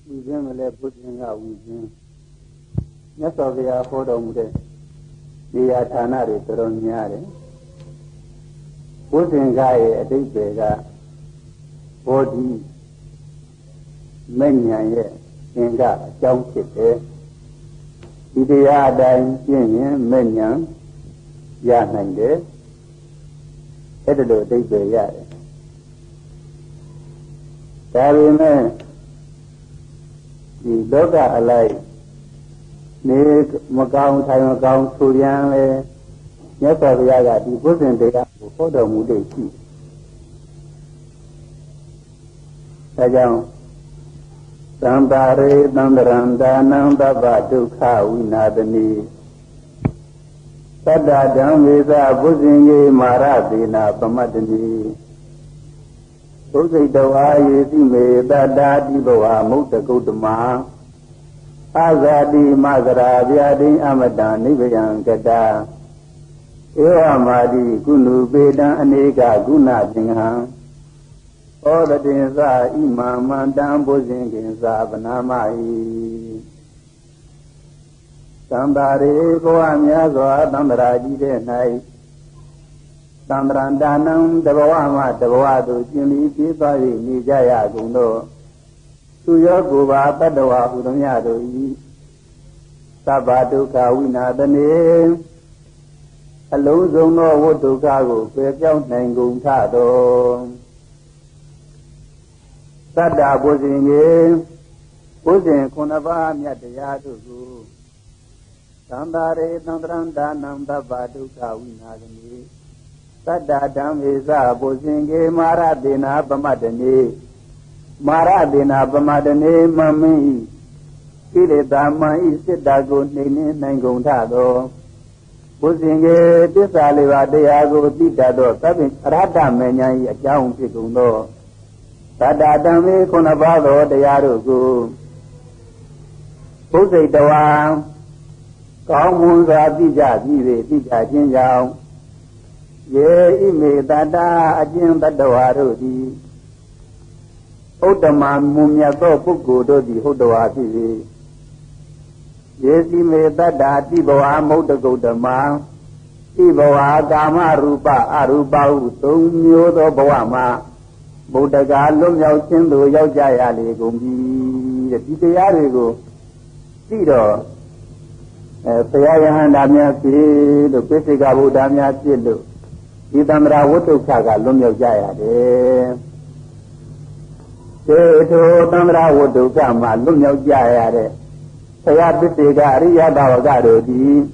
We bring a level in our vision. Yes, we are for them. They are Tanari, Toroniari. Put in Guy a day beggar, body, many in God, jump it. If they are dying, many young and dead. Editor, they beggar. Carry me. The Doga alive. Nick Macau, Time Macau, Surian, yes, I got the person they are for the Moody. Sajam Sambare, Nandaranda, Nanda Batuka, Winadani Sada Damvisa, Buzingi, Maradina, Pamadani. Those Dawa, Yesi, Dada, Diboa, Muta Gutama. Azadi Mazara Vyadi Amadan Nivayan Gada Eva Madi Gunu Veda Anega Guna Dingha All the Dinza Imam Dambo Zinginza Vanamai Sambari Goamyazo Damraji de Night Sambrandanam Devawama Devawadu Jimmy Pipari Nijaya Gundo Suyaguva Tadawa Udamyado Sabatuka Winadane Alonso no Wotukago, Pekau Nangung Tado Sada Bozing Bozing Konava Myatayadu Sandare Nandranda Nanda Batuka Winadane Sada Damisa Bozing Maradina Bamadane Maradina Bamadane Mami Kiridama Isidago Nini Nanguntado Buzinge Tisaliva Deago Titado Tabi Rada Menya Yaung Pigundo Tadadame Konabado Dearugu Buzay Dawa Kamunga Dija Dive Dija Jinjao Ye Ime Dada Ajin Dadawarudi Udama Mumyago Pugudo di Hudawati Yesi me Dada Tibawa Modagodama Tibawa Gama Rupa Aruba Tumyodo Bawama Bodaga Lumyao Chindo Yaujaya Legumbi the Titayarigo Tito Sayahan Damia Pi the Pesiga Budamia Chilu Idamra Wotukaga Lumyo Jaya Seto Tamra Wotukama Lumyo Jaya Sayapitiga Ria Davagado di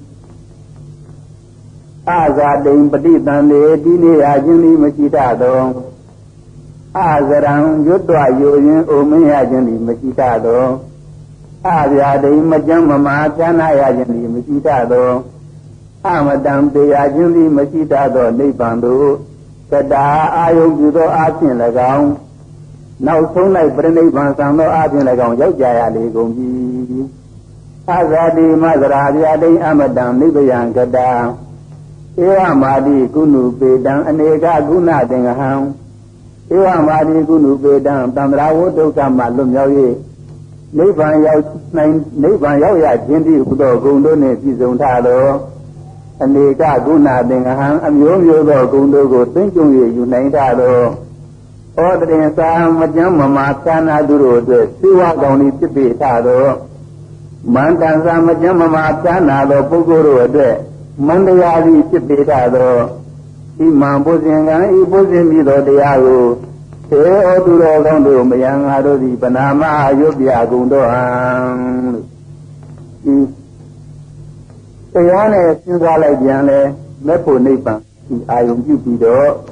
Azadin Paditan de Dini Ajuni Machitado Azaran Yudwa Yoyin Umi Ajuni Machitado Aviade Majamama Chana Ajuni Machitado Amadam de Ajuni Machitado Nipando Sada Ayum Judo Atin Lagao Now so like Brene Bansano Atin Lagao Yojaya Legumbi Azadi Mazarabiade Amadan Nibayan Gada Ewa Madi Gunu Bedan Anega Guna Dingaham Ewa Madi Gunu Bedan Tamrawo Doka Malum Yawi Niban Yawya Jindi Udo Gundo Nepizon Talo Anega Guna Dingaham Amyom Yodo Gundo Go Tinkum Unitado All the Insam Majamma Sana Duro Siwa Goni Tipi Tado Mantanza Majama Chana, the Puguru, Mandayadi Chipitado, Imam Bozinga, Ibozimido de Ago, Te Oduro Gondo, Mayang Ado, Panama, Yobia Gundo. Sayane, Singala Jane, Mepo Nipa, Ayum Jupido,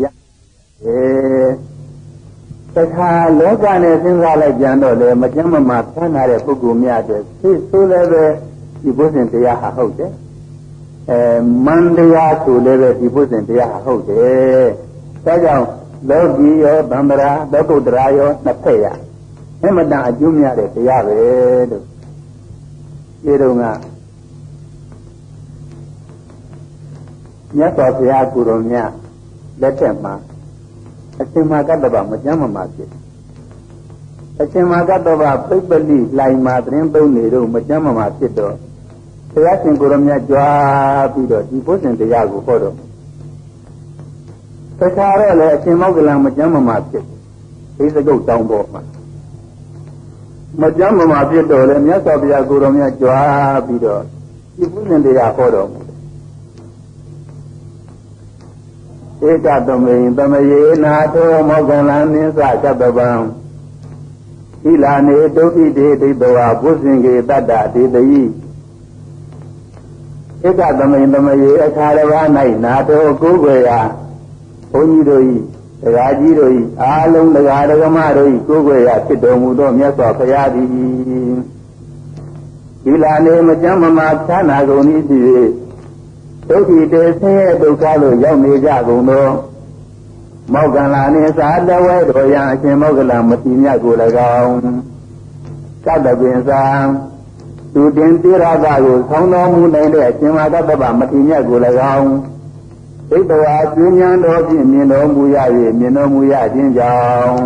Saka Logane Singala Jandole, Majama Matana, Pugumia, so level, he wasn't the Yahote. Mandaya to level, he wasn't the Yahote. Saja, Logi, Bambara, Dogo Drayo, Napea. Emada Jumia, the Yave. Yerunga Yako Yakurumia, let them. Asima Gadaba, Majama Market. အရှင်မကတ္တဗပိပ္ပလိလိုင်မာသတင်းသုံးနေတော့မကြမ်းမှာဖြစ်တော့ဘုရားရှင်ကိုရမြတ်ကြွားပြီးတော့ဒီဘုဇင်တရားကိုဟောတော့တခါတော့လေအရှင်မောဂလန်မကြမ်းမှာဖြစ်ဒီစကုတ်တောင်းပေါ်မှာမကြမ်းမှာဖြစ်တော့လေမြတ်စွာဘုရားကိုရမြတ်ကြွားပြီးတော့ဒီဘုဇင်တရားဟောတော်မူဧကသမိန်သမယေနာသောမောဂလန်နိသကတ္တဗံသီလာနေဒုက္ခိတေဒိဋ္ဌဝါဘုဇင်ကေတတ္တဒေတိဧကသမိန်သမယေအခါရဝ၌နာသောကိုယ်ွယ်ရာဘုန်းကြီးတို့၏တရားကြီးတို့၏အာလုံးတရားဓမ္မတို့၏ကိုယ်ွယ်ရာဖြစ်တော်မူသောမြတ်စွာဘုရားသည်သီလာနေမကြမ်းမမာချမ်းသာကုန်၏ဖြစ်၍ဒုက္ခိတေဆင်းရဲဒုက္ခလို့ရောက်နေကြကုန်သောမောက္ကလနှင့်သာတဝဲတော်ရန်အရှင်မောက္ကလမတိမြတ်ကို၎င်းသတ္တပင်သာသူတင်တိရကကိုဆောင်းတော်မူနိုင်တဲ့အရှင်မတ္တဗမတိမြတ်ကို၎င်းဒိဋ္ဌဝါကျွဉ္ဉံတော်ဖြင့်မြင်တော်မူရ၍မြင်တော်မူရခြင်းကြောင့်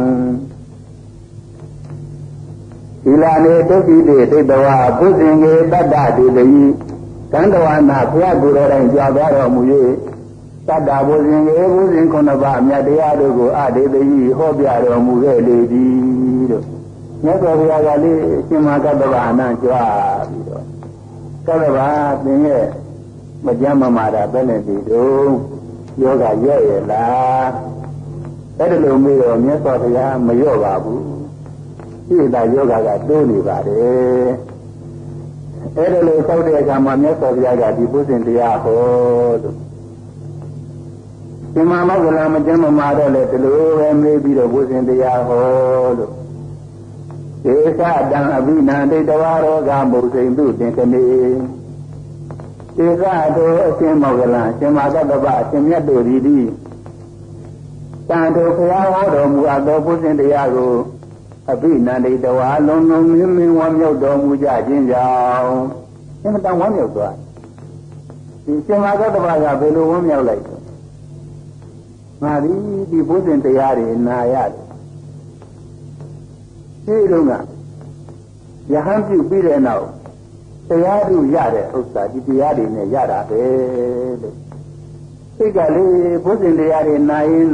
သီလာနေဒုက္ခိတေဒိဋ္ဌဝါဘုဇင်ကေတတ္တဒေတိကန္တဝနာဘုရားကိုယ်တော်တိုင်ကြွားတော်မူ၍တတ္တဘုဇင်ကေဘုဇင်ခုနှစ်ပါးမြတ်တရားတို့ကိုအဒေတိဟောပြတော်မူခဲ့လေသည်တို့မြတ်စွာဘုရားကလေးအရှင်မကတ္တဗအနံကြွားပြီးတော့ကတ္တဗသင်ရဲ့မကြမ်းမမာတာပဲနဲ့ဒီတို့ယောဂရဲ့ရလားအဲ့ဒါလိုမျိုးတော့မြတ်စွာဘုရားမလျော့ပါဘူးဒီတာယောဂကတိုးနေပါတယ်အဲ့ဒါလိုသောက်တဲ့အခါမှာမြတ်စွာဘုရားကဒီဘုဇင်တရားဟောလို့ဒီမှာမောက္ကလမကျမ်းမမှာတော့လေဒီလိုပဲမေးပြီးတော့ဘုဇင်တရားဟောလို့ဒေသတံအဘိနန္တိတဝါရောဂမုစိန်သူတင်ကနေဒေသတို့အရှင်မောက္ကလအရှင်မကတ္တဗအရှင်မြတ်တို့သည်တန်တို့ဘုရားဟောတော်မူအပ်သောဘုဇင်တရားကိုအဘိနန္တိတဝါလုံးလုံးမြင်းမြင်းဝမ်းမြောက်တော်မူကြခြင်းကြောင့်အင်မတန်ဝမ်းမြောက်သွားဒီရှင်မကတ္တဗကဘယ်လိုဝမ်းမြောက်လိုက်ငါဒီဘုဇင်တရားတွေနာရတယ်ဒီလုံးကယဟန်ပြုပြီးတဲ့နောက်တရားထုရတဲ့ဥစ္စာဒီတရားတွေနဲ့ရတာပဲလို့စိတ်ကလေးဘုဇင်တရားတွေနာရင်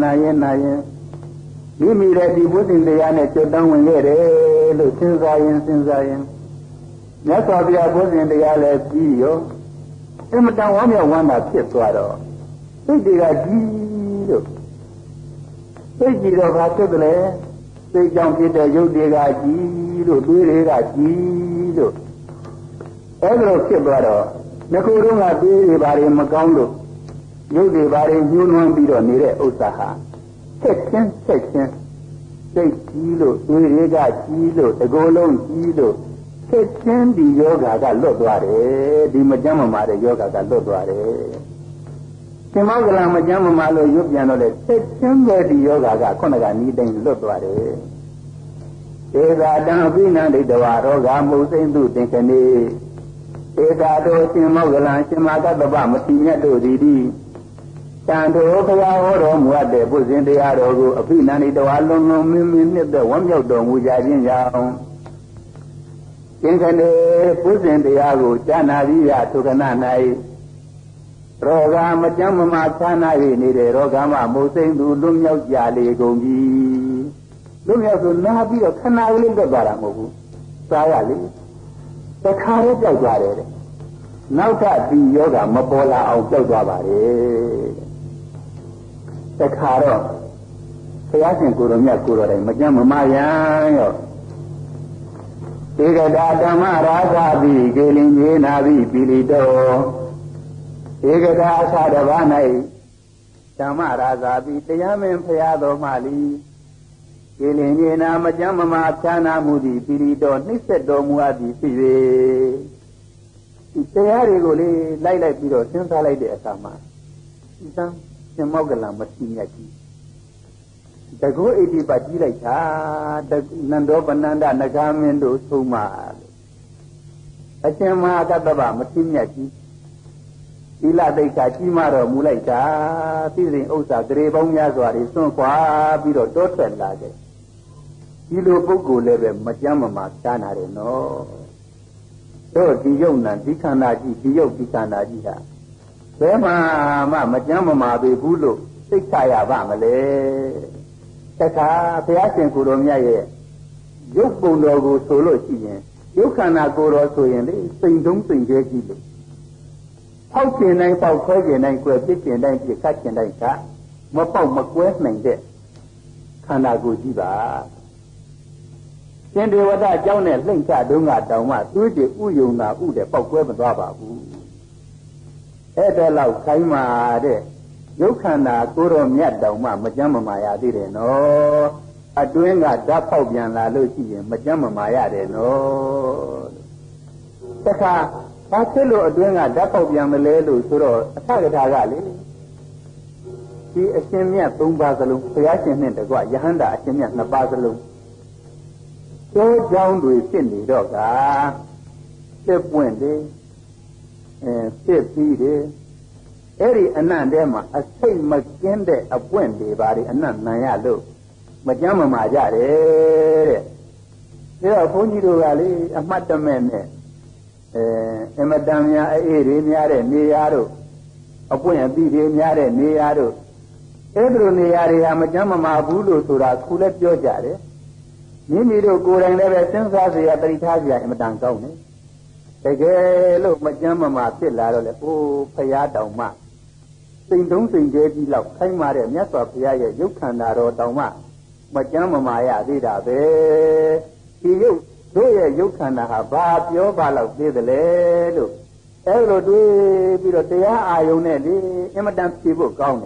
မိမိလည်းဒီဘုဇင်တရားနဲ့ကြွတန်းဝင်ခဲ့တယ်လို့စဉ်းစားရင်မြတ်စွာဘုရားဘုဇင်တရားလည်းပြီးရောအမတန်ဝမ်းမြောက်ဝမ်းသာဖြစ်သွားတော့စိတ်တွေကကြီးလို့စိတ်ကြီးတော့ဘာဖြစ်တယ်လဲစိတ်ကြောင့်ဖြစ်တဲ့ရုပ်တွေကကြီးလို့တွေးတွေကကြီးလို့အဲ့ဒါလိုဖြစ်သွားတော့ငါကိုယ်တော့ကတွေးတွေဘာတွေမကောင်းလို့ရုပ်တွေဘာတွေညှိုးနွမ်းပြီးတော့နေတဲ့ဥစ္စာဟာဆက်ချင်းစိတ်ကြီးလို့တွေးတွေကကြီးလို့တကိုယ်လုံးကြီးလို့ဆက်ချင်းဒီယောဂါကလွတ်သွားတယ်ဒီမကြမ်းမမာတဲ့ယောဂါကလွတ်သွားတယ်ရှင်မောကလမကြမ်းမမာလို့ရုပ်ပြန်တော့လေဆက်ချင်းပဲဒီယောဂါကခုနကနီးတိုင်းလွတ်သွားတယ်ဧသာတံအဘိနန္ဒိတဝါရောဂမုစိမ့်သူတင်ကနေဧသာတို့ရှင်မောကလရှင်မကတ္တဗမတိမြတ်တို့သည်တန်တော်ဘုရားဟောတော်မူအပ်တဲ့ဘုဇင်တရားတော်ကိုအဘိနန္ဒိတဝါလုံးလုံးမင်းနှစ်သက်ဝမ်းမြောက်တော်မူကြခြင်းကြောင့်တင်ကနေဘုဇင်တရားကိုကြားနာပြီးရသုခဏ၌ရောဂမကြမ်းမမာချမ်းသာ၍နေတဲ့ရောဂမမုစိမ့်သူလွတ်မြောက်ကြလေကုန်ပြီလွတ်မြောက်ဆိုနားပြီးတော့ခဏကလေးလွတ်သွားတာမဟုတ်ဘူးစားရလေတခါလေးကြောက်ကြတယ်တဲ့နောက်ထပ်ဒီယောဂမပေါ်လာအောင်ကြောက်သွားပါတယ်တခါတော့ဘုရားရှင်ကိုရောမြတ်ကိုရောတိုင်းမကြမ်းမမာရန်ရောဧကတာဓမ္မရာဇပိကေလင်ယေနာပိပိလိတောဧကတာအခါတစ်ပါး၌ဓမ္မရာဇပိတရားမင်းဖရာတော်မှလီကေလင်ယေနာမကြမ်းမမာဖြာနာမှုသည်ပိလိတောနှိမ့်ဆက်တော်မူအပ်သည်ဖြစ်၍ဒီတရားတွေကိုလေလိုက်ပြီးတော့စဉ်းစားလိုက်တဲ့အခါမှာဒီသံရှင်မောက္ကလမတိမြတ်ကြီးတကောဣတိပတ်ကြီးလိုက်တာနန္ဒောပနန္ဒနဂါမင်းတို့ဆုံးမအရှင်မဟာကတ္တဗမတိမြတ်ကြီးသီလတိတ်္ခာကြီးမာတော်မူလိုက်တာသိစဉ်ဥစ္စာဂရေပေါင်းများစွာတွေစွန့်ခွာပြီးတော့တောထွက်လာခဲ့ဒီလိုပုဂ္ဂိုလ်လည်းပဲမကြမ်းမမာရှားနာတယ်နော်တို့ဒီယုံနာဒီခန္ဓာကြီးဒီယုတ်ဒီခန္ဓာကြီးဟာဘယ်မှာမှမကြမ်းမမာပေဘူးလို့သိချရပါမလဲတခါဘုရားရှင်ကိုယ်တော်မြတ်ရဲ့ရုပ်ပုံတော်ကိုဆိုလို့ရှိရင်ရုပ်ခန္ဓာကိုယ်တော်ဆိုရင်လေစိန်တုံးစိန်ကျဲကြီးလို့ဖောက်ကျင်တိုင်းဖောက်ခွဲကျင်တိုင်းကွယ်ပြစ်ကျင်တိုင်းပြစ်ခတ်ကျင်တိုင်းကမပေါက်မကွဲနိုင်တဲ့ခန္ဓာကိုယ်ကြီးပါရှင်ဒေဝဒအကြောင်းနဲ့လှိမ့်ချတုံးကတောင်မှသွေးကြည်ဥယုံနာဥတဲ့ပေါက်ကွဲမသွားပါဘူးအဲ့ဒါလောက်ခိုင်းမာတဲ့ရုပ်ခန္ဓာကိုယ်တော်မြတ်တောင်မှမကြမ်းမမာရသေးတယ်နော်အတွင်းကဓာတ်ပေါက်ပြန်လာလို့ရှိရင်မကြမ်းမမာရတယ်နော်တခါဘာဖြစ်လို့အတွင်းကဓာတ်ပေါက်ပြန်မလဲလို့ဆိုတော့အထကထာကလေဒီအရှင်မြတ်၃ပါးစလုံးဘုရားရှင်နဲ့တကွယဟန္တာအရှင်မြတ်၂ပါးစလုံးကျိုးကြောင်းတွေဖြစ်နေတော့ကစစ်ပွင့်တယ်စစ်ပြီးတယ်အဲ့ဒီအနံ့ထဲမှာအစိတ်မကင်းတဲ့အပွင့်တွေပါလေအနံ့နံရလို့မကြမ်းမမာကြတယ်တဲ့ဒါတော့ဘုန်းကြီးတို့ကလေအမှတ်တမဲ့နဲ့အမတန်များအေးတွေများတဲ့နေရာတို့အပွင့်အပြီးတွေများတဲ့နေရာတို့အဲ့ဒီလိုနေရာတွေဟာမကြမ်းမမာဘူးလို့ဆိုတာခုလည်းပြောကြတယ်မိမိတို့ကိုယ်တိုင်လည်းပဲစဉ်းစားစရာတတိထားစရာအမတန်ကောင်းတယ်တကယ်လို့မကြမ်းမမာဖြစ်လာတော့လေအိုးဖရာတောင်မှစိန်တုံးစိန်ကျဲကြီးလောက်ခိုင်းမာတဲ့မြတ်စွာဘုရားရဲ့ရုပ်ခန္ဓာတော်တောင်မှမကြမ်းမမာရသေးတာပဲဒီရုပ်တို့ရဲ့ရုပ်ခန္ဓာဟာဘာပြောပါလောက်သေးတယ်လေလို့အဲလိုတွေးပြီးတော့တရားအာယုံနဲ့လေအမတန်ဖြေဖို့ကောင်း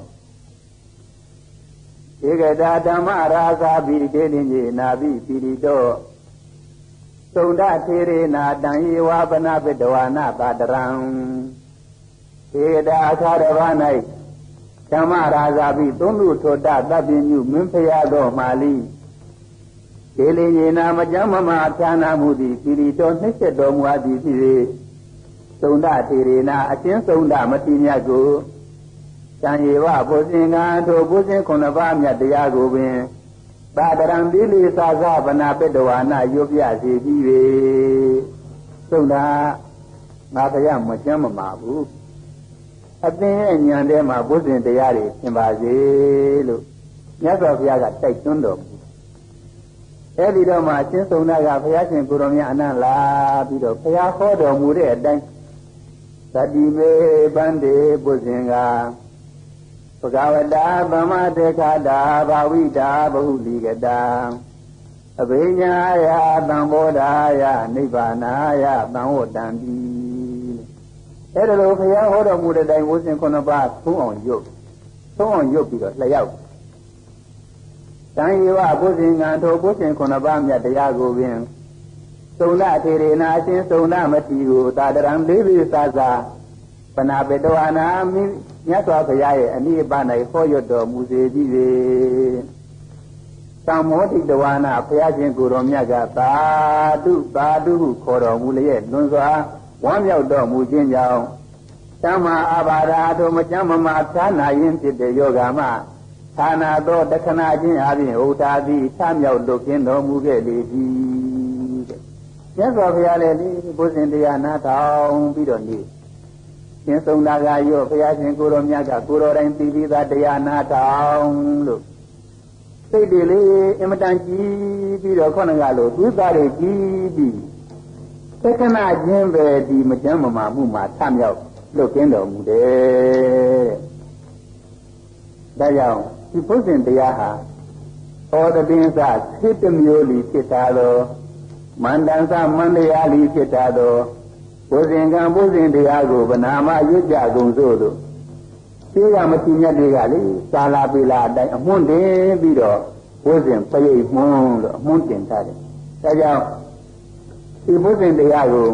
တယ်ဧကတာဓမ္မရာဇာပိဒေနိညေနာပိပိရိတောသုန္ဒထေရေနာတံယေဝပနပိတဝါနာပါတရံဧကတာအခါတစ်ပါး၌ဓမ္မရာဇာပိသုံးလူထောတသဗ္ဗညုမင်းဖျားတော်မာလိဒေလိညေနာမကြမ်းမမာဖြာနာမှုသည်ပိရိတောနှိစ္စတော်မူအပ်သည်ဖြစ်၍သုန္ဒထေရေနာအချင်းသုန္ဒမတိမြတ်ကိုတံယေဝဘုဇင်္ဂံထိုဘုဇင်ခုနှစ်ပါးမြတ်တရားကိုပင်သာတရံပိလိသာသဗနာပိတဝါနာယုတ်ပြစေပြီး၍သုန္ဒငါဖယားမကြမ်းမမာဘူးအသင်ရဲ့ဉာဏ်ထဲမှာဘုဇင်တရားတွေသင်ပါစေလို့မြတ်စွာဘုရားကတိုက်တွန်းတော်မူအဲ့ဒီတော့မှအချင်းဆုံးကဘုရားရှင်ကိုယ်တော်မြတ်အနန္တလာပြီးတော့ဘုရားဟောတော်မူတဲ့အတိုင်းသတိမေပန္တေဘုဇင်ကဘဂဝတာဗမတေခတာဘာဝိတာဘဟုလိကတာအဘိညာယသံဘောဓာယနိဗ္ဗာနာယသံဝတ္တံတိအဲ့ဒါလိုဘုရားဟောတော်မူတဲ့အတိုင်းဝိဇ္ဇင်9ပါးသုံးအောင်ရုပ်ပြီးတော့လျှောက်တန်ယေဝဘုဇင်္ဂံထိုဘုဇင်9ပါးမြတ်တရားကိုပင်သုန္ဒထေရေနာအရှင်သုန္ဒမတိကိုသာတရံလေးလေးစားစားပနာပေတဝါနာမိမြတ်စွာဘုရားရဲ့အနိဗ္ဗာန်၌ဟောရတော်မူစေပြီး၍သံမောတိတဝါနာဘုရားရှင်ကိုယ်တော်မြတ်ကသာတုသာတုဟုခေါ်တော်မူလျက်လွန်စွာဝမ်းမြောက်တော်မူခြင်းကြောင့်သမ္မာအဘာဒာတို့မကြမ်းမမာဖြာနာရင်ဖြစ်တဲ့ယောဂါမှဌာနာသောတခဏချင်းအပြင်ဥထာသည်ထမြောက်လွတ်ကင်းတော်မူခဲ့လေသည်တဲ့မြတ်စွာဘုရားလည်းဒီဘုဇင်တရားနာထောင်ပြီးတော့နေရှင်သုံးနာကရောဘုရားရှင်ကိုယ်တော်မြတ်ကကိုယ်တော်တိုင်းသိပြီးသားတရားနာထောင်လို့စိတ်တွေလေးအမတန်ကြီးပြီးတော့ခေါင်းကလို့သွေးသားတွေကြီးပြီးတခဏချင်းပဲဒီမကြမ်းမမာမှုမှာထမြောက်လွတ်ကင်းတော်မူတယ်ဒါကြောင့်ဒီဘုဇင်တရားဟာဟောတဲ့တင်းစစိတ်တမျိုးလီဖြစ်တာသောမန္တန်စမန္တရားလီဖြစ်တာသောဘုဇင်ကံဘုဇင်တရားကိုဗနာမရွတ်ကြကုန်စို့လို့သေးရမတိမြတ်တွေကလေသာလာပေလာအတိုင်းအမွန်းတင်ပြီးတော့ဘုဇင်ပရိတ်မွန်းလို့အမွန်းတင်ထားတယ်ဒါကြောင့်ဒီဘုဇင်တရားကို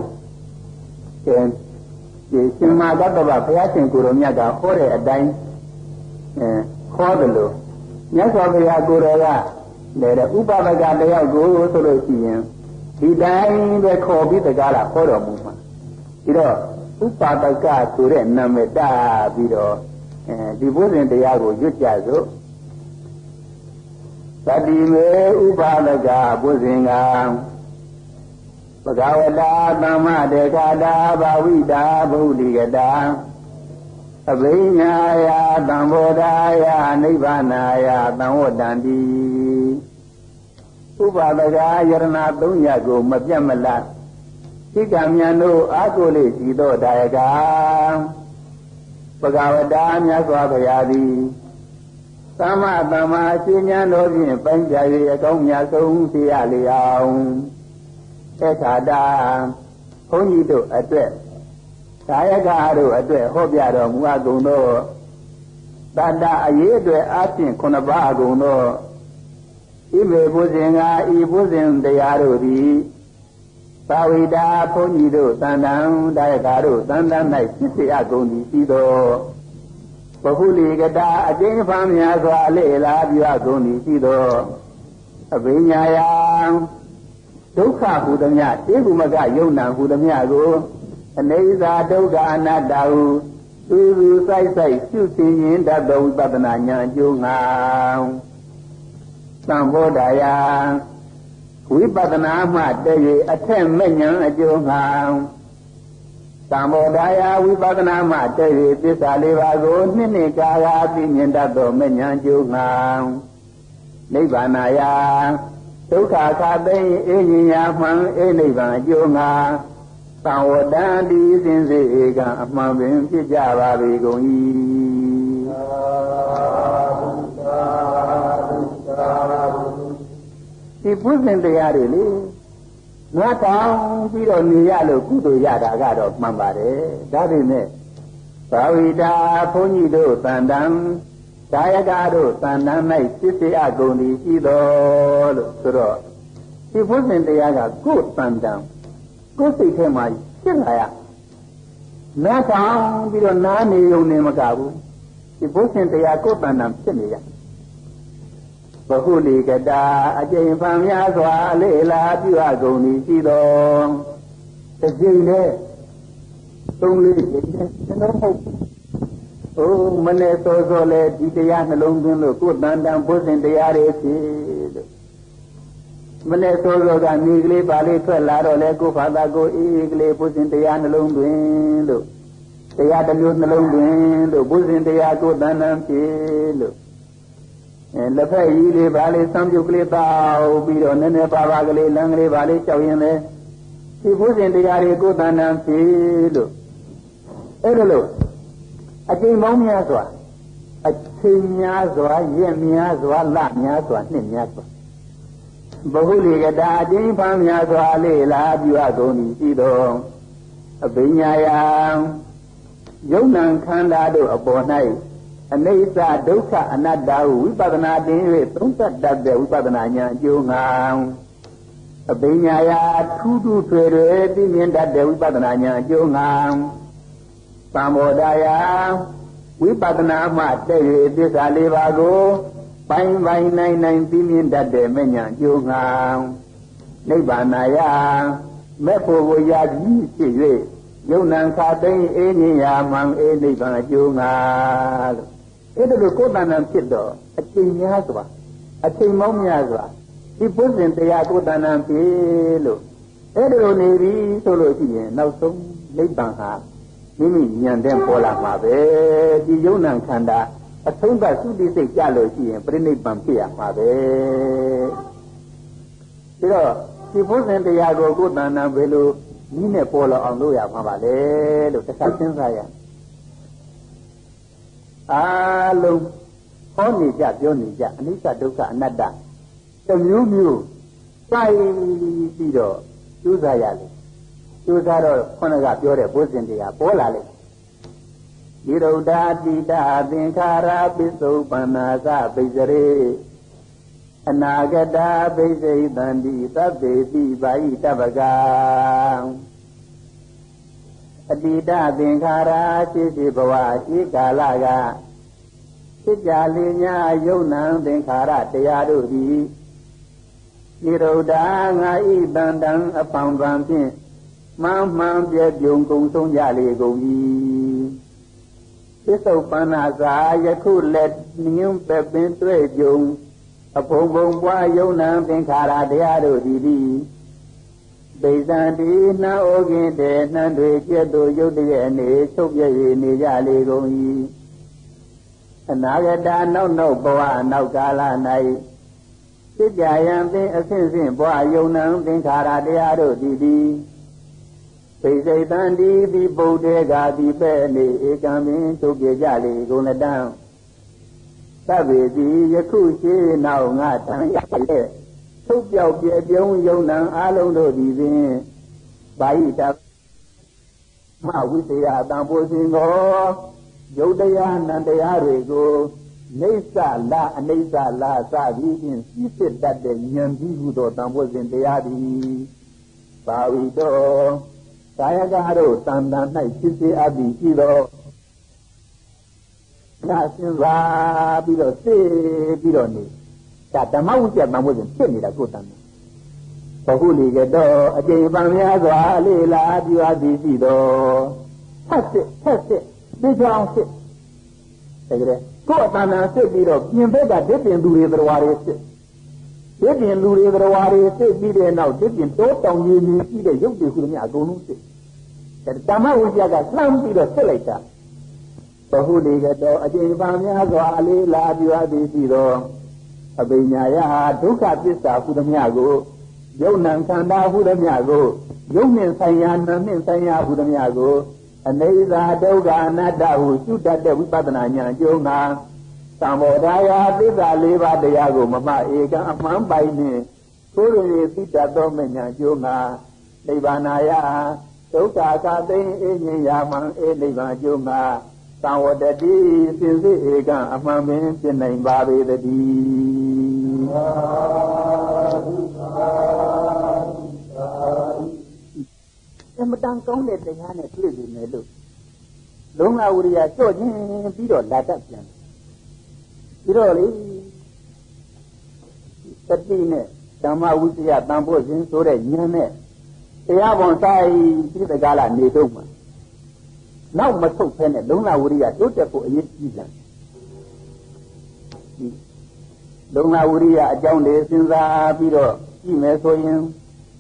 ဒီရှင်မဂတ္တဗဘုရားရှင်ကိုယ်တော်မြတ်ကဟောတဲ့အတိုင်းခေါ်တယ်လို့မြတ်စွာဘုရားကိုယ်တော်ကလည်းဥပပကတယောက်ကိုဆိုလို့ရှိရင်ဒီတိုင်းပဲခေါ်ပြီးတကားလားဟောတော်မူမှာဒီတော့ဥပပကဆိုတဲ့နာမည်တာပြီးတော့ဒီဘုဇင်တရားကိုရွတ်ကြစို့သ Tadi me upalaka pusinga Bhagavata Dhamma Dekada Bhavida Bhudigada Abhinyaya Dhamvodaya Nibbanaya Dhamvodandi Upalaka Yarana Dunyago Madhyamala Sikamyano Akole Sido Dayaka Bhagavata Myaswabhayadi Sama Dhamma Chinyano Vin Panjayi Akamya Sung Siyaliyam Ekada Honyido Adwe Sayagaro Adwe Hobyaro Muaguno Dada Ayedwe Atin Konabaguno Ibe Buzinga Ibuzin Dayarodi Pavida Honyido Tandam Dayagaro Tandam Nai Sisi Agundi Sido Bahuli Gada Ajin Pamya Swale Labia Gundi Sido Abinyaya Dukha Hudamya Egumaga Yona Hudamya Go Aneza Doga Anadahu Uru Sai Sai Susin Dado Badananya Junga Sambodaya Wibadana Mate Atem Menyan Junga Sambodaya Wibadana Mate Pisalivago Ninikaya Pinyendado Menyan Junga Nibanaya Dukha Kabe Enyamang Enivan Junga Sawadandi Sinse Ega Amabim Pijava Vigoni Si Pusin de Yarili Nata Piro Niyalo Kudo Yada Gado Mambare Davine Pavida Ponido Tandam Dayagado Tandam Nai Sisi Agoni Sido Suro Si Pusin de Yaga Good Tandam Good Sike Mai Silaya Nata Piro Nani Yone Magabu Si Pusin de Yago Tandam Silia Bahuli Gada Ajay Pamya Swale Labia Goni Sido Tajine Tungli Oh Mane Sozole Ditaya Nalungun Good Nandam Pusin de Yare Mane Sozoga Nigli Bali Laro Lego Fadago Eagle Pusin de Yanalungun The Yadalun Nalungun Pusin de Yago Danam Kilo And the Pay Valley, some you clip out, be on the Pavagale, Langley Valley, Chawin. He was in the area good and field. Hello. I came on Yazwa. I came Yazwa, Yemiazwa, Lamyazwa, Ninyazwa. Bahuli Gada, Pam Yazwa, Lela, Buagoni, Sido, a Binyaya, Yonan Kandado, a Bonai. Anesa Doka Anada Wibadana Dave, Tonka Dabbe Wibadana Junga Abinyaya Tudu Trade, Dimienda de Wibadana Junga Samodaya Wibadana Mate, this Alivago, Pine by 99 billion that de Menya Junga Nebanaya Mepo Voyage, Yonan Kade, Enya Mang Eniva Junga. It is a good man and kiddo, a king Yazwa, a king Momiazwa. He puts in the Yakutan and Pilo. Edo Navy, Soloki, now so late Banha. Mimi, and then Pola Mabe, the Yonan Kanda, a Tonga Sudi say Jaloki and Prinny Pampia Mabe. He puts in the Yago good man and Velu, Nina Pola on Luya Mabale, the Captain Raya. Alum, Honey Jack, Johnny Jack, Anita Duka, Nada. The Mew, Sai Bido, Uzayali, Uzaro, Konaga, Yore, Buzindia, Polale. Lido Dadi Da, Binkara, Biso, Panaza, Bizare, Anagada, Bize, Dandi, Sabi, Bai, Tabaga. Adida Binkara, Chichi Bawa, Ikalaga, Chijalinya, Yona, Binkara, Tayarudi, Iroda, Ibandang, upon Vampin, Mam, Jet Yung Kung Sung Yali Gogi. This Opanaza, Yaku let Nim Pepin Trade Yung, a phùng phùng qua yau nam thinh khả raတရားတို့đi Bây giờ đi na ô kinh đề nan đuôi chia đôi yau địa này chụp ye này ra lì gông y na cái đa nâu nâu bòa nâu cả là này Tiếp dài em tin xin qua yau nam thinh khả raတရားတို့đi Bây giờ tan đi đi bồ đề gà đi bè này cảm biến chụp ye ra lì gông là đam Ta về đi khu chế nào ngã thắng ya lệ Thúc dạo bia biông yau nam á lông đồ đi về Bái ta Mà quý tế à tăng bố sinh ngô Yau đề à nàn đề à rê cô Nây xa la xa vi kinh Si xét đắt đề nhân bí hù đồ tăng bố sinh đề à đi Bà vi đồ Kaya gà đồ tăng tăng này si xét à đi chi đồ Na sinh ra bí đồ xê bí đồ này Cả tà máu hút chạc tăng bố sinh chết này đã cô tăng Bà hù lì cái đồ Ở trên bằng nhà dọa lê la đi hoa đi xì đồ Thất xệ Đi cho ông xệ Thấy cái đấy Cô tăng tăng xệ bí đồ Nhìn phép cả đếp tiền đu rê tờ hòa rê xệ Đếp tiền đu rê tờ hòa rê xệ bí đề nào Đếp tiền tốt tông như như xì đề Dốc đề khu đâm nhà cô nung xệ Cái tà máu hút chạc cả Slam bí đồ xệ lại ta Bà hù lì cái đồ Ở trên bằng nhà dọa lê la đi hoa đi xì đồ Ở bên nhà ya Đúc khá tít xà khu đâm nhà cô Yau năng khăn đa hú đâm nhà cô Yau nên sanh ya năng nên sanh ya hú đâm nhà cô Anei ra đâu gà nát đa hú Chú đắt đa vipadana nhà chô ngà Sāmo đá ya tít ra lê ba đa ya cô Mà mạ ê ka amán bay nè Cô rê tít đa tô mẹ nhà chô ngà Lê ba na ya Đâu cả tên ê nhé ya mang ê lê ba chô ngà Sāmo đá đi xin sĩ ê ka amán bên Trên nành ba bê đá đi Em đang có để tình hình này chuyện gì này được, đúng là 우리 cho những bí đồ là đặc biệt, bí đồ này, tất nhiên này, trong mà 우리 tam bộ sinh số đấy nhân này, thì bọn sai chỉ phải gọi là nghề đông mà, nó mà thuộc thế này, đúng là 우리 tốt cho phụ nhân gì là, đúng là 우리 trong để sinh ra bí đồ chỉ mấy số nhân,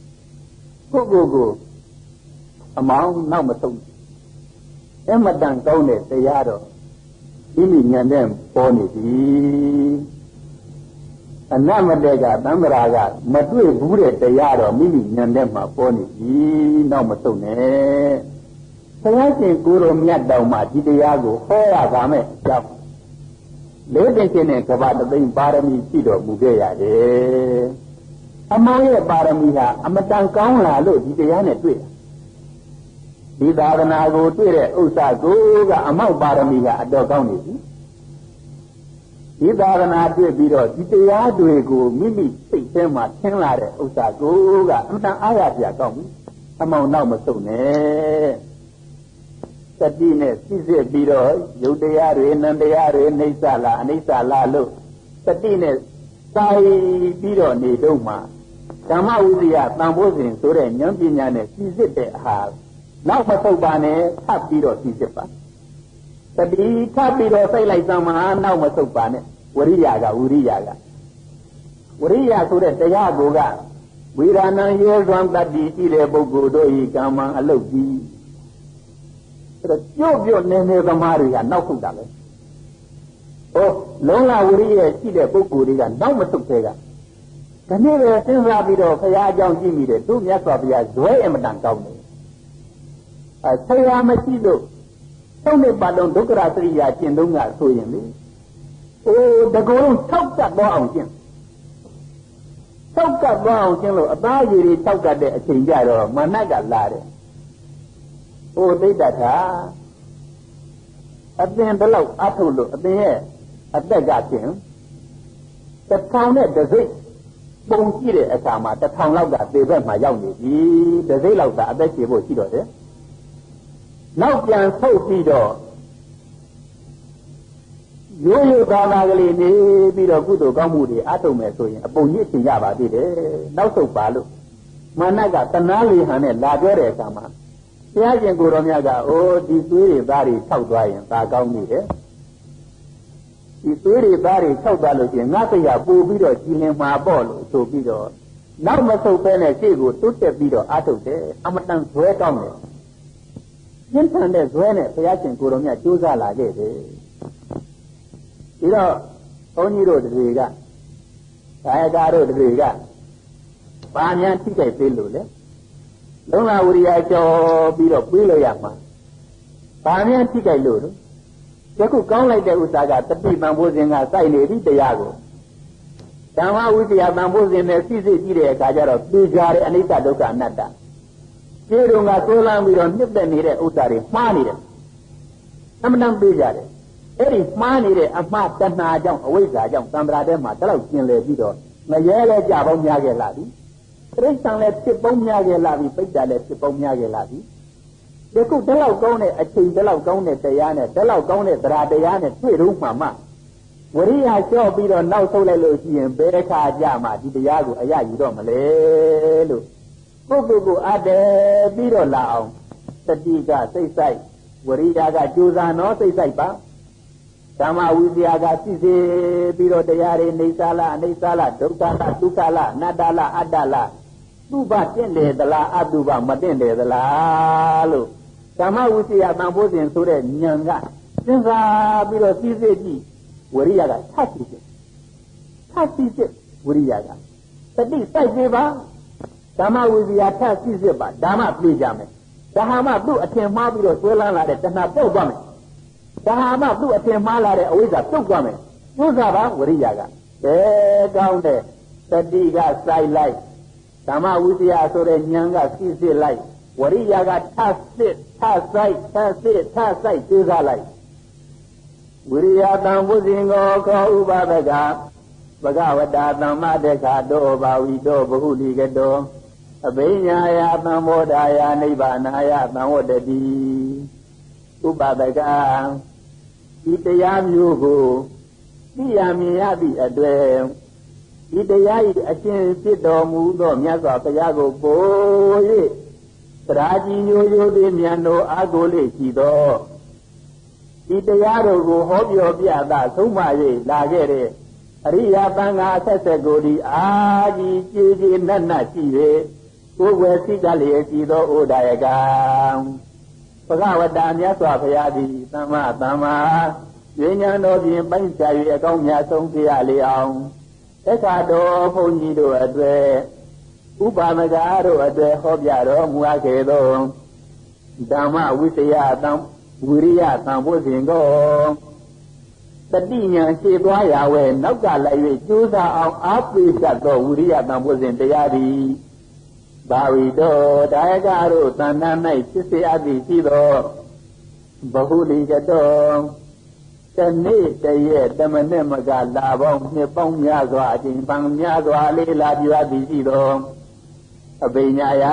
cô Amao nào mà tung Em mà đang câu này Tây ya đó Ý mình nhận đem Bố này đi Anh mà đề gà Tắm ra gà Mà đuôi vũ đề Tây ya đó Ý mình nhận đem mà bố này đi Nào mà tung nè Tây ya trên cú rô miết đầu mà Đi Tây ya gô Hô ya gà mẹ Chào Lê tên trên này Các bạn đã thấy Barami chỉ đồ mù ghê ya đê Amao ye Barami ha Ama đang câu là lộ Đi Tây ya nàyတွေ့Đi đà na cô tuyệt đấy, ưu sa cô cả amau barami cả đào cao này. Đi đà na tuyệt bị rồi, đi tây á tuyệt cô mimi tịnh xem mà xem lại đấy, ưu sa cô cả âm tăng ai à vậy cao, amau nào mà sâu nè. Tất nhiên này, si sẽ bị rồi, yêu tây á rồi, nam tây á rồi, nei sa la luôn. Tất nhiên này, sai bị rồi này đâu mà. Kama uzi à, tam bố sinh số đấy nhóm pin nhà này si sẽ để hà. Nào mà sâu bà này tháp đi rồi xin xếp bà Tại vì tháp đi rồi xây lại sao mà nào mà sâu bà này Uriya số đấy tay hạ cô gà Vì ra năng yếu doang ta đi chỉ lệ bố cô đôi cả mang ở lâu đi Rồi chốt chốt nên tâm hà rồi nào không trả lời Ồ, lâu là Uriya chỉ lệ bố cô đi gà nào mà sâu thế gà Cái này là sinh ra đi rồi phải hạ dòng chí mì đấy Tôi nhắc vào bây giờ dối em mà đằng cao này Saya masih do, tahu ni padang tu kerasri ya cendung nggak suy ni. Oh, dah korang tahu tak bawa ceng, tahu tak bawa ceng lo, apa jadi tahu tak dek ceng dia lo, mana kat lah dek. Oh, tidak dah. Apa yang terlalu atuh lo, apa yang ada kat ceng. Terkau ni dezik, bông chi dek sama, terkau lau kat dezik macam ni, dezik lau tak ada cebo chi dek. Nàoပြန်ဆုတ်ပြီးတော့ရိုးရိုးသားသားကလေးနေပြီးတော့ကုသိုလ်ကောင်းမှုတွေအထုံမဲ့ဆိုရင်အပုံကြီးအချိန်ရပါသေးတယ်နောက်ဆုတ်ပါလို့မာနကတနာလေးဟန်နဲ့လာပြောတဲ့အခါမှာဘုရားရှင်ကိုရောမြတ်ကအိုးဒီသွေးတွေသားတွေထောက်သွားရင်သာကောင်းနေတယ်ဒီဒီသွေးတွေသားတွေ၆သွားလို့ရှိရင်ငါစိတ်ကပူပြီးတော့ကြည်လင်မှာပေါ့လို့ဆိုပြီးတော့နောက်မဆုတ်ပဲနဲ့ရှေ့ကိုတွတ်တက်ပြီးတော့အားထုတ်တယ်အမတန်ဇွဲကောင်းတယ်ပြင်းထန်တဲ့ဇွဲနဲ့ဘုရားရှင်ကိုယ်တော်မြတ်ကြိုးစားလာခဲ့တယ်ဒီတော့ဘုန်းကြီးတို့တွေကဒါယကာတို့တွေကဘာများထိခိုက်သေးလို့လဲလုံလဝိရိယကျော်ပြီးတော့ပြေးလို့ရမှာဘာများထိခိုက်လို့ယခုကောင်းလိုက်တဲ့ဥစ္စာကတတိပံဖို့စဉ်ကစိုက်နေပြီတရားကိုဓမ္မဝိသယာပံဖို့စဉ်နဲ့စိစိကြည့်တဲ့အခါကျတော့ပြေကြတဲ့အနိစ္စဒုက္ခအနတ္တခြေတော်ကသွေးလမ်းပြီးတော့နှစ်သက်နေတဲ့ဥစ္စာတွေမှားနေတယ်အမှန်တန်ပြေကြတယ်အဲ့ဒီမှားနေတဲ့အမှားတဏှာကြောင့်အဝိဇ္ဇာကြောင့်သံဃာထဲမှာတလောက်ကျင်လည်ပြီးတော့မရဲလဲကြပေါင်းများခဲ့လာပြီတိရစ္ဆာန်လည်းဖြစ်ပေါင်းများခဲ့လာပြီပိဋကလည်းဖြစ်ပေါင်းများခဲ့လာပြီဒီခုတလောက်ကောင်းတဲ့အချိန်တလောက်ကောင်းတဲ့တရားနဲ့တလောက်ကောင်းတဲ့သရတရားနဲ့တွေ့တော့မှဝရိယလျှော့ပြီးတော့နောက်ဆုတ်လိုက်လို့ရှိရင်ဘယ်ခါကြမှာဒီတရားကိုအရယူတော့မလဲလို့ပုဂ္ဂိုလ်ကိုအတည်ပြီးတော့လာအောင်တတိကစိတ်ဆိုင်ဝရိယကကြိုးစားနော်စိတ်ဆိုင်ပါဓမ္မဝိဇ္ဇာကသိစေပြီးတော့တရားတွေနေသလားအနိစ္စလားဒုက္ခလားဒုက္ခလားအနတ္တလားအတ္တလားသူ့ဘတင့်တယ်သလားအတုဘမတင့်တယ်သလားလို့ဓမ္မဝိဇ္ဇာတန်ဖိုးစဉ်ဆိုတဲ့ဉာဏ်ကစဉ်းစားပြီးတော့သိစေကြည့်ဝရိယကထပ်သိစေဝရိယကတတိစိုက်စေပါဓမ္မဝိဇ္ဇာထပ်သိစေပါဓမ္မပြေကြမယ်ဒါဟာမှသူ့အထင်မှားပြီးတော့ဆွဲလန်းလာတဲ့တဏှာပုတ်သွားမယ်ဒါဟာမှသူ့အထင်မှားလာတဲ့အဝိဇ္ဇာပုတ်သွားမယ်ကျိုးစားပါဝရိယကဘယ်ကောင်းတဲ့တတိကစိုက်လိုက်ဓမ္မဝိဇ္ဇာဆိုတဲ့ဉာဏ်ကသိစေလိုက်ဝရိယကထစစ်ထဆိုင်ထစစ်ထဆိုင်ကျိုးစားလိုက်ဝိရိယတံဘုဇင်ကိုခောဥပဒကဘဂဝတာသမ္မာတေခတောဘာဝိတောဘဟုလိကတောအဘိညာယသံမောဒာယနိဗ္ဗာနာယသံဝတ္တိဥပဒကဒီတရားမျိုးကိုသိရမြင်ရသည့်အတွက်ဒီတရားဤအရှင်ဖြစ်တော်မူသောမြတ်စွာဘုရားကိုပို့၍တရားကြီးညိုယိုသည်မြန်တို့အာကိုလေးရှိသောဒီတရားတို့ကိုဟောပြောပြတာဆုံးမ၍လာခဲ့တဲ့အရိယာသံဃာဆက်ဆက်ကိုဒီအာကြီးကြည်ကြည်နတ်နတ်ရှိ၍ကိုယ်ွယ်သိကြလျက်ရှိသောဩဒါယကဘဂဝတာမြတ်စွာဘုရားသည်သမ္မာသမ္မာဉာဏ်တော်ဖြင့်ပိုင်းခြား၍အကောင်းမြတ်ဆုံးပြရလေအောင်သက်သာတော်ဘုန်းကြီးတို့အတွက်ဥပါမဂါတို့အတွက်ဟောပြတော်မူအပ်ခဲ့သောဓမ္မဝိသယတံဝိရိယသံဘုဇင်ကိုတတိညာရှေ့သွားရဝဲနောက်ကလိုက်၍ကြိုးစားအောင်အားပေးတတ်သောဝိရိယသံဘုဇင်တရားသည်ဘာဝိတောဒါယကတို့သဏ္ဍာန်၌ဖြစ်စေအပ်သည်ရှိသောဘဟုလိကတောတနေ့တရက်တမနဲ့မကလာပေါင်းနှစ်ပေါင်းများစွာအချိန်ပန်များစွာလေးလာပြအပ်သည်ရှိသောအဘိညာယ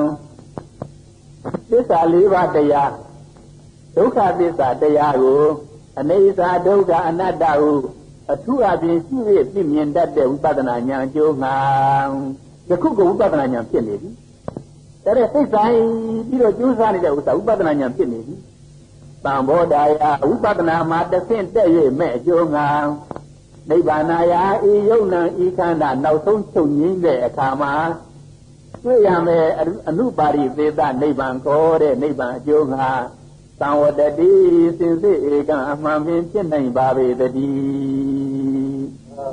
သစ္စာလေးပါးတရားဒုက္ခသစ္စာတရားကိုအနိစ္စဒုက္ခအနတ္တဟုအထူးအပြင်ရှိ၍သိမြင်တတ်တဲ့ဝိပဿနာဉာဏ်အကျိုးငှာယခုကဝိပဿနာဉာဏ်ဖြစ်နေပြီဒါတဲ့စိတ်ဆိုင်ပြီးတော့ကျိုးစားနေတဲ့ဥစ္စာဝိပဿနာဉာဏ်ဖြစ်နေပြီသံဘောဓာယဝိပဿနာမှာတစ်ဆင့်တက်၍မဲ့အကျိုးငှာနိဗ္ဗာနာယဤယုံနံဤခန္ဓာနောက်ဆုံးချုပ်ငြိမ်းတဲ့အခါမှာတွေ့ရမယ်အနုပါရိသေသနိဗ္ဗာန်ခေါ်တဲ့နိဗ္ဗာန်အကျိုးငှာသံဝတ္တိစင်စစ်ဧကံအမှန်ပင်ဖြစ်နိုင်ပါပေတည်း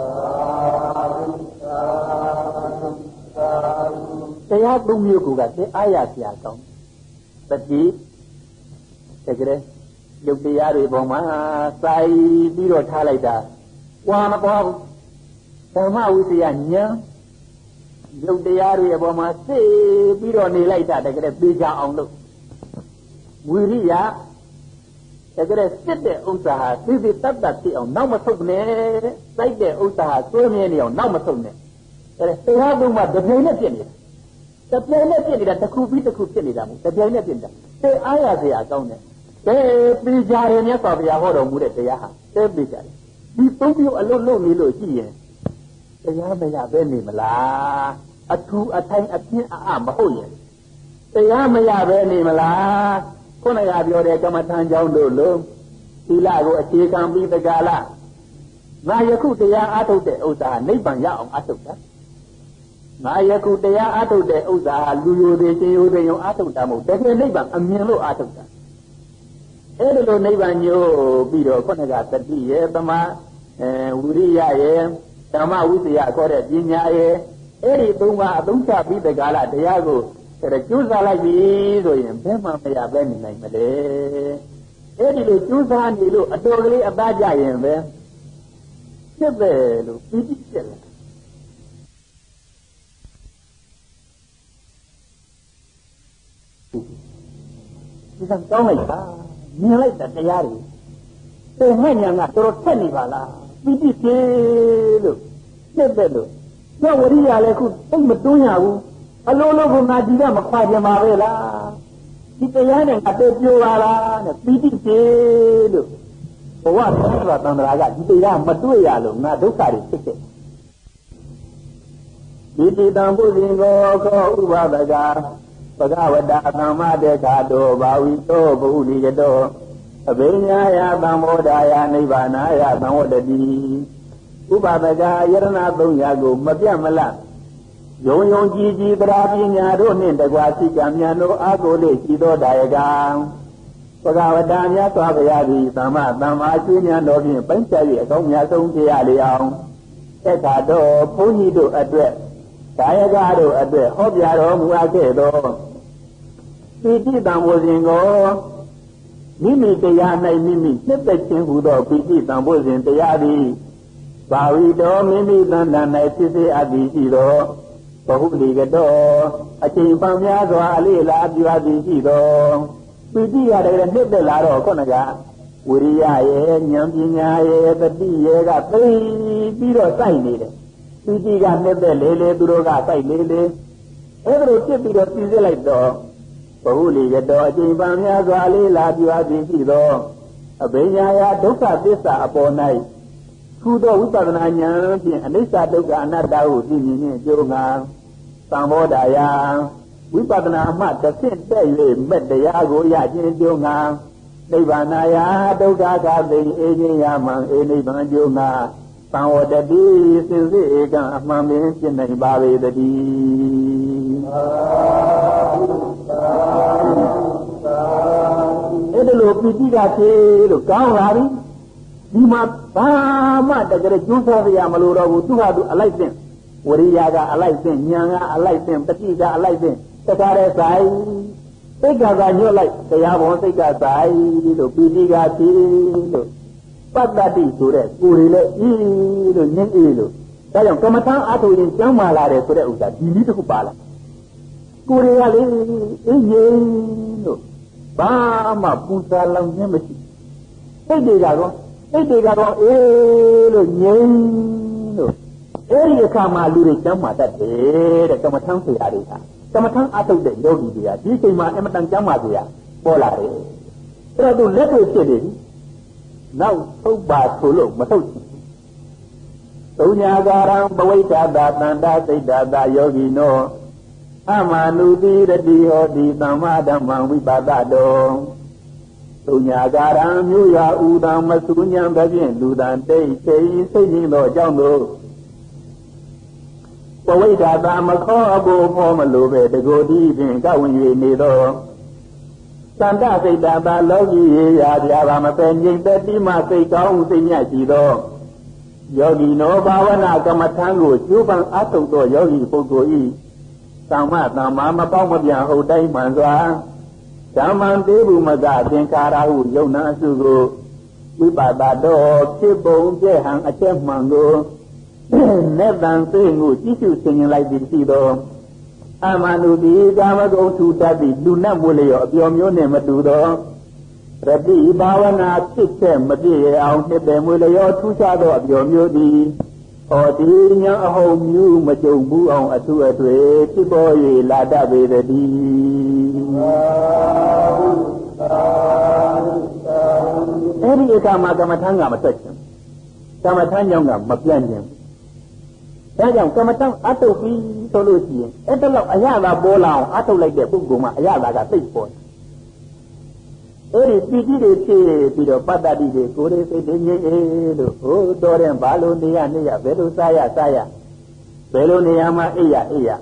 တရားသုံးမျိုးကတည်းအားရစရာကောင်းတတိတကယ်ရုပ်တရားတွေပေါ်မှာစိုက်ပြီးတော့ထားလိုက်တာဝါမပေါ်ဘူးဓမ္မဝိသယဉာဏ်ရုပ်တရားတွေအပေါ်မှာသိပြီးတော့နေလိုက်တာတကယ်ပြေချအောင်လို့ဝိရိယတကယ်စစ်တဲ့ဥစ္စာဟာသိသိတတ်တတ်သိအောင်နောက်မဆုတ်နဲ့စိုက်တဲ့ဥစ္စာဟာသွေးမြဲနေအောင်နောက်မဆုတ်နဲ့တရားသုံးပါးတစ်ပြိုင်နဲ့ဖြစ်နေတာတစ်ပြိုင်နဲ့ဖြစ်နေတာတစ်ခုပြီးတစ်ခုဖြစ်နေတာမဟုတ်တစ်ပြိုင်နဲ့ဖြစ်နေတာသိအားရစရာကောင်းတယ်သေကြတယ်မြတ်စွာဘုရားဟောတော်မူတဲ့တရားဟာသေကြတယ်ဒီသုံးမျိုးအလုံးလုံးနေလို့ရှိရင်တရားမရပဲနေမလားအထူးအထိုင်အပြင်းအမဟုတ်ရင်တရားမရပဲနေမလားခုနကပြောတဲ့ကမ္မထံကြောင့်တို့လို့သီလကိုအခြေခံပြီးတက္ကလာ ngài yêu cụ tây á thâu để âu già nấy bằng ya ông thâu đó ngài yêu cụ tây á thâu để âu già lưu de chế yêu de ông thâu đó một thế nấy bằng âm nhiên lo thâu đó thế đó nấy bằng nhiều bị rồi con này tất đi ye tama Uriya ye Dhamma Visuddhiya cóတဲ့ပညာရဲ့အဲ့ဒီသုံးပါအသုံးချပြီးတဲ့ကာလတရားကိုကျိုးစားလိုက်ပြီဆိုရင်ဘယ်မှမရပဲနေနိုင်မလဲအဲ့ဒီလိုကျိုးစားနေလို့အတော်ကလေးအသားကြရင်ပဲဖြစ်ပဲလို့ပြီးပြီးဖြစ်လာဒီကကောင်းလိုက်တာမြင်လိုက်တဲ့တရားတွေသင်္ဟညာကတော်တော်ထက်နေပါလားပြီးပြီးဖြစ်လို့ဖြစ်ပဲလို့တော့ဝရိယလည်းခုတိတ်မတွန်းရဘူးအလိုလိုကငါဒီကမခွာကြမှာပဲလားဒီတရားနဲ့ငါတွေ့ပြောပါလားနဲ့ပြီးပြီးဖြစ်လို့ဘဝသတ္တဝါတန္တရာကဒီတရားမတွေ့ရလို့ငါဒုက္ခတွေဖြစ်တယ်ဒီတိတံဘုဇင်ကိုခောဥပဒကပဂဝတ္တသမ္မာတေခါတောဘာဝိတောဘုလိကတောအဘိညာယသံမောဒာယနိဗ္ဗာနာယသံဝတ္တိဥပဒကယရဏသုံးရာကိုမပြတ်မလတ်ယုံယုံကြည်ကြည်တရားပညာတို့နှင့်တကွာစိတ်ကမြတ်တို့အာကိုလေးရှိသောဒါယကပဂဝတ္တမြတ်စွာဘုရားသည်သမ္မာကျွေးဉာဏ်တော်ဖြင့်ပိုင်းခြား၍အကောင်းမြတ်ဆုံးဖြစ်ရလေအောင်သက်သာတော်ဘုန်းကြီးတို့အတွက်ဒါယကတို့အတွက်ဟောပြတော်မူအပ်ခဲ့သောပိဋိတံဝဇင်ကိုမိမိတရား၌မိမိနှစ်သက်ခြင်းဟူသောပိဋိတံဝဇင်တရားသည်ဘာဝိတော်မိမိတန်တန်၌ဖြစ်စေအပ်သည်ရှိသောဘဟုလိကတောအချိန်ပန်များစွာအလေးလာပြုအပ်သည်ရှိသောပိဋိရတယ်နှစ်သက်လာတော့ခုနကဝိရိယရဲ့ဉာဏ်ပညာရဲ့တတိရဲ့ကသိပြီးတော့စိုက်နေတယ်ပိဋိကနှစ်သက်လေလေသူတို့ကစိုက်လေလေအဲ့ဒါလိုဖြစ်ပြီးတော့သိစေလိုက်တော့ဘဟုလိကတောအချိန်ပန်များစွာအလေးလာပြုအပ်သည်ရှိသောအဘိညာယဒုက္ခသစ္စာအပေါ်၌ခုသောဝိပဿနာဉာဏ်ဖြင့်အနိစ္စဒုက္ခအနတ္တဟုသိမြင်ခြင်းအကျိုးငါသံဘောဓာယဝိပဿနာအမှတစ်ဆင့်တက်၍မဲ့တရားကိုရခြင်းအကျိုးငါနိဗ္ဗာနာယဒုက္ခသာသိအေခြင်းရမှန်အေနိဗ္ဗာန်အကျိုးငါသံဝတ္တိစင်စစ်ဧကံအမှန်ပင်ဖြစ်နိုင်ပါပေတည်းအဲ့ဒါလိုပိဋိကဖြစ်လို့ကောင်းလာပြီဒီမှာဘာမှတကယ်ကျိုးစားရမလို့တော့ဘူးသူဟာသူအလိုက်သင့်ဝရိယကအလိုက်သင့်ဉာဏ်ကအလိုက်သင့်တတိကအလိုက်သင့်တခါတည်းဆိုင်စိတ်ကညွတ်လိုက်တရားပေါ်စိတ်ကဆိုင်လို့ပိဋိကဖြစ်လို့ပတ္တတိဆိုတဲ့ကိုယ်တွေလည်းဤလို့ညင်းဤလို့ဒါကြောင့်ကမ္မထအထုရင်ကျမ်းမာလာတယ်ဆိုတဲ့ဥစ္စာဒီနည်းတစ်ခုပါလာကိုယ်တွေကလေအင်းကြီးလို့ဘာမှပူဇော်လောင်ခြင်းမရှိစိတ်တွေကတော့အေးလို့ငြိမ်လို့အဲ့ဒီအခါမှာလူတွေကျမ်းမာတတ်တယ်တဲ့ကမ္မထဆရာတွေကကမ္မထအထုတ်တဲ့ယောဂီတွေကဒီချိန်မှာအမတန်ကျမ်းမာစရာပေါ်လာတယ်အဲ့တော့သူလက်တွေဖြစ်နေပြီနောက်ထုတ်ပါဆိုလို့မထုတ်ဘူးသုံးညာကာရံပဝိတ္တတာတန္တာစိတ်တာတာယောဂီနောအမနုတိရတိဟောတိသမ္မာဓမ္မဝိပါဒတောသုညာကာရံမြို့ရာဥဒံမသုညာသဖြင့်လူတန်တိတ်စိတ်စိတ်ရင်းသောအကြောင်းတို့ပဝိဒ္ဓတာမခောအဖို့ဖောမလိုပဲတကိုယ်ဒီဖြင့်ကဝင်၍နေသောသန္တစိတ်တာလောကီရေရာပြာပါမပဲငြိမ့်သက်တိမှစိတ်ကောင်းစိတ်မြတ်ရှိသောယောဂီနောဘာဝနာကမ္မထံကိုကျိုးပန်အထုတ်သောယောဂီပုဂ္ဂိုလ်ဤသမ္မာသမ္မာမပေါက်မပြန်ဟုတ်တိုင်းမှန်စွာဓမ္မံတေဘုမကသင်္ခါရဟုယုံနာစုကိုဝိပါဒတော်ဖြစ်ပုံပြည့်ဟံအချက်မှန်ကိုနဲ့တန်သိမှုကြည့်ရှုဆင်ခြင်လိုက်ပြီးရှိသောအမနုတိကာမဂုဏ်ထူတတ်သည့်လူနဲ့မွေလျော်အပျော်မျိုးနှင့်မတူသောရတိဘာဝနာဖြစ်ချက်မပြည့်အောင်နှစ်တယ်မွေလျော်ထူးခြားသောအပျော်မျိုးသည်ဟောဒီညာအဟုန်မျိုးမကြုံဘူးအောင်အထူးအထွေဖြစ်ပေါ်၍လာတတ်ပေသည်အဲ့ဒီအခါမှာကမ္မထံကမထွက်ခြင်းကမ္မထံကြောင့်ကမပြန့်ခြင်းဒါကြောင့်ကမ္မထံအထုတ်ပြီးဆိုလို့ရှိရင်အဲ့တလောက်အရသာပေါ်လာအောင်အထုတ်လိုက်တဲ့ပုဂ္ဂိုလ်မှာအရသာကသိပ်ပေါ် Eri piti de che piro patadi de kore se de nye lo o doren balo neya neya belo saya belo neya ma iya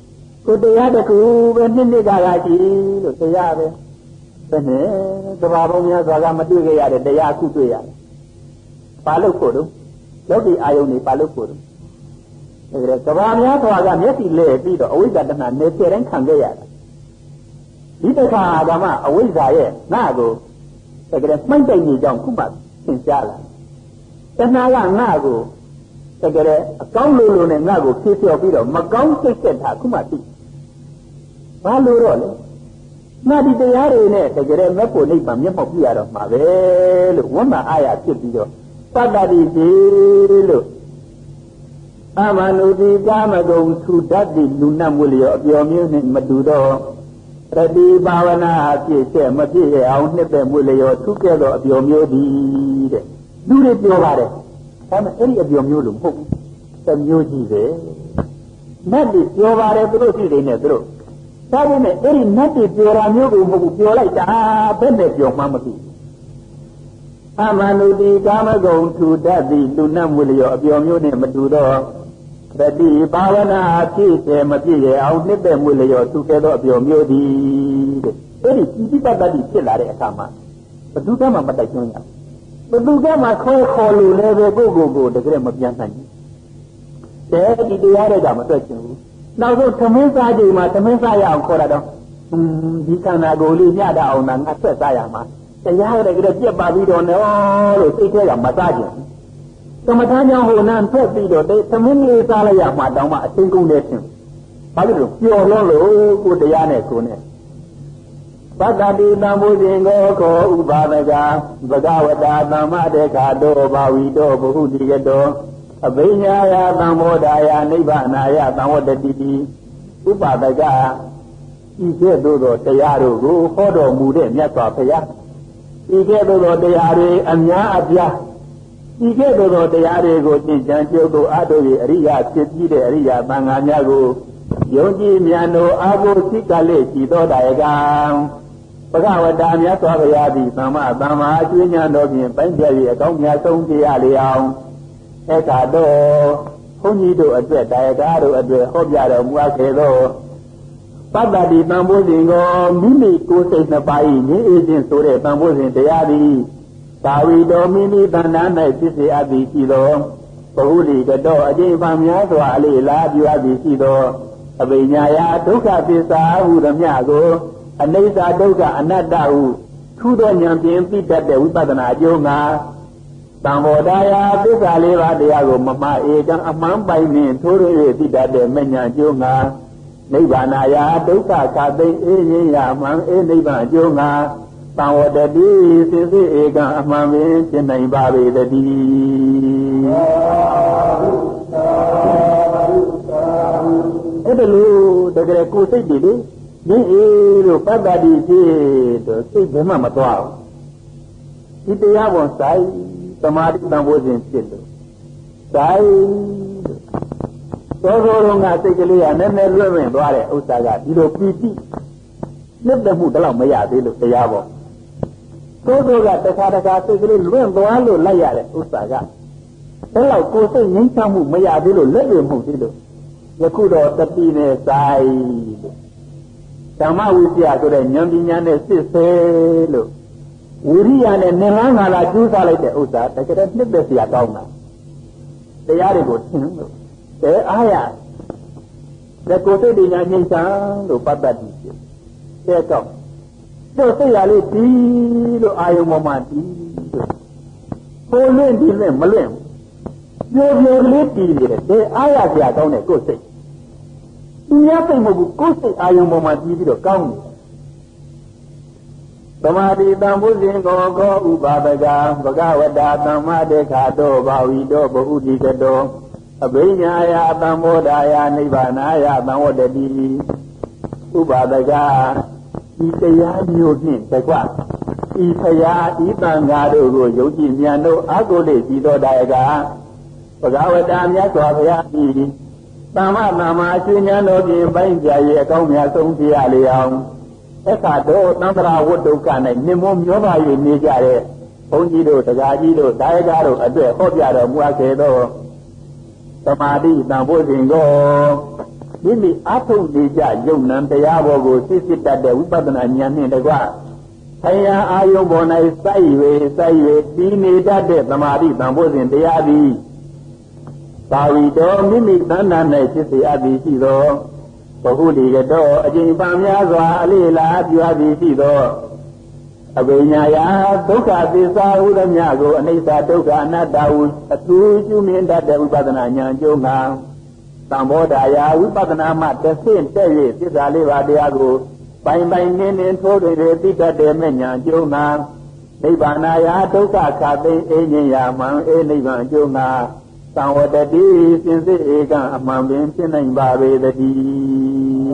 koတရားတကူပဲနှစ်ကကြီးလို့တရားပဲဘယ်နဲ့သဘာဝများစွာကမတွေ့ကြရတဲ့တရားအခုတွေ့ရတယ်ဘာလို့ဖို့တော့လောကီအာယုန်တွေဘာလို့ဖို့တော့ဒါကဘာများစွာကမျက်စိလဲပြီးတော့အဝိဇ္ဇာတဏှာနေတဲ့တိုင်းခံခဲ့ရတာဒီတခါကမှအဝိဇ္ဇာရဲ့ငါ့ကိုတကယ်မှိုက်တိုက်နေကြောင်းခုမှသင်ကြားလာတဏှာကငါ့ကိုတကယ်အကောင်းလို့နဲ့ငါ့ကိုဖြည့်လျှော်ပြီးတော့မကောင်းစိတ်သက်တာခုမှသိဘာလို့တော့လဲငါဒီတရားတွေနဲ့တကယ်မဲ့ဖို့နိဗ္ဗာန်မျက်မှောက်ပြရတော့မှာပဲလို့ဝမ်းသာအားရဖြစ်ပြီးတော့ပတ္တတိတိလို့အမနုတိကာမဂုံသုဒ္ဓတိလူနတ်မွေလျောအပျော်မျိုးနဲ့မတူတော့တတိဘာဝနာအပြည့်ချက်မပြည့်ရအောင်နှစ်သက်မွေလျောသူကဲ့သို့အပျော်မျိုးဒီတဲ့လူတွေပြောပါတယ်ဒါပေမဲ့အဲ့ဒီအပျော်မျိုးလို့မဟုတ်ဘူးတစ်မျိုးကြီးပဲနတ်တွေပြောပါတယ်သူတို့ရှိတယ်နဲ့သူတို့ဒါပေမဲ့အဲ့ဒီနတ်တွေပြောတာမျိုးကိုမဟုတ်ဘူးပြောလိုက်တာဘယ်နဲ့ပြောမှမသိအမနုတိကာမဂုံသုဒ္ဓတိလူနတ်မွေလျောအပျော်မျိုးနဲ့မတူတော့တတိဘာဝနာအပြည့်ချက်မပြည့်ရအောင်နှစ်သက်မွေလျောသူကဲ့သို့အပျော်မျိုးဒီတဲ့အဲ့ဒီပိဋကတ္တိဖြစ်လာတဲ့အခါမှာဘသူကမှမတိုက်တွန်းရဘသူကမှခေါ်လို့လည်းပဲကိုယ်တကယ်မပြန်နိုင်ဘူးတဲ့ဒီတရားတွေကမတွေ့ချင်ဘူးနောက်ဆုံးသမင်းစားကြည့်မှာသမင်းစားရအောင်ခေါ်တာတော့ဒီခန္ဓာကိုယ်လေးညတာအောင်ငါဆက်စားရမှာတရားတွေကပြက်ပါပြီးတော့နော်လို့စိတ်ထဲကမစားကြင်သမထကြောင့်ဟိုနန်းထွက်ပြီးတော့သမင်းလေးစားလိုက်ရမှာတောင်းမှအသိကုန်နေခြင်းဘာလို့လဲပျော်လို့ကိုတရားနဲ့ကိုနဲ့ပတ္တတိတံဘုဇင်ကိုခောဥပါဒကဘဂဝတာသမ္မတေခာတောဘာဝီတောဘဟုတိကတောအဘိညာယသံဘောဓာယနိဗ္ဗာနာယသံဝတ္တိတိဥပါဒကဤကဲ့သို့သောတရားတို့ကိုဟောတော်မူတဲ့မြတ်စွာဘုရားဤကဲ့သို့သောတရားတွေအများအပြားဤကဲ့သို့သောတရားတွေကိုသင်ကြံကြုတ်သောအတု၏အရိယာဖြစ်ပြီးတဲ့အရိယာသံဃာများကိုယုံကြည်မြန်တို့အာဟုစိကလေရှိသောတာယကံဘဂဝတာမြတ်စွာဘုရားသည်သမ္မာသမ္မာအကျွေးညာတော်ဖြင့်ပိုင်းပြ၍အကောင်းမြတ်ဆုံးတရားလေအောင်ဧကတော့ဘုန်းကြီးတို့အတွက်တာယကတို့အတွက်ဟောပြတော်မူအပ်ခဲ့သောပတ္တတိတံဘုဇင်ကိုမိမိကိုယ်စိတ်နှစ်ပါး၏ငြိအေးခြင်းဆိုတဲ့တံဘုဇင်တရားသည်သာဝီတော်မိမိတဏ္ဍာ၌ဖြစ်စေအပ်သည်ရှိသောဘဟုလိကတော့အကျင့်ပါများစွာအလေလားပြုအပ်သည်ရှိသောအဘိညာယဒုက္ခသစ္စာဟုသမျှကိုအနိစ္စဒုက္ခအနတ္တဟုထူးသောဉာဏ်ဖြင့်သိတတ်တဲ့ဝိပဿနာအကျိုးငါသံဘောဓာယသစ္စာလေးပါးတရားကိုမမှားဧကံအမှန်ပိုင်နှင့်ထိုးရ၍သိတတ်တဲ့မဉ္ဇဉ်အကျိုးငါနိဗ္ဗာနာယဒုက္ခခသိအေးရင်ရမှန်အေးနိဗ္ဗာန်အကျိုးငါသံဝတ္တိစင်စစ်ဧကံအမှန်ပင်ဖြစ်နိုင်ပါပေတည်းအဲ့ဒါလို့တကယ်ကိုယ်စိတ်တွေလေဒီအေးလို့ပတ္တတိဖြစ်တော့စိတ်ဘယ်မှမသွားဘူးဒီတရားပေါ်ဆိုင်သမာဓိတန်ဖိုးခြင်းဖြစ်လို့ဆိုင်သောသောကစိတ်ကလေးကနည်းနည်းလွတ်ဝင်သွားတဲ့ဥစ္စာကဒီလိုပီတိနှစ်သက်မှုတလောက်မရသေးလို့တရားပေါ်သောသောကတခါတခါစိတ်ကလေးလွင့်သွားလို့လိုက်ရတဲ့ဥစ္စာကဒါလောက်ကိုယ်စိတ်ငြိမ်းချမ်းမှုမရသေးလို့လက်ရမှုသေးလို့ယခုတော့တတိနဲ့ဆိုင်လို့ဓမ္မဝိပ္ပယဆိုတဲ့ဉာဏ်ပညာနဲ့စစ်ဆဲလို့ဝိရိယနဲ့နင်္လန်းငါလာကျူးစားလိုက်တဲ့ဥစ္စာတကယ်နှစ်သက်စရာကောင်းတာတရားတွေကိုသင်လို့တဲအားရတဲ့ကိုယ်စိတ်ဉာဏ်ငြိမ်းချမ်းလို့ပတ္တတိဖြစ်တဲ့ကောင်းတို့စိတ်ရလေးဒီလို့အာယုံပေါ်မှာဒီလို့ဟိုလွင့်ဒီလွင့်မလွင့်ပြိုပြိုကလေးတည်နေတယ်တဲအားရစရာကောင်းတဲ့ကိုယ်စိတ်သူရစိတ်မဟုတ်ဘူးကိုယ်စိတ်အာယုံပေါ်မှာတည်ပြီးတော့ကောင်းတယ်သမာဓိတံဘုဇင်ကိုခောဥပါဒကဘဂဝတာသမ္မာတေခာတောဘာဝီတောဘဟုတိကတောအဘိညာယသံဘောဓာယနိဗ္ဗာနာယသံဝတ္တိဥပါဒကဤတရားမျိုးဖြင့်တကွဤဖရာဤတန်ဃာတို့ကိုယုံကြည်မြန်တို့အာကိုလေရှိသောတာယကဘဂဝတာမြတ်စွာဘုရားဤသမ္မာသမ္မာအရှင်ဉာဏ်တော်ဖြင့်ပိုင်းပြရဲ့အကောင်းမြတ်ဆုံးဖြစ်ရလေအောင် Eka do Nandra Wodukane, Nimum Yova Nijare, Onjido, Tagajido, Daigaro, Ade, Hobiado, Muakedo, Tamadi, Nambozingo, Mimi Atum Nija, Yunam, Tayabo, Sisita, the Upadana, Yan, the Gua. Haya Ayobona, Saiwe, Dini, Dade, Tamadi, Nambozin, the Abi. Sawido, Mimi, Nana, Sisi, Abi, Sido. Bahuli Gado, Ajin Pamyaza, Alila, Yuabi, Abinaya, Toka, Visa, Udamyago, Anisa, Toka, Nadawu, a two human that the Upadana, Jonga, Tambodaya, Upadana, Mat, the same Terry, Tisaliva, Diago, by Nin and told the Vita de Menya, Jonga, Nibanaya, Toka, Kabe, Enya, Man, Enivan, Jonga. Sao the D since the Ega among Vincent and Babi the D.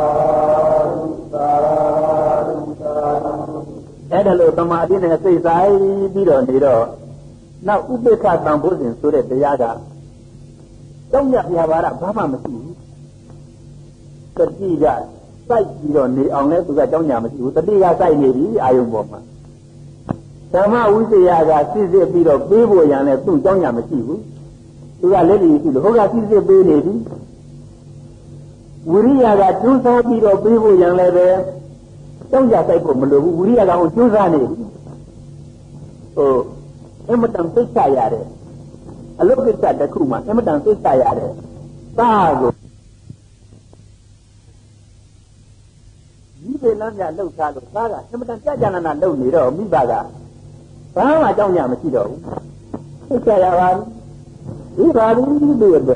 Edalo Tomadina says, I did on it. Now, Ubeka Bambus in Suret the Yaga. Don't yet Yavara, Papa Masi. The Diga, sight you on the unless to the Donyamu, the Diga side lady, I am woman. Sama we say Yaga sees a bit of Bibo and a two Donyamu. Tu a lady to the Hoga sees a baby. Uriya got two thousand of people young lady. Don't just say from Uriya got two thousand. Oh, Emerton fish tired. I look at the Kuma, Emerton fish tired. Sago. You will learn that low sago, Saga, Emerton Sajana and don't need a Mibaga. I don't yam. Fish tired. You do it.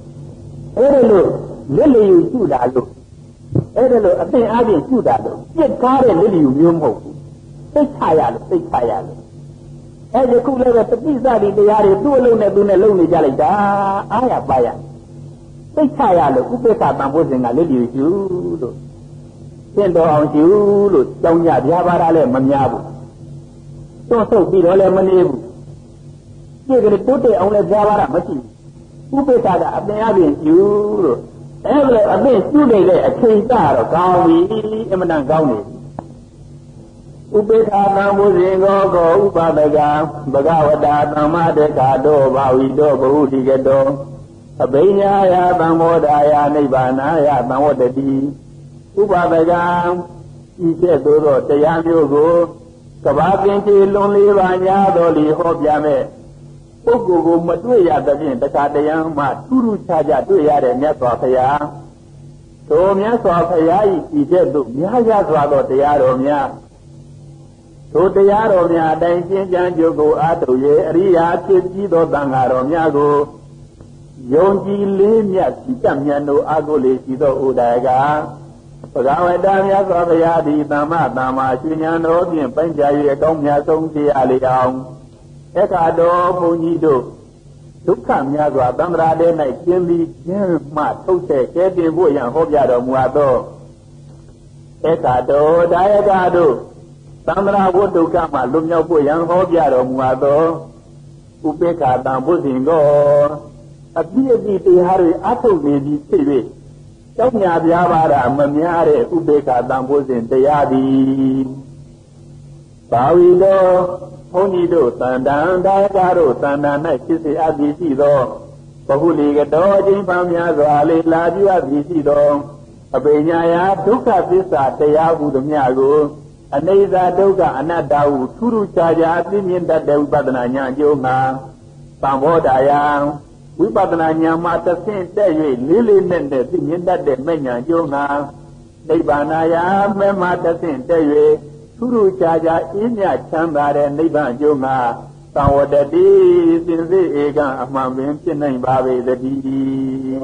Edelo, Lily, you do that. Edelo, I think I didn't do that. Get car and Lily, you know. Take tired. As a cooler at the pizza, they are two alone and alone, Jalita. I have fire. Take tired, who pick up and was in a Lily, you send on you, don't ya, Yavara, Manyabu. Don't so be all Manebu. You're going to put it on a Java machine. Who put that up there? You ever a bit too late a case out of Gawi, Eminent Gawi. Upeta Namuzingo, go, Upaga, Bagawada, Namadeka, Do, Bawi, Do, Bahudi, Gado, Abenya, Bamodaya, Nibana, Bamoda D. Upaga, he said, Dodo, Tayamu, Kabaki, Lonely Vanya, Dolly, Hope Yame. Ogo Matuya, the Kadayam, Turu Chaja, Tuya, and Yaswapaya. So Yaswapaya, he said, Yaya Swabo, the Yaromia. So the Yaromia, dancing Janjogo, Atoye, Ria, Chido, Bangaromiago, Yonji, Limia, Sitamiano, Agole, Sido, Udaga. Pagawedamia Swapaya, the Nama, Chinyano, and Panjay, Tomia, Songti, Aliam. Ekado, Punido, Tukam Yaga, Bangrade, and Kimbi, Mat, Tose, Kedi, Boy, and Hobiado, Muado. Ekado, Diagado, Sandra Wodukama, Lumio Boy, and Hobiado, Muado, Upeka, Dambuzingo, a deity Harry Atto, maybe TV. Tonya Yavara, Mamiare, Ubeka, Dambuzin, Tayadi. Bawido. Ponido, Sandan, Diagaro, Sandan, Kissy, Abisido, Pahuli, Dodging Pamiazo, Ali, Ladu, Abisido, Abenya, Duka, Visa, Tayabu, the Miago, Aneza, Doga, Anadau, Turu Chaja, Pinion, that they Badana, Yonga, Pamodaya, we Badana, Mata Saint Day, Lily Mende, Pinion, that they Menya, Yonga, Nebanaya, Memata Saint Day. Turu Chaja, Inya Chamba, and Niban Jonga, Sao the D, since the Ega, among Vincent and Babi the D.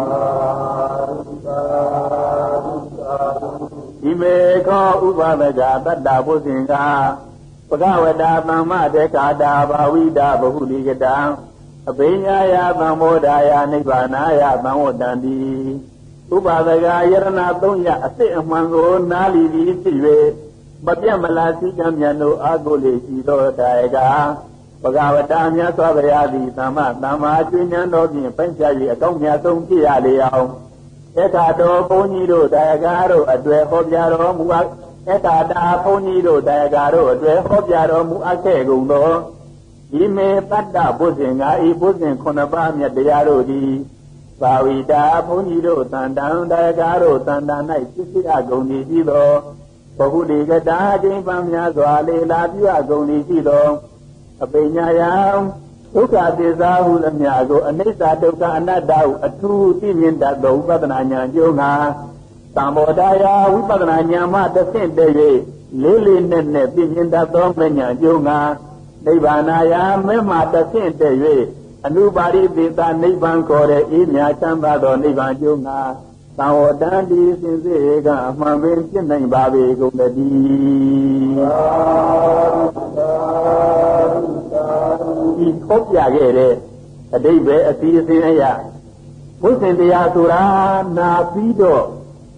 He may call Ubanaga, that Dabuzinga, Pagawada, Mama, Dekada, Bawida, Bahuli down, Abenya, Mamodaya, Nibanaya, Mamodandi, Ubanaga, Yarana, Donya, a say among Nali, TV. But Yamalasi Jamiano Agole, Sido Daiga, Pagawatanya Savayadi, Nama, Junior Nogi, Penchai, Tomia Tonki Aliao, Ekado, Ponido, Diagaro, Adwe Hobiaro, Ekada Poniro Dagaro, Hobjaro Muake Gundo, Ime Pada Bosinga, Ibosin Konabamia de Yarodi, Pavida Poniro, Tandan, Dagaro, Tandana, Sisia Goni Gido, Pohudi Gada, Bamia Zoale, Labia Goni Gido, Abenyayam, Uka Desahu, Amiago, Anesa Doka, Anadau, a two Timin that the Upatananya Yoga. Tambodaya, Wipagananya, the same day, Lily Nene, Pinda Domania, Junga, Nevanaya, Mema, the same day, a new body with a Nivan Kore, Inya Chambado, Nivan Junga, Tambodandi, Sinzega, Mamin, Chinay Babi, Gumedi. He hoped Yagere, a day where a season, who's in the Asura, Napido.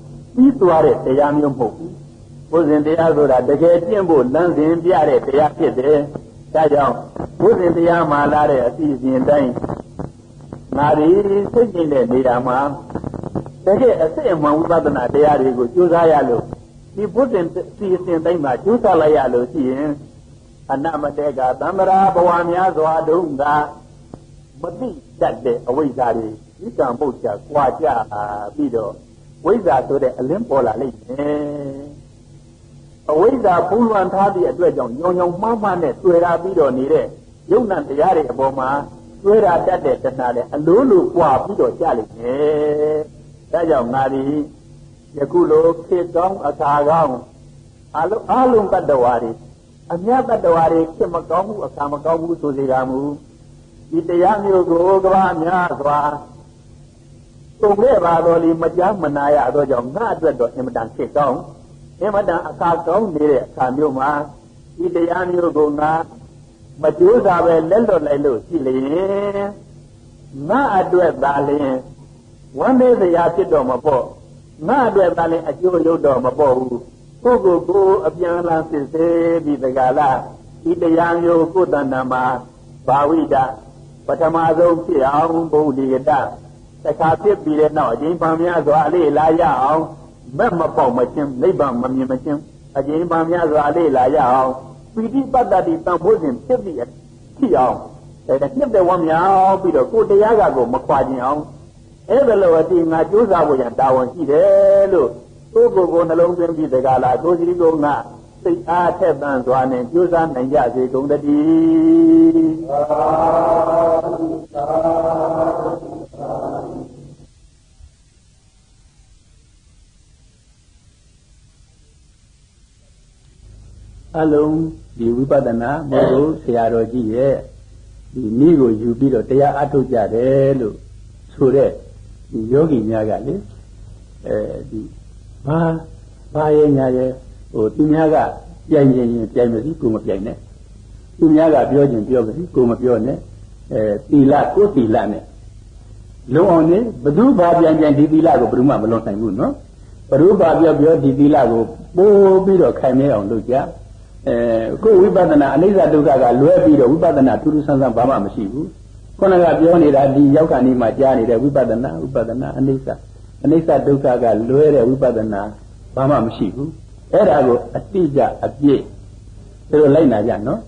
Ituare te yamyo mhoku bozinတရားဆိုတာတကယ်ကျင့်ဖို့လမ်းစဉ်ပြတဲ့တရားဖြစ်တယ်။ဒါကြောင့်ဘုဇင်တရားမှာလာတဲ့အစီအစဉ်တိုင်းငါဒီစိတ်ကျင့်တဲ့နေရာမှာတကယ်အစစ်အမှန်ဝိပဿနာတရားတွေကိုကြိုးစားရလို့ဒီဘုဇင်စီအစဉ်တိုင်းမှာကြိုးစားလိုက်ရလို့ရှိရင်အနမတေကသံဃာဘဝများစွာတုန်းကမတိတတ်တဲ့အဝိဇ္ဇာတွေဤကံပုတ်ချကွာကြပြီးတော့ဝိဇ္ဇာဆိုတဲ့အလင်းပေါ်လာလိမ့်မယ်အဝိဇ္ဇာပူလွန်ထားသည့်အတွက်ကြောင့်ညုံညုံမှားမှားနဲ့တွေ့ရာပြီးတော့နေတဲ့ယုံနာတရားတွေအပေါ်မှာတွေ့ရာတတ်တဲ့တဏှာနဲ့အလိုလိုပွားပြီးတော့ကြလိမ့်မယ်ဒါကြောင့်ငါဒီယခုလိုခေတ်ကောင်းအခါကောင်းအလုံးတတ္တဝါတွေအမြတ်တတ္တဝါတွေခေတ်မကောင်းဘူးအခါမကောင်းဘူးဆိုစေကမူဒီတရားမျိုးကိုကဘာများစွာတုံ့ခဲ့ပါတော်လီမကြားမနာရတော့ကြောင့်ငါအတွက်တော့အင်မတန်ခေတ်ကောင်းအင်မတန်အခါကောင်းနေတဲ့အခါမျိုးမှာဒီတရားမျိုးကိုငါမကြိုးစားပဲလက်လွတ်လိုက်လို့ရှိလျင်ငါအတွက်သာလျင်ဝမ်းနည်းစရာဖြစ်တော့မပေါ့ငါအတွက်သာလျင်အကျိုးလုပ်တော့မပေါ့ဘူးကိုအပြန်လာစစ်စေးပြီးတကလားဒီတရားမျိုးကိုယ်တဏ္ဍာမှာဘာဝိဒပထမဆုံးဖြစ်အောင်ဘုဒ္ဓိကတတခါဖြစ်ပြီးတဲ့နောက်အကျဉ်းပံများစွာအလေးလာရအောင်မက်မပေါက်မချင်းနိဗ္ဗာန်မမြင်မချင်းအကျဉ်းပံများစွာအလေးလာရအောင်ပီတိပတ္တတိတန်ဖိုးစဉ်ဖြစ်ပြီးဖြစ်အောင်နှစ်သက်ဝမ်းမြောက်ပြီးတော့ကိုယ်တရားကကိုမခွာခြင်းအောင်အဲ့ဒါလိုအတိငါကြိုးစားဖို့ရန်တာဝန်ရှိတယ်လို့ကိုယ်နှလုံးသွင်းပြီးတကလားကိုစီကုန်းကစိတ်အားထက်သန်စွာနဲ့ကြိုးစားနိုင်ကြစေကုန်တည်းအလုံးဒီဝိပဿနာမို့လို့ဆရာတော်ကြီးရဲ့ဒီနည်းကိုယူပြီးတော့တရားအထုတ်ကြတယ်လို့ဆိုတဲ့ဒီယောဂီများကလေဒီဘာရဲ့ညာရဲ့ဟိုသူများကပြိုင်ရင်ပြိုင်မစီကိုမပြိုင်နဲ့သူများကပြောခြင်းပြောမစီကိုမပြောနဲ့သီလကိုသီလနဲ့လုံအောင်နေဘသူဘာပြိုင်ဒီသီလကိုဘယ်သူမှမလွန်နိုင်ဘူးနော်ဘသူဘာပြောဒီသီလကိုပိုးပြီးတော့ခိုင်မဲအောင်လုပ်ကြကိုဝိပဿနာအနိစ္စဒုက္ခကလွဲပြီးတော့ဝိပဿနာထူးထူးဆန်းဆန်းဘာမှမရှိဘူးခုနကပြောနေတာဒီရောက်ခဏนี้မှာကြားနေတဲ့ဝိပဿနာအနိစ္စဒုက္ခကလွဲတဲ့ဝိပဿနာဘာမှမရှိဘူးအဲ့ဒါကိုအတိအကျအပြည့်သူတို့လိုက်နာကြနော်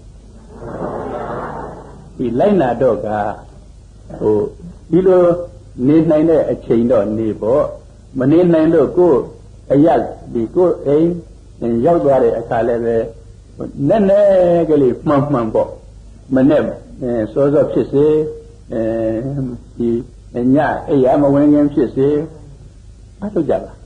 ဒီလိုက်နာတော့ကဟိုဒီလိုနေနိုင်တဲ့အချိန်တော့နေပေါ့မနေနိုင်လို့ကိုယ်အရက်ဒီကိုယ်အိမ်ရောက်သွားတဲ့အခါလည်းပဲနည်းနည်းကလေးမှန်ပေါ့မနဲ့စောစောဖြစ်စေဒီညအိယာမဝင်ခင်ဖြစ်စေအထုတ်ကြပါ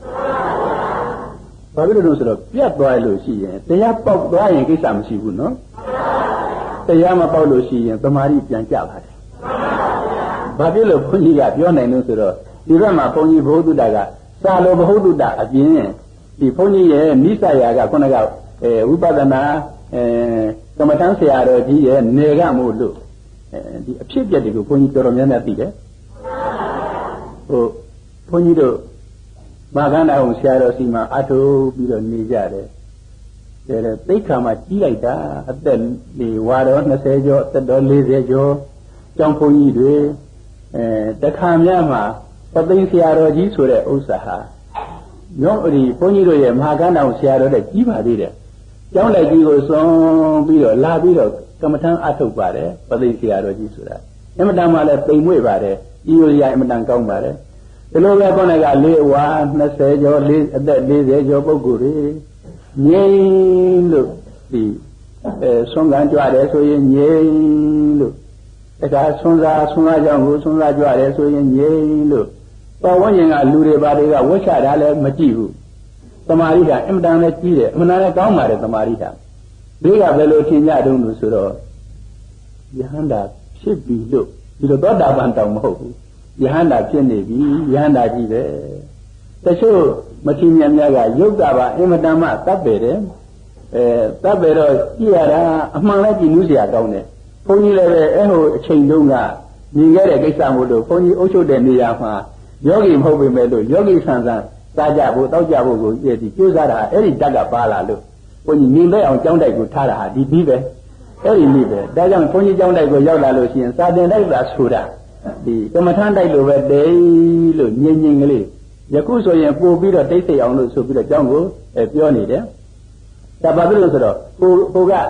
ဘာဖြစ်လို့ဆိုတော့ပြတ်သွားလို့ရှိရင်တရားပေါက်သွားရင်ကိစ္စမရှိဘူးနော်တရားမပေါက်လို့ရှိရင်သမာဓိပြန်ကျပါတယ်ဘာဖြစ်လို့ဘုန်းကြီးကပြောနိုင်လို့ဆိုတော့ဒီဘက်မှာဘုန်းကြီးဘုဟုတ္တကစာလိုဘဟုတ္တအပြင်ဒီဘုန်းကြီးရဲ့နိစ္စရာကခုနကဝိပဿနာကမ္မထမ်းဆရာတော်ကြီးရဲ့နေကမို့လို့ဒီအဖြစ်အပျက်တွေကိုဘုန်းကြီးတော်တော်များများသိတယ်ဟိုဘုန်းကြီးတို့မာကန္တာအောင်ဆရာတော်စီမှာအထုပြီးတော့နေကြတယ်သိက္ခာမှာကြီးလိုက်တာအသက်ဒီဝါတော်20ကျော်အသက်တော်40ကျော်ကျောင်းဘုန်းကြီးတွေတခါများမှာပသိမ်ဆရာတော်ကြီးဆိုတဲ့ဥစ္စာဟာ nhóm đi bố như rồi mà cái nào xe đó để chỉ vào đi đấy cháu lại chỉ có xong bây giờ la bây giờ cầm thang áp thúc vào đấy và đi xe đó chỉ sửa em mà đang mà là tìm mũi vào đấy yêu dài mà đang công vào đấy cái lúc đó con này là lê hoa nó sẽ cho lê sẽ cho bố cụ đi nhây được thì xong gan cho đấy rồi nhây được cái xong ra cho đấy rồi nhây được bao nhiêu người lừa để bà đi cả vất vả đã lấy mà chịu tamari cả em đang lấy chi đấy mình nói cao mà đấy tamari cả đi cả về lối thiên nhà đông núi rồi यहाँ đã xếp bị lộ đó đã bàn tàu mẫu यहाँ đã chuyện này bị यहाँ đã gì đấy tại sao mà thiên nhà nhà cái dục cả bà em đang mà tấp về rồi chỉ là mang lại chỉ núi xẻ cao này phong như là em hồi trình đông à nhìn cái sao một đồ phong như ốc châu đèn đi ra mà yogi không bị mệt rồi yogi sang ta giả bộ tao giả bộ của gì thì chưa ra đã ấy thì chắc là ba là được coi nhìn lấy ông trong đây của tha là đi về ấy thì đi về đại rằng coi như trong đây của giao là rồi xin sa tiền đây là sura thì cái mà than đây rồi về đấy rồi nhìn cái gì giờ cứ so với cô biết rồi thấy thấy ông rồi so biết rồi trong củaပြောnày đấy ta bắt được rồi cô cái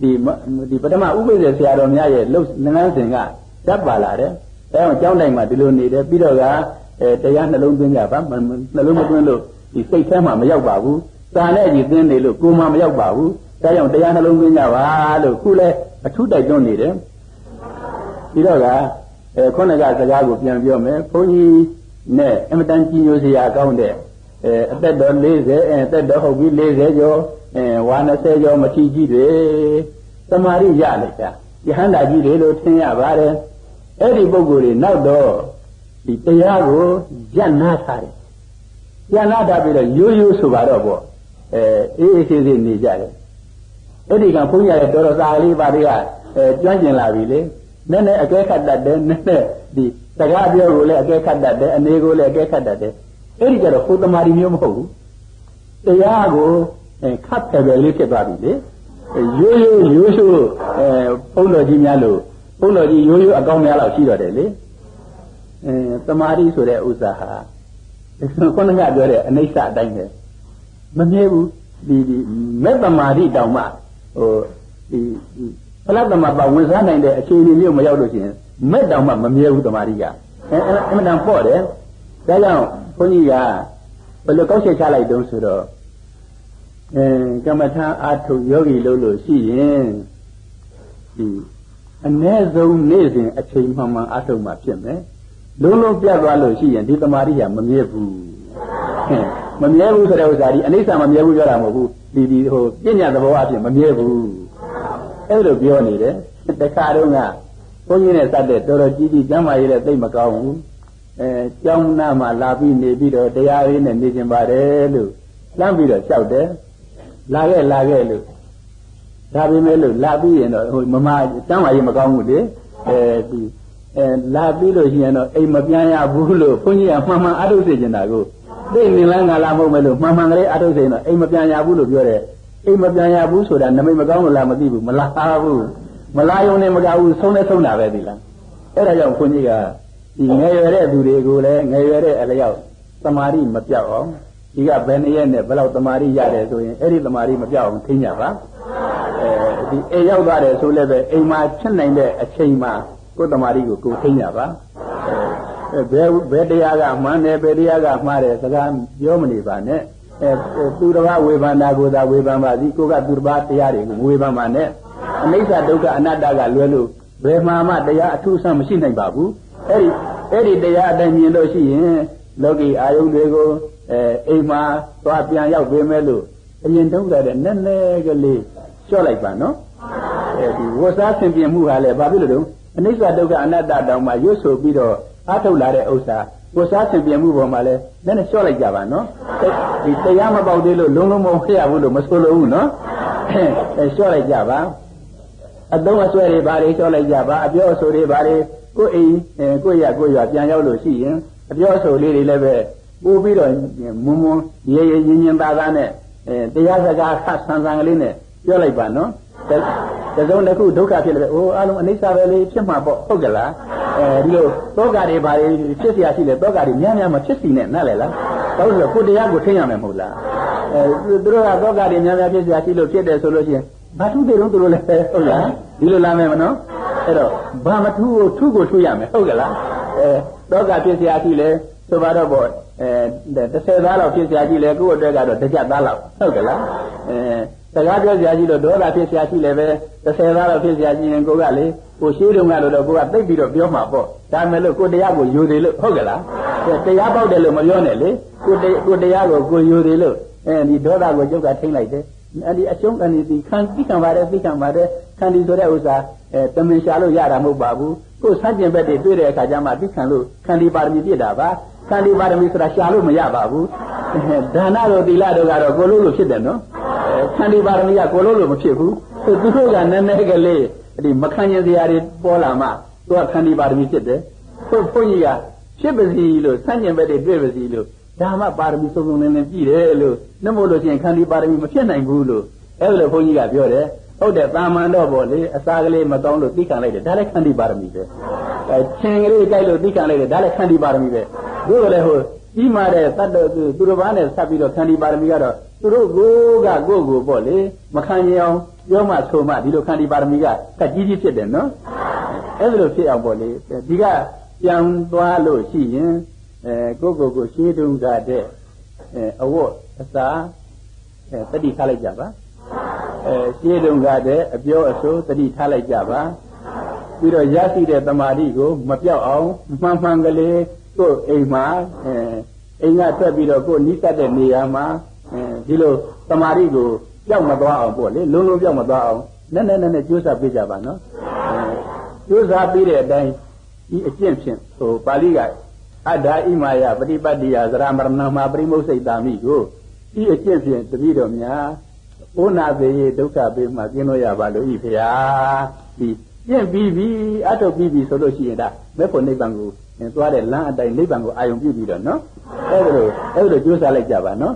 thì bắt mà úp về xe rồi nhà vậy lúc năng sinh cả chắc ba là đấy đấy ông trong đây mà đi luôn này đấy biết rồi cảတရားနှလုံးသွင်းကြပါနှလုံးမသွင်းလို့ဒီစိတ်ထဲမှာမရောက်ပါဘူးစာနဲ့ကြည်သွင်းနေလို့ကိုယ်မှမရောက်ပါဘူးဒါကြောင့်တရားနှလုံးသွင်းကြပါလို့ခုလဲအထူးတိုက်တွန်းနေတယ်ပြီးတော့ကခုနကစကားကိုပြန်ပြောမယ်ဘုန်းကြီးနဲ့အမတန်ကြီးညိုစရာကောင်းတဲ့အသက်တော်40အသက်တော်ဟုတ်ပြီ40ကျော်ဝါ20ကျော်မထီကြီးတွေသမာဓိရလိုက်တာယဟန္တာကြီးတွေလို့ထင်ရပါတယ်အဲ့ဒီပုဂ္ဂိုလ်တွေနောက်တော့ဒီတရားကိုညံ့နာထားတယ်ညံ့နာထားပြီးတော့ရိုးဆိုပါတော့ပေါ့အေးဆေးဆေးနေကြတယ်အဲ့ဒီကဘုန်းကြီးရဲ့တော်တော်စာလေးပါတွေကကျွမ်းကျင်လာပြီလေနည်းနည်းအကဲခတ်တတ်တယ်နည်းနည်းဒီစကားပြောကိုလည်းအကဲခတ်တတ်တယ်အနေကိုလည်းအကဲခတ်တတ်တယ်အဲ့ဒီကြတော့ကိုယ်တမာရီမျိုးမဟုတ်ဘူးတရားကိုခတ်ဖယ်ပဲလေးဖြစ်သွားပြီလေရိုးဆိုဘုန်းတော်ကြီးများလို့ဘုန်းတော်ကြီးရိုးအကောင်းများလောက်ရှိတော့တယ်လေသမာဓိဆိုတဲ့ဥစ္စာဟာခုနကပြောတဲ့အနိစ္စအတိုင်းပဲမမြဲဘူးဒီမဲ့သမာဓိတောင်မှဒီဖလားသမပါဝင်စားနိုင်တဲ့အခြေအနေမျိုးမရောက်လို့ရှိရင်မဲ့တောင်မှမမြဲဘူးသမာဓိကအမှန်တန်ပေါ့တယ်ဒါကြောင့်ဘုန်းကြီးကဘယ်လိုကောက်ချက်ချလိုက်တုံးဆိုတော့ကမ္မထာအာထုယောဂီလို့ရှိရင်ဒီအ ਨੇ ဆုံးနေ့စဉ်အချိန်မှန်မှန်အာထုမှဖြစ်မယ်လုံးပြတ်သွားလို့ရှိရင်ဒီတမာရိယာမမြဲဘူးမမြဲဘူးဆိုတဲ့ဥစ္စာဒီအနိစ္စမမြဲဘူးပြောတာမဟုတ်ဘူးဒီဟိုပညာသဘောအပြင်မမြဲဘူးအဲ့လိုပြောနေတယ်တခါတော့ကဘုန်းကြီးနဲ့စတဲ့တော်တော်ကြီးကျမ်းမာရေးလည်းသိမကောင်းဘူးကျောင်းနာမှာလာပြီးနေပြီးတော့တရားရင်းနဲ့နေကျင်ပါတယ်လို့လမ်းပြီးတော့လျှောက်တယ်လာခဲ့လို့ဒါပေမဲ့လို့လာပြီးရင်တော့ဟိုမမကျမ်းမာရေးမကောင်းဘူးလေဒီလာပြီးလို့ရှိရင်တော့အိမ်မပြန်ရဘူးလို့ဘုန်းကြီးကမှန်မှန်အထုတ်စေချင်တာကိုသိနေလားငါလားမဟုတ်မဲ့လို့မှန်မှန်ကလေးအထုတ်စေရင်တော့အိမ်မပြန်ရဘူးလို့ပြောတယ်အိမ်မပြန်ရဘူးဆိုတာနမိတ်မကောင်းလို့လားမသိဘူးမလားဘူးမလားယုံနေမကောင်းဘူးဆုံးတာပဲဒီလားအဲ့ဒါကြောင့်ဘုန်းကြီးကဒီငယ်ရွယ်တဲ့သူတွေကိုလည်းငယ်ရွယ်တဲ့အလျောက်သမာဓိမပြောက်အောင်ဒီကဘယ်နည်းနဲ့ဘယ်လောက်သမာဓိရတယ်ဆိုရင်အဲ့ဒီသမာဓိမပြောက်အောင်ထိန်းကြပါဒီအိမ်ရောက်သွားတယ်ဆိုလည်းပဲအိမ်မှာဖြစ်နိုင်တဲ့အချိန်မှာကိုယ်တမာရီကိုကိုယ်ထိန်းကြပါဘယ်တရားကမှန်တယ်ဘယ်တရားကမှားတယ်စကားပြောမနေပါနဲ့သူတစ်ပါးဝေဖန်တာကိုသာဝေဖန်ပါစီကိုကသူတစ်ပါးတရားတွေကိုဝေဖန်ပါနဲ့အနိစ္စဒုက္ခအနတ္တကလွယ်လို့ဘယ်မှာမှတရားအထူးဆန်းမရှိနိုင်ပါဘူးအဲ့ဒီတရားအတိုင်းမြင်လို့ရှိရင်လောကီအာယုန်တွေကိုအိမ်မှာသွားပြန်ရောက်ပေးမယ်လို့အရင်တုန်းကတည်းကနည်းနည်းကလေးလျှော့လိုက်ပါနော်ဒီဝတ်စားဆင်ပြင်မှုဟာလည်းဘာဖြစ်လို့လဲအနိစ္စဒုက္ခအနတ္တတောင်မှရွတ်ဆိုပြီးတော့အားထုတ်လာတဲ့ဥစ္စာကိုစားဆင်ပြင်မှုပေါ်မှာလည်းနည်းနည်းလျှော့လိုက်ကြပါနော်ဒီတရားမပေါက်သေးလို့လုံးလုံးမဖျက်ဘူးလို့မဆိုလို့ဘူးနော်လျှော့လိုက်ကြပါအသုံးအဆွဲတွေဘာတွေလျှော့လိုက်ကြပါအပြောအဆိုတွေဘာတွေကိုအိမ်ကိုရွာပြန်ရောက်လို့ရှိရင်အပြောအဆိုလေးတွေလည်းပဲပို့ပြီးတော့မွန်းရေညင်သားနဲ့တရားစကားခဆန်းဆန်းကလေးနဲ့ပြောလိုက်ပါနော်တစုံတစ်ခုဒုက္ခဖြစ်လည်းအိုးအလုံးအနိစ္စပဲလေးဖြစ်မှာပေါ့ဟုတ်ကလားဒီလိုတောကတွေဘာတွေဖြစ်เสียရှိလဲတောကတွေများများမဖြစ်စီနဲ့နားလည်လားဟုတ်လို့ကိုတရားကိုထိရမယ်မဟုတ်လားသူတို့ကတော့ကတွေများများဖြစ်စရာရှိလို့ဖြစ်တယ်ဆိုလို့ရှိရင်ဘာထုတွေတော့သူတို့လည်းဟုတ်လားဒီလိုလာမယ်မနော်အဲ့တော့ဘာမထုကိုထုကိုထုရမယ်ဟုတ်ကလားတော့ကဖြစ်စရာရှိလေဆိုပါတော့ပေါ့30သားလောက်ဖြစ်စရာရှိလေကိုယ့်အတွက်ကတော့တစ်ကြက်သားလောက်ဟုတ်ကလားစကားပြောစရာရှိလို့ဒေါသဖြစ်စရာရှိလေပဲ30သားလောက်ဖြစ်စရာရှိရင်ကိုကလေကိုရှိတုန်းကတော့ကိုကသိပ်ပြီးတော့ပြောမှာပေါ့ဒါမဲ့လို့ကိုတရားကိုယူတယ်လို့ဟုတ်ကလားတရားပေါက်တယ်လို့မပြောနဲ့လေကိုတရားကိုယူတယ်လို့ဒီဒေါသကိုကျုပ်ကထိမ့်လိုက်တယ်ဒီအရှုံးကနေဒီခံသိခံပါတယ်ခံဒီဆိုတဲ့ဥစ္စာတမင်ရှာလို့ရတာမဟုတ်ပါဘူးကိုဆန့်ကျင်ဘက်တွေတွေ့တဲ့အခါကျမှသိခံလို့ခံဒီပါရမီပြည့်တာပါခံဒီပါရမီဆိုတာရှာလို့မရပါဘူးဒါနတို့သီလတို့ကတော့ကိုလို့ဖြစ်တယ်နော်ခံဒီပါရမီကကိုလို့မဖြစ်ဘူးသူတို့ကနည်းနည်းကလေးဒီမခံရင်စရာတွေပေါ်လာမှသူကခံဒီပါရမီဖြစ်တယ်ဘုန်းကြီးကဖြစ်ပါစီလို့ဆန့်ကျင်ဘက်တွေတွေ့ပါစီလို့ဒါမှပါရမီစုံစုံလင်းလင်းပြည့်တယ်လို့နှမို့လို့ရှိရင်ခံဒီပါရမီမဖြစ်နိုင်ဘူးလို့အဲ့လိုဘုန်းကြီးကပြောတယ်ဟုတ်တယ်တာမန်တော့ပေါ့လေအစာကလေးမကောင်းလို့သိခံလိုက်တယ်ဒါလည်းခန္တီပါရမီပဲချင်းကလေးကြိုက်လို့သိခံလိုက်တယ်ဒါလည်းခန္တီပါရမီပဲတို့လည်းဟိုကြီးမာတဲ့သတ္တသူတို့ဘာနဲ့ဆက်ပြီးတော့ခန္တီပါရမီကတော့သူတို့ကိုပေါ့လေမခံရအောင်ပြောမှဆိုမှဒီလိုခန္တီပါရမီကကကြီးကြီးဖြစ်တယ်နော်အဲ့လိုဖြစ်အောင်ပေါ့လေဒီကပြန်သွားလို့ရှိရင်ကိုရှင်းတုံးတဲ့အဝတ်အစာတတိထားလိုက်ကြပါရှင်းတုံးကအပြောအဆိုးတတိထားလိုက်ကြပါပြီးတော့ရရှိတဲ့တမာတိကိုမပြောက်အောင်မှန်ကလေးကိုအိမ်မှာအိမ်ကထွက်ပြီးတော့ကိုနီးစပ်တဲ့နေရာမှာဒီလိုတမာတိကိုပြောက်မသွားအောင်ပေါ့လေလုံးပြောက်မသွားအောင်နည်းနည်းကြိုးစားပေးကြပါနော်ကြိုးစားပေးတဲ့အတိုင်းဒီအကျင့်ဖြင့်ဟိုပါဠိကအဒ္ဓဣမာယပฏิပတ်တိယသရမရဏမှာပရိမုစိတ်တာမိကိုဒီအကျင့်ဖြင့်တပည့်တော်များဩနာသေးရေဒုက္ခပေးမှကျင်းလို့ရပါလို့ဤဖေဟာဒီကျင့်ပြီးပြီအထုတ်ပြီးပြီဆိုလို့ရှိရင်ဒါမဲ့ဖို့နိဗ္ဗာန်ကိုသွားတဲ့လမ်းအတိုင်းနိဗ္ဗာန်ကိုအာရုံပြုပြီးတော့နော်အဲ့လိုကြိုးစားလိုက်ကြပါနော်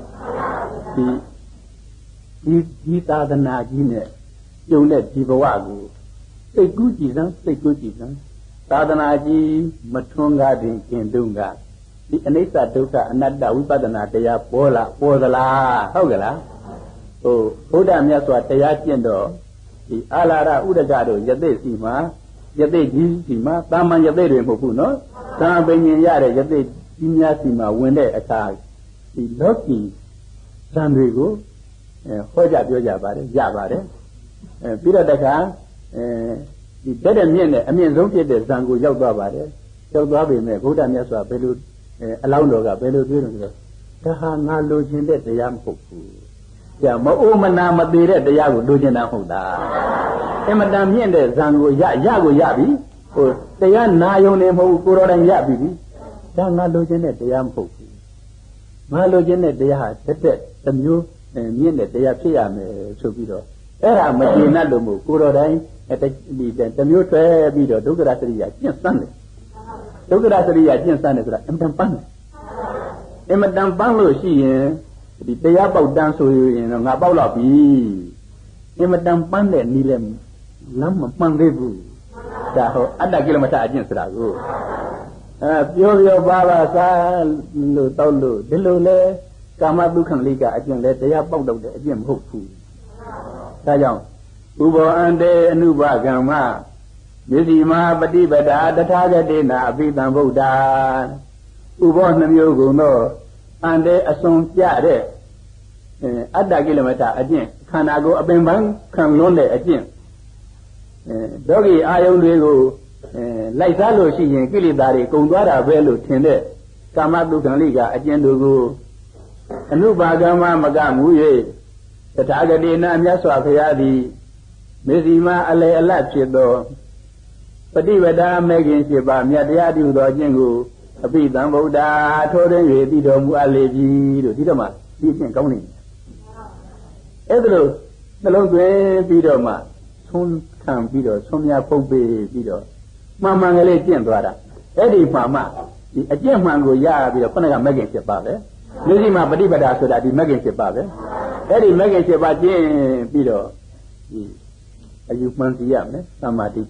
ဒီသာသနာကြီးနဲ့ပြုံတဲ့ဒီဘဝကိုစိတ်ကူးကြည်စမ်းသာသနာကြီးမထွန်းကားတင်ကျင့်တုံးကဒီအနိစ္စဒုက္ခအနတ္တဝိပဿနာတရားပေါ်သလားဟုတ်ကလားဟိုဘုရားမြတ်စွာတရားကျင့်တော့ဒီအာလာရဥဒကတို့ယသိစီမှာယသိကြီးစီမှာတာမန်ယသိတွေမဟုတ်ဘူးနော်သာပင်ရင်ရတဲ့ယသိကြီးများစီမှာဝင်တဲ့အခါဒီလောကီဇံတွေကိုဟောကြပြောကြပါတယ်ရပါတယ်ပြီးတော့တခါဒီတဲ့မြင့်နဲ့အမြင့်ဆုံးဖြစ်တဲ့ဇံကိုရောက်သွားပါတယ်ရောက်သွားပြီမဲ့ဘုရားမြတ်စွာဘယ်လိုအလောင်းတော်ကဘယ်လိုတွေးလို့ဆိုတော့ဒါဟာငါလိုချင်တဲ့တရားမဟုတ်ဘူးကြာမအိုးမနာမသေးတဲ့တရားကိုလိုချင်တာဟုတ်တာအမတန်မြင့်တဲ့ဇံကိုရပြီဟိုတရားနာယုံနေမဟုတ်ဘူးကိုတော်တိုင်ရပြီဒါငါလိုချင်တဲ့တရားမဟုတ်ဘူးငါလိုချင်တဲ့တရားဟာတက်တစ်မျိုးမြင့်တဲ့တရားဖြစ်ရမယ်ဆိုပြီးတော့အဲ့ဒါမကျေနပ်လို့မို့ကိုတော်တိုင်ဒီတမျိုးတွဲပြီးတော့ဒုက္ခရစရိယကျင့်စမ်းတယ်ဒုက္ခရစရိယကျင့်စမ်းတယ်ဆိုတာအမှန်ပန်းတယ်အမှန်တန်ပန်းလို့ရှိရင်ဒီတရားပေါက်တန်းဆိုရင်တော့ငါပေါက်တော့ပြီအမှန်တန်ပန်းတဲ့နီးလဲလမ်းမမှန်သေးဘူးဒါဟောအတ္တကိလမထအကျင့်ဆိုတာကိုပြောပါစားလို့တောက်လို့ဒီလိုလဲကာမတုခံလိကအကျင့်လဲတရားပေါက်တော့တဲ့အကျင့်မဟုတ်ဘူးဒါကြောင့်ဥဘောအန္တေအနုဘကမ္မမျက်စီမဟာပฏิပဒါတထာဂတိနာအပိသံဗုဒ္ဓဥဘောနှမျိုးကုန်သောအန္တေအစွန်ပြတဲ့အတ္တကိလမထအကျင့်ခန္ဓာကိုယ်အပင်ပန်းခံလွန်းတဲ့အကျင့်ဒေါဂီအာယုန်တွေကိုလိုက်စားလို့ရှိရင်ကိလေသာတွေကုန်သွားတာပဲလို့ထင်တဲ့ကာမတုခံလိကအကျင့်တို့ကိုအနုပါကမ္မမကမူ၍တထာဂတိနာမြတ်စွာဘုရားသည်မေဇီမအလေအလတ်ဖြစ်သောပฏิပဒါမေခင်ရှိပါမြတ်တရားပြုသောအကျင့်ကိုအပိသံဗုဒ္ဓထိုးတွင်၍သိတော်မူအပ်လေပြီလို့ဒီတော့မှဒီအကျင့်ကောင်းနေတယ်အဲ့ဒါလို့နှလုံးသွင်းပြီးတော့မှဆုံးခံပြီးတော့ဆုံးများပုတ်ပေးပြီးတော့မှန်ကလေးကျင့်သွားတာအဲ့ဒီမှမှဒီအကျင့်မှန်ကိုရပြီးတော့ခုနကမေခင်ဖြစ်ပါပဲမေဇီမပฏิပဒါဆိုတာဒီမေခင်ဖြစ်ပါပဲအဲ့ဒီမေခင်7ပါးကျင့်ပြီးတော့ဒီအယူမှန်စီရမယ်သမာဓိ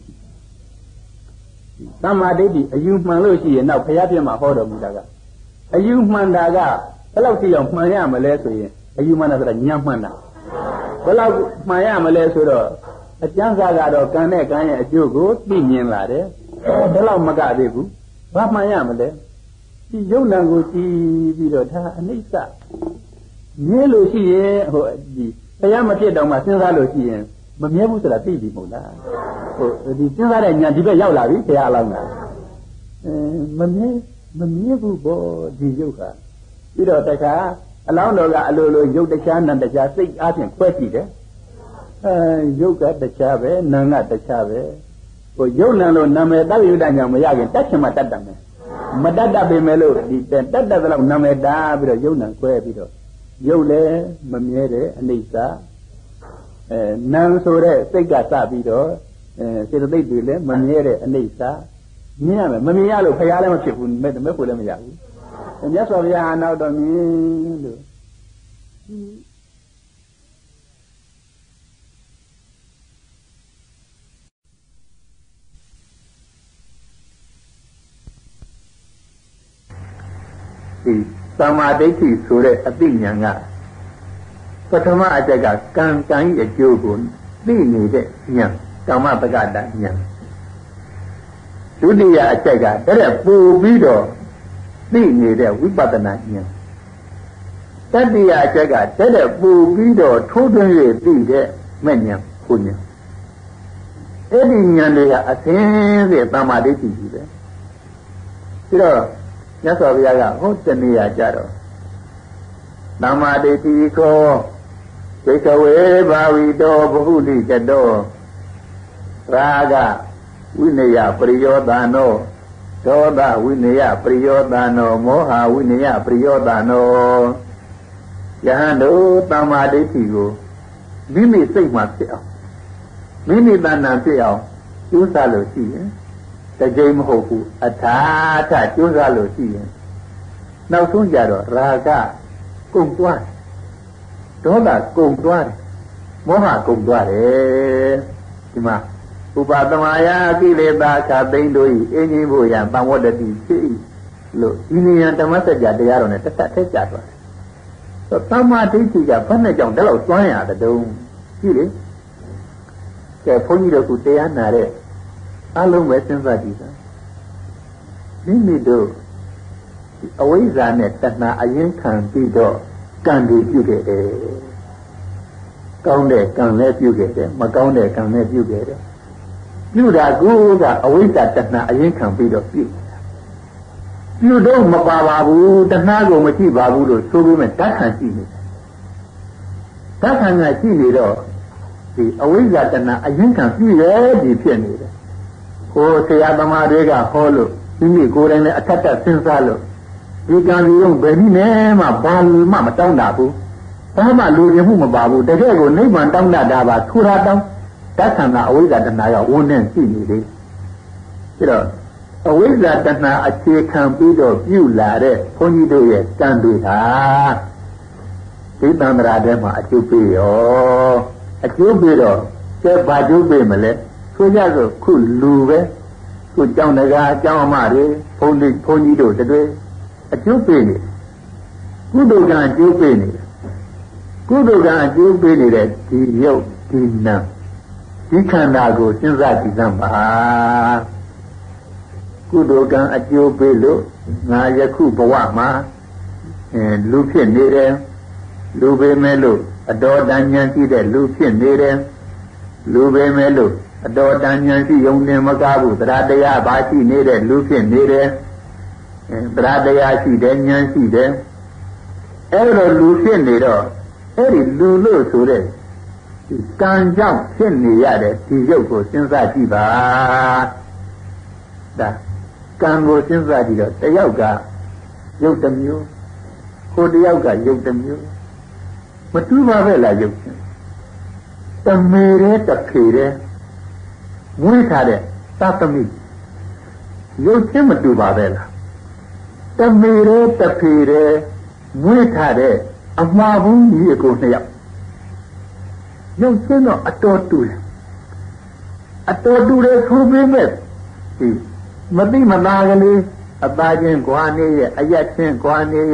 အယူမှန်လို့ရှိရင်နောက်ဘုရားပြမှာဟောတော်မူတာကအယူမှန်တာက lâu thì dòng mà nhà mà lẽ rồi ayu mana là nhắm mà nào lâu mà nhà mà lẽ rồi đó chẳng ra đó cái này chú cô tự nhiên là đấy lâu mà cả đấy cũng bắt mà nhà mà lẽ thì giống nàng cô thì bị rồi tha anh ấy sao nhớ lối gì hồi gì bây giờ mà chết đâu mà sinh ra lối gì mà nhớ bút là tí gì một là thì sinh ra đây nhà thì bây giờ là biết thế nào nè mình nhớ bút bộ gì đâu cả bây giờ tại sao lão nó là lối dấu đại cha nằm đại cha xây áp những quét gì đấy dấu cái đại cha về nàng là đại cha về rồi dấu nàng rồi nằm ở đâu yêu đại nhà mà ra cái tách mà tách đằng này mà tách đằng bên mẹ lối đi tách đằng là nằm ở đá bây giờ dấu nàng quét bây giờ dấu lệ mà nhớ đấy anh ấy sao nàng số đấy xây cả sa bây giờ xây được đấy lệ mà nhớ đấy anh ấy sao nhớ mà nhớ rồi phải làm mà chịu mấy phụ làm gì nhớ sao bây giờ nào đó nhớ được thì Samadhi số đấy ở bên nhà ngàiปัทมาอาจจะการရဲ့အကျိုးကိုသိနေတဲ့ဉာဏ်ကာမပကတဉာဏ်ဒုတိယအချက်ကတဲ့ပို့ပြီးတော့သိနေတဲ့ဝိပဿနာဉာဏ်တတိယအချက်ကတဲ့ပို့ပြီးတော့ထိုးထွင်း၍သိတဲ့မဲ့ဉာဏ်ကိုဉာဏ်အဲ့ဒီဉာဏ်တွေကအသင်းစေတမ္မာဒိဋ္ဌိကြီးပဲပြီးတော့မြတ်စွာဘုရားကဟောတနေရာကြတော့တမ္မာဒိဋ္ဌိကိုသိကဝေဘာဝီတောဘဟုလိကတောရာဂဝိနယပရိယောဒနောဒေါသဝိနယပရိယောဒနောမောဟဝိနယပရိယောဒနောယဟန်တို့တမ္မာဒိဋ္ဌိကိုမိမိစိတ်မှာဖြစ်အောင်မိမိတဏ္ဍာဖြစ်အောင်ကျိုးစားလို့ရှိရင်တစ်ကြိမ်မဟုတ်ဘူးအထာထကျိုးစားလို့ရှိရင်နောက်ဆုံးကြတော့ရာဂကုန်သွားဒေါသကုန်သွားတယ်မောဟကုန်သွားတယ်ဒီမှာဥပသမာယကိလေသာခသိန်းတို့ဤအင်းကြီးဖို့ရံပံဝတ္တတိဖြစ်၏လို့ဒီနေရာဓမ္မစကြာတရားတော်နဲ့တစ်သက်ထဲကြာသွားတယ်ဆိုသမ္မာဒိဋ္ဌိကဘယ်နဲ့ကြောင့်ဒါလို့ကျွမ်းရတဲ့တုံးကြည့်လေကဲဘုန်းကြီးတို့ကတရားနာတဲ့အလုံးပဲစဉ်းစားကြည့်တာမိမိတို့အဝိဇ္ဇာနဲ့တဏှာအရင်ခံပြီးတော့ကံတွေပြုခဲ့တယ်ကောင်းတဲ့ကံလည်းပြုခဲ့တယ်မကောင်းတဲ့ကံလည်းပြုခဲ့တယ်ပြုတာကအဝိဇ္ဇာတဏှာအရင်ခံပြီးတော့ပြုတော့မပါပါဘူးတဏှာကိုမရှိပါဘူးလို့ဆိုပြီးမှဓာတ်ခံရှိနေတယ်ဓာတ်ခံကရှိနေတော့ဒီအဝိဇ္ဇာတဏှာအရင်ခံပြုရဲ့ဒီဖြစ်နေတယ်ဟိုဆရာသမားတွေကဟောလို့ဒီနေ့ကိုယ်တိုင်လည်းအထက်ထစဉ်းစားလို့ဒီကံကြီးရုံဘယ်နည်းနဲ့မှဘာမှမတောင်းတာဘူးဘာမှလူရင်မှုမပါဘူးတကယ်ကိုနိဗ္ဗာန်တောင်းတာပါထူတာတောင်းတက္ကံကအဝိဇ္ဇာတဏှာကဝန်းနေရှိနေသေးပြီးတော့အဝိဇ္ဇာတဏှာအခြေခံပြီးတော့ပြုလာတဲ့ဘုန်းကြီးတို့ရဲ့ကံတွေဟာဒီသံဃာထဲမှာအကျိုးပေးရောအကျိုးပေးတော့ကျဲဘာကျိုးပေးမလဲဆိုကြဆိုခုလူပဲခုကျောင်းတကာကျောင်းအမတွေဘုန်းကြီးတို့တွေအကျိုးပေးနေကုသိုလ်ကံအကျိုးပေးနေကုသိုလ်ကံအကျိုးပေးနေတဲ့ဒီရုပ်ဒီနာဒီခန္ဓာကိုစဉ်းစားကြည့်စမ်းပါကုသိုလ်ကံအကျိုးပေးလို့ငါယခုဘဝမှာလူဖြစ်နေတယ်လူပေမဲ့လို့အတော်တန်ဉာဏ်ရှိတဲ့လူဖြစ်နေတယ်လူပေမဲ့လို့အတော်တန်ဉာဏ်ရှိယုံနေမကားဘူးတရားတရားပါရှိနေတဲ့လူဖြစ်နေတယ်တရားတရားရှိတယ်ဉာဏ်ရှိတယ်အဲ့လိုလူဖြစ်နေတော့အဲ့ဒီလူလို့ဆိုတဲ့ကံကြောင့်ဖြစ်နေရတဲ့ဒီရုပ်ကိုစဉ်းစားကြည့်ပါဒါကံကိုစဉ်းစားကြည့်တော့တယောက်ကရုပ်တစ်မျိုးကိုတယောက်ကရုပ်တစ်မျိုးမတူပါပဲလားရုပ်ချင်းတမေရဲတဖေရဲမွေးထားတဲ့သတ္တမိရုပ်ချင်းမတူပါပဲလားတမေရဲတဖေရဲမွေးထားတဲ့အမှားဘူးကြီးအကုန်နှစ်ယောက်ရုပ်ချင်းတော့အတော်တူတယ်ဆိုပေမဲ့ဒီမသိမသားကလေးအသားချင်းကွာနေရဲ့အရက်ချင်းကွာနေရဲ့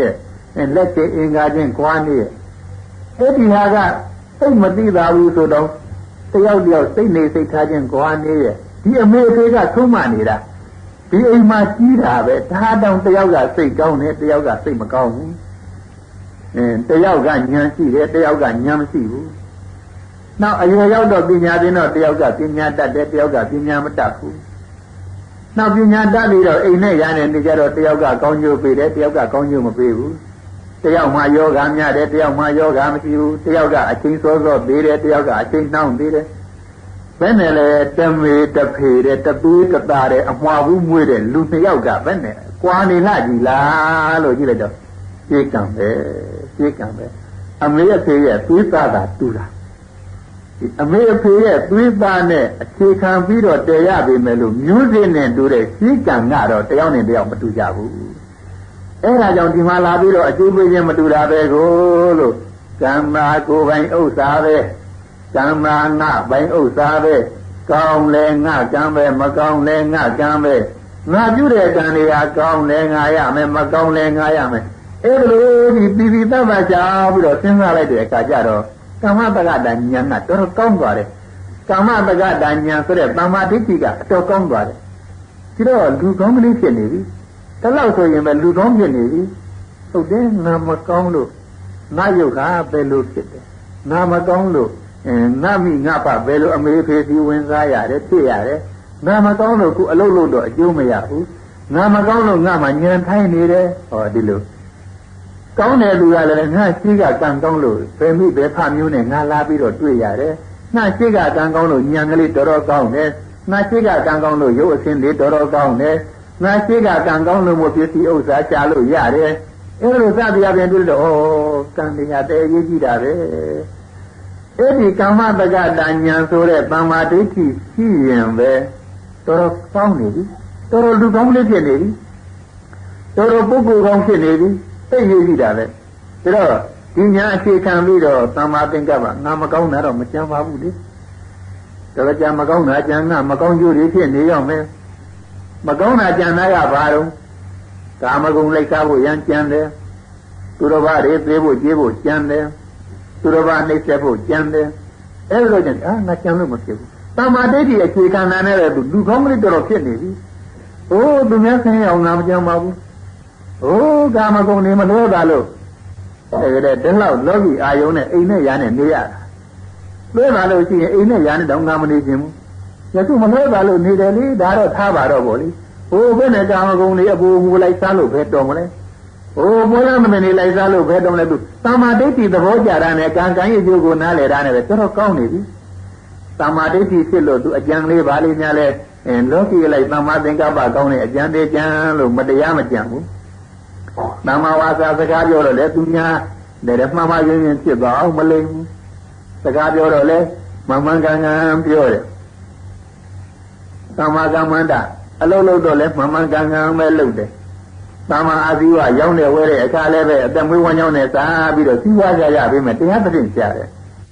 လက်ကျအင်္ဂါချင်းကွာနေအဲ့ဒီဟာကစိတ်မသိသာဘူးဆိုတော့တယောက်တယောက်စိတ်နေစိတ်ထားချင်းကွာနေရဲ့ဒီအမေဖေကသုံးမနေတာဒီအိမ်မှာကြီးတာပဲဒါတောင်တယောက်ကစိတ်ကောင်းတယ်တယောက်ကစိတ်မကောင်းဘူးတယောက်ကဉာဏ်ရှိတယ်တယောက်ကဉာဏ်မရှိဘူးနောက်အရွယ်ရောက်တော့ပညာသင်တော့တယောက်ကပညာတတ်တယ်တယောက်ကပညာမတတ်ဘူးနောက်ပညာတတ်ပြီးတော့အိမ်နဲ့ရနေနေကြတော့တယောက်ကကောင်းကျိုးပေးတယ်တယောက်ကကောင်းကျိုးမပေးဘူးတယောက်မှယောဂများတယ်တယောက်မှယောဂမရှိဘူးတယောက်ကအချင်းစောစောသေးတယ်တယောက်ကအချင်းနှောင်းသေးတယ်ဘယ်နဲ့လဲတမေတဖေတဲ့တသွေးတသားတဲ့အမွှာဘူးမွေးတဲ့လူနှစ်ယောက်ကဘယ်နဲ့ကွာနေလားကြည်လားလို့ကြည့်လိုက်တော့ရှင်းကံပဲအမေအဖေရဲ့သွေးသားတာတူတာအမေအဖေရဲ့သွေးသားနဲ့အခြေခံပြီးတော့တည်ရပေမဲ့လို့မျိုးစင်းနဲ့တူတဲ့ရှင်းကံကတော့တယောက်နဲ့တယောက်မတူကြဘူးအဲ့ဒါကြောင့်ဒီမှာလာပြီးတော့အကျိုးပေးခြင်းမတူတာပဲကိုလို့ကံမာကိုယ်ပိုင်ဥစ္စာပဲကံမာငါပိုင်ဥစ္စာပဲကောင်းလဲငါကံပဲမကောင်းလဲငါကံပဲငါပြုတဲ့ကံတွေကကောင်းလဲငါရမယ်မကောင်းလဲငါရမယ်အဲ့လိုဒီပြီးသတ်မှတ်ကြပြီးတော့စဉ်းစားလိုက်တဲ့အခါကျတော့ကာမတက္ကတာဉာဏ်ကတော်တော်ကောင်းသွားတယ်ကာမတက္ကတာဉာဏ်ဆိုတဲ့သမာဓိတိကအတော်ကောင်းသွားတယ်ဒီတော့လူကောင်းကလေးဖြစ်နေပြီတလောက်ဆိုရင်ပဲလူကောင်းဖြစ်နေပြီဟုတ်တယ်ငါမကောင်းလို့ငါယုတ်ကဘယ်လိုဖြစ်တယ်ငါမကောင်းလို့ငါမိငါပဘယ်လိုအမေဖေစီဝင်စားရတယ်ဖြစ်ရတယ်ငါမကောင်းလို့ခုအလုပ်လုပ်တော့အကျိုးမရဘူးငါမကောင်းလို့ငါမှညံထိုင်းနေတယ်ဟောဒီလိုကောင်းတဲ့လူကလည်းငါရှိကကံကောင်းလို့ဘယ်မိဘယ်ဖမျိုးနဲ့ငါလာပြီးတော့တွေ့ရတယ်ငါရှိကကံကောင်းလို့ညံကလေးတော်တော်ကောင်းတယ်ငါရှိကကံကောင်းလို့ရုပ်အစင်းလေးတော်တော်ကောင်းတယ်ငါရှိကကံကောင်းလို့မို့ပစ္စည်းဥစ္စာရှာလို့ရတယ်အဲ့လိုစသည်အပြင်တွေ့တော့ဩကံတရားတည်းရေးကြည့်တာပဲအဲ့ဒီကာမတက္ကတာဉာဏ်ဆိုတဲ့သမာဓိဋ္ဌိရှိရင်ပဲတော်တော်ကောင်းနေပြီတော်တော်လူကောင်းလေးဖြစ်နေပြီတော်တော်ပုဂ္ဂိုလ်ကောင်းဖြစ်နေပြီသိရေးကြည့်တာပဲဒါတော့ဒီညာအခြေခံပြီးတော့သမာသင်္ကပ္ပငါမကောင်းတာတော့မကြမ်းပါဘူးလေတော်ကြမကောင်းတာကြမ်းငါမကောင်းကျိုးတွေဖြစ်နေရောက်မယ်မကောင်းတာကြံတာကဘာတော့ကာမဂုဏ်လိုက်စားဖို့ရန်ကြံတယ်သူတော်ဘာတွေသေးဖို့ကြေးဖို့ကြံတယ်သူတော်ဘာနှိမ့်ဆက်ဖို့ကြံတယ်အဲ့လိုကြံငါကြံလို့မဖြစ်ဘူးသမာဓိဋ္ဌိအခြေခံတာနဲ့လည်းလူကောင်းကလေးတော်တော်ဖြစ်နေပြီအိုးသူများဆင်းရအောင်ငါမကြံပါဘူးအိုးကာမဂုဏ်တွေမလွဲပါလို့အဲ့ဒါတလောက်လောကီအာယုံနဲ့အိမ်နဲ့ရာနဲ့နေရတာလွဲပါလို့ရှိရင်အိမ်နဲ့ရာနဲ့တောင်ငါမနေခြင်းဘူးယခုမလွဲပါလို့နေတယ်လေဒါတော့ထားပါတော့ဗောလေဟိုဘယ်နဲ့ကာမဂုဏ်တွေအပူမူလိုက်စားလို့ပဲတော်မလဲဟိုဘွယ်မနေလိုက်စားလို့ပဲတော်မလဲသူသမာဓိဋ္ဌိသဘောကြတာနဲ့ကံကံရဲ့အကျိုးကိုနားလည်တာနဲ့ပဲတော်တော်ကောင်းနေပြီသမာဓိဋ္ဌိဖြစ်လို့သူအကြံလေးပါလေးများလဲလောကီလိုက်သမာသင်္ကပ္ပကောင်းတဲ့အကြံသေးကြံလို့မတရားမကြံဘူးသမာဝါစာစကားပြောတော့လေသူများတဲ့မှန်မှန်ရင်းရင်းဖြစ်သွားအောင်မလိမ့်ဘူးစကားပြောတော့လေမှန်မှန်ကန်ကန်ပြောတယ်သမာကမ္မန္တအလုံးလုံးတော့လဲမှန်မှန်ကန်ကန်ပဲလုပ်တယ်သမာအာဇီဝရောင်းတယ်ဝဲတဲ့အခါလည်းပဲအသက်မွေးဝမ်းကြောင်းနဲ့စားပြီးတော့စီးပွားကြရပြီးမှတရားသဖြင့်ရှားတယ်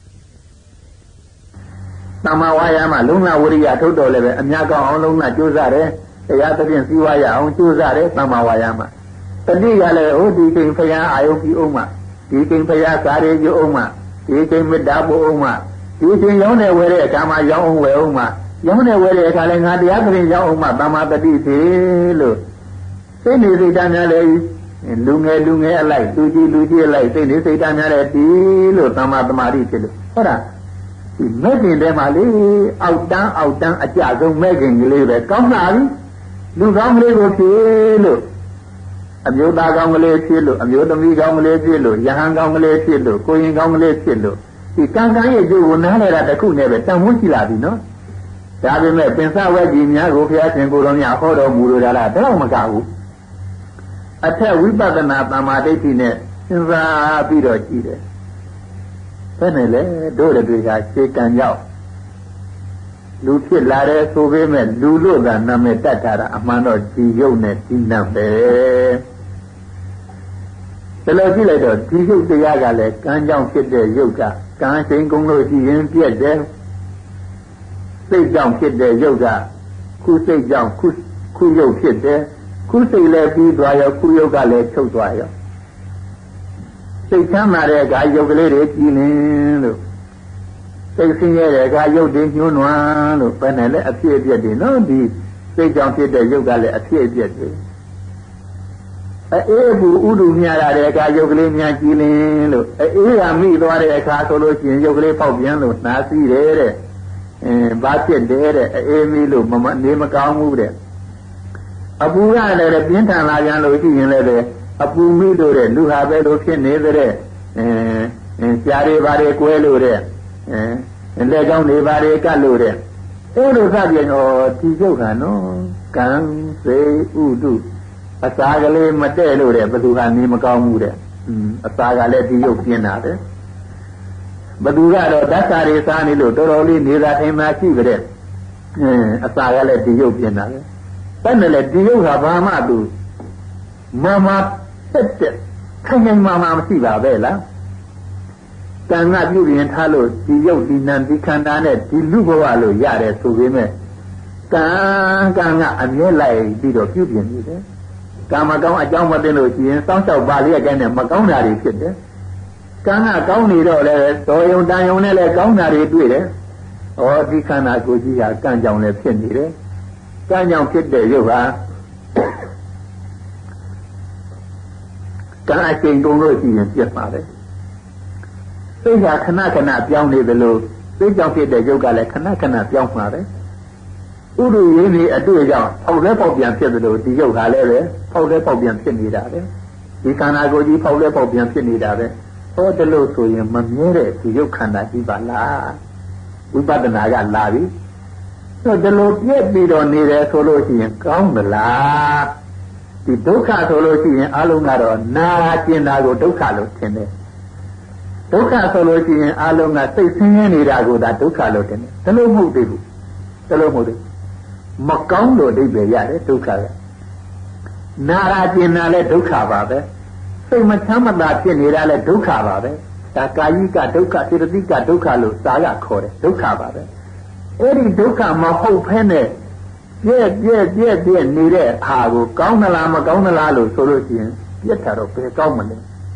သမာဝါယာမလုံလဝရိယထုတ်တော်လည်းပဲအများကောင်းအောင်လုံလကြိုးစားတယ်တရားသဖြင့်စီးပွားရအောင်ကြိုးစားတယ်သမာဝါယာမတတိယလည်းဟိုဒီကိန်းဖယားအာယုပြုအောင်မှဒီကိန်းဖယားစာရေပြုအောင်မှဒီကိန်းမေတ္တာပို့အောင်မှဒီကိန်းရောင်းတယ်ဝဲတဲ့အခါမှာရောင်းအောင်ဝယ်အောင်မှရောင်းတယ်ဝဲတဲ့အခါလည်းငါတရားသဖြင့်ရောင်းအောင်မှသမာတတိဖြစ်လို့စိတ်နေစိတ်ဓာတ်များလည်းလူငယ်အလိုက်လူကြီးအလိုက်စိတ်နေစိတ်ဓာတ်များလည်းဒီလို့သမာသမာဓိဖြစ်လို့ဟုတ်လားဒီမဲ့ခင်ထဲမှာလေအောက်တန်းအကြဆုံးမဲ့ခင်ကလေးပဲကောင်းလာပြီလူကောင်းကလေးကိုဖြစ်လို့အမျိုးသားကောင်းကလေးဖြစ်လို့အမျိုးသမီးကောင်းကလေးဖြစ်လို့ယဟန်ကောင်းကလေးဖြစ်လို့ကိုရင်ကောင်းကလေးဖြစ်လို့ဒီကံရဲ့ကျိုးကိုနားလည်တာတခုနဲ့ပဲတန်ဖိုးရှိလာပြီနော်ဒါပေမဲ့ပင်စဝဲကြီးများကိုဘုရားရှင်ကိုယ်တော်များဟောတော်မူလို့လားတော့မကဘူးအထက်ဝိပဿနာသမာဓိဋ္ဌိနဲ့စဉ်းစားပြီးတော့ကြည့်တယ်ဘယ်နဲ့လဲတို့တွေကခြေကံရောက်လူဖြစ်လာတဲ့ဆိုပေမဲ့လူလို့သာနာမည်တတ်ထားတာအမှန်တော့ဒီယုတ်နဲ့ဒီနတ်ပဲဒါလို့ကြည့်လိုက်တော့ဒီယုတ်တရားကလည်းကံကြောင့်ဖြစ်တဲ့ယုတ်ကကံချိန်ကုန်လို့ရှိရင်ပြည့်တယ်စိတ်ကြောင့်ဖြစ်တဲ့ယုတ်ကခုစိတ်ကြောင့်ခုယုတ်ဖြစ်တယ်ခုစိတ်လည်းပြီးသွားရောခုယုတ်ကလည်းချုပ်သွားရောစိတ်ချမ်းသာတဲ့အခါယုတ်ကလေးတွေကြည်လင်လို့စိတ်ဆင်းရဲတဲ့အခါယုတ်တွေညှိုးနွမ်းလို့ပဲနဲ့လည်းအဖြစ်အပျက်တွေနော်ဒီစိတ်ကြောင့်ဖြစ်တဲ့ယုတ်ကလည်းအဖြစ်အပျက်တွေအေးဘူးဥဒုမြရတဲ့အခါယုတ်ကလေးများကြည်လင်လို့အေးကမိသွားတဲ့အခါဆိုလို့ရှိရင်ယုတ်ကလေးပေါက်ပြန်လို့နှာစီးတယ်တဲ့ဘာဖြစ်တယ်တဲ့အေးမိလို့နေမကောင်းဘူးတဲ့အပူကလည်းပြင်းထန်လာကြလို့ရှိရင်လည်းအပူမိလို့တဲ့လူဟာပဲလို့ဖြစ်နေတဲ့ရှားတွေဘာတွေကွဲလို့တဲ့လက်ကောင်းတွေဘာတွေကတ်လို့တဲ့အဲ့လိုစပြင်ဒီရုပ်ကနော်ကံစေဥတုအစာကလေးမတဲ့လို့တဲ့ဘသူကနေမကောင်းဘူးတဲ့အစာကလည်းဒီရုပ်ပြင်းတာတဲ့ဘသူကတော့ဓာတ်စာတွေစားနေလို့တော်တော်လေးနေသာထိုင်မှရှိကြတဲ့အစာကလည်းဒီရုပ်ပြင်းတာပဲအဲ့နဲ့လေဒီရုပ်ဟာဘာမှသူမမတက်ခိုင်ခိုင်မာမာမရှိပါပဲလားကံကပြုပြင်ထားလို့ဒီရုပ်ဒီနာမ်ဒီခန္ဓာနဲ့ဒီလူဘဝလို့ရတယ်ဆိုပေမဲ့ကံကအမြဲလိုက်ပြီးတော့ပြုပြင်နေတယ်ကံမကောင်းအကြောင်းမသိလို့ရှိရင်စောင့်ရှောက်ပါလေအကျန်းနဲ့မကောင်းတာတွေဖြစ်တယ်ကံကကောင်းနေတော့လေတော်ယုံတန်ယုံနဲ့လည်းကောင်းတာတွေတွေ့တယ်ဩဒီခန္ဓာကိုယ်ကြီးဟာကံကြောင့်လည်းဖြစ်နေတယ်ကံကြောင့်ဖြစ်တဲ့ရုပ်ဟာကံအချိန်ကုန်လို့ရှိရင်ပြတ်ပါလေစိတ်ကခဏခဏပြောင်းနေတယ်လို့စိတ်ကြောင့်ဖြစ်တဲ့ရုပ်ကလည်းခဏခဏပြောင်းမှာပဲဥဒုရင်းဒီအတွေ့အကြောင်းဖောက်လဲပေါက်ပြန်ဖြစ်တယ်လို့ဒီရုပ်ဟာလည်းပဲဖောက်လဲပေါက်ပြန်ဖြစ်နေတာပဲဒီခန္ဓာကိုယ်ကြီးဖောက်လဲပေါက်ပြန်ဖြစ်နေတာပဲဟောတယ်လို့ဆိုရင်မမြဲတဲ့ဒီရုပ်ခန္ဓာကြီးပါလားဝိပဿနာကလာပြီတော့ဒီလိုပြည့်ပြီးတော့နေတယ်ဆိုလို့ရှိရင်ကောင်းသလားဒီဒုက္ခဆိုလို့ရှိရင်အလုံးကတော့နာကျင်တာကိုဒုက္ခလို့ထင်တယ်ဒုက္ခဆိုလို့ရှိရင်အလုံးကစိတ်ဆင်းရဲနေတာကိုဒါဒုက္ခလို့ထင်တယ်ဒါလို့မဟုတ်သေးဘူးဒါလို့မဟုတ်သေးမကောင်းလို့အဓိပ္ပာယ်ရတယ်ဒုက္ခကနာရာကျင်တာလည်းဒုက္ခပါပဲစိတ်မချမ်းမသာဖြစ်နေတာလည်းဒုက္ခပါပဲဒါကာယိကဒုက္ခစေတသိကဒုက္ခလို့သာကခေါ်တယ်ဒုက္ခပါပဲအဲ့ဒီဒုက္ခမဟုတ်ဖဲနဲ့ပြည့်နေတဲ့အာကိုကောင်းသလားမကောင်းသလားလို့ဆိုလို့ရှိရင်ပြတ်တာတော့ဘယ်ကောင်းမလဲ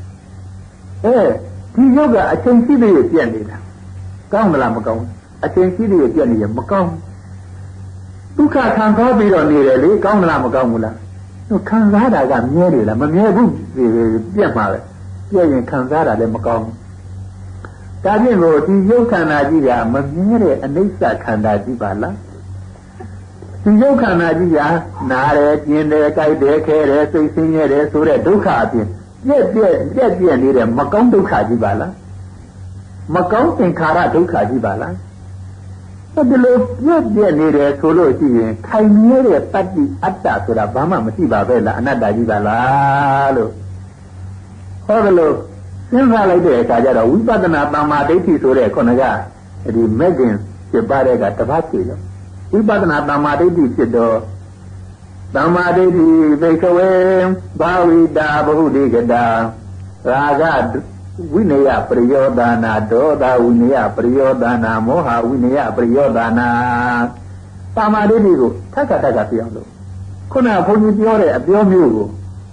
ဒီရုပ်ကအချိန်ရှိသေးရဲ့ပြည့်နေတာကောင်းသလားမကောင်းအချိန်ရှိသေးရဲ့ပြည့်နေရင်မကောင်းဒုက္ခခံစားပြီးတော့နေတယ်လေကောင်းသလားမကောင်းဘူးလားခံစားတာကမြဲတယ်လားမမြဲဘူးပြတ်မှာပဲပြည့်ရင်ခံစားတာလည်းမကောင်းဘူးဒါဖြင့်လို့ဒီရုပ်ခန္ဓာကြီးကမမြဲတဲ့အနိစ္စခန္ဓာကြီးပါလားဒီရုပ်ခန္ဓာကြီးကနားတယ်ကျင်တယ်ကြိုက်တယ်ခဲတယ်စိတ်ဆင်းရဲတယ်ဆိုတဲ့ဒုက္ခအပြင်ပြည့်နေတဲ့မကောင်းဒုက္ခကြီးပါလားမကောင်းသင်္ခါရဒုက္ခကြီးပါလားဒီလိုပြည့်နေတယ်ဆိုလို့ရှိရင်ခိုင်မြဲတဲ့တတ္တိအတ္တဆိုတာဘာမှမရှိပါပဲလားအနတ္တကြီးပါလားလို့ဟောတယ်လို့စဉ်းစားလိုက်တဲ့အခါကျတော့ဝိပဿနာတမ္မာဒိဋ္ဌိဆိုတဲ့ခုနကဒီမဂ္ဂင်ဖြစ်ပါတဲ့ကတပတ်ပြီလို့ဝိပဿနာတမ္မာဒိဋ္ဌိဖြစ်တော့တမ္မာဒိဋ္ဌိသိခဝေဘာဝိတာဘဟုဒိကတာရာဂဝိနယပရိယောဒါနာဒေါသဝိနယပရိယောဒါနာမောဟဝိနယပရိယောဒါနာတမ္မာဒိဋ္ဌိကိုထပ်ထပ်ပြောင်းလို့ခုနကဘုန်းကြီးပြောတဲ့အပြောမျိုးကို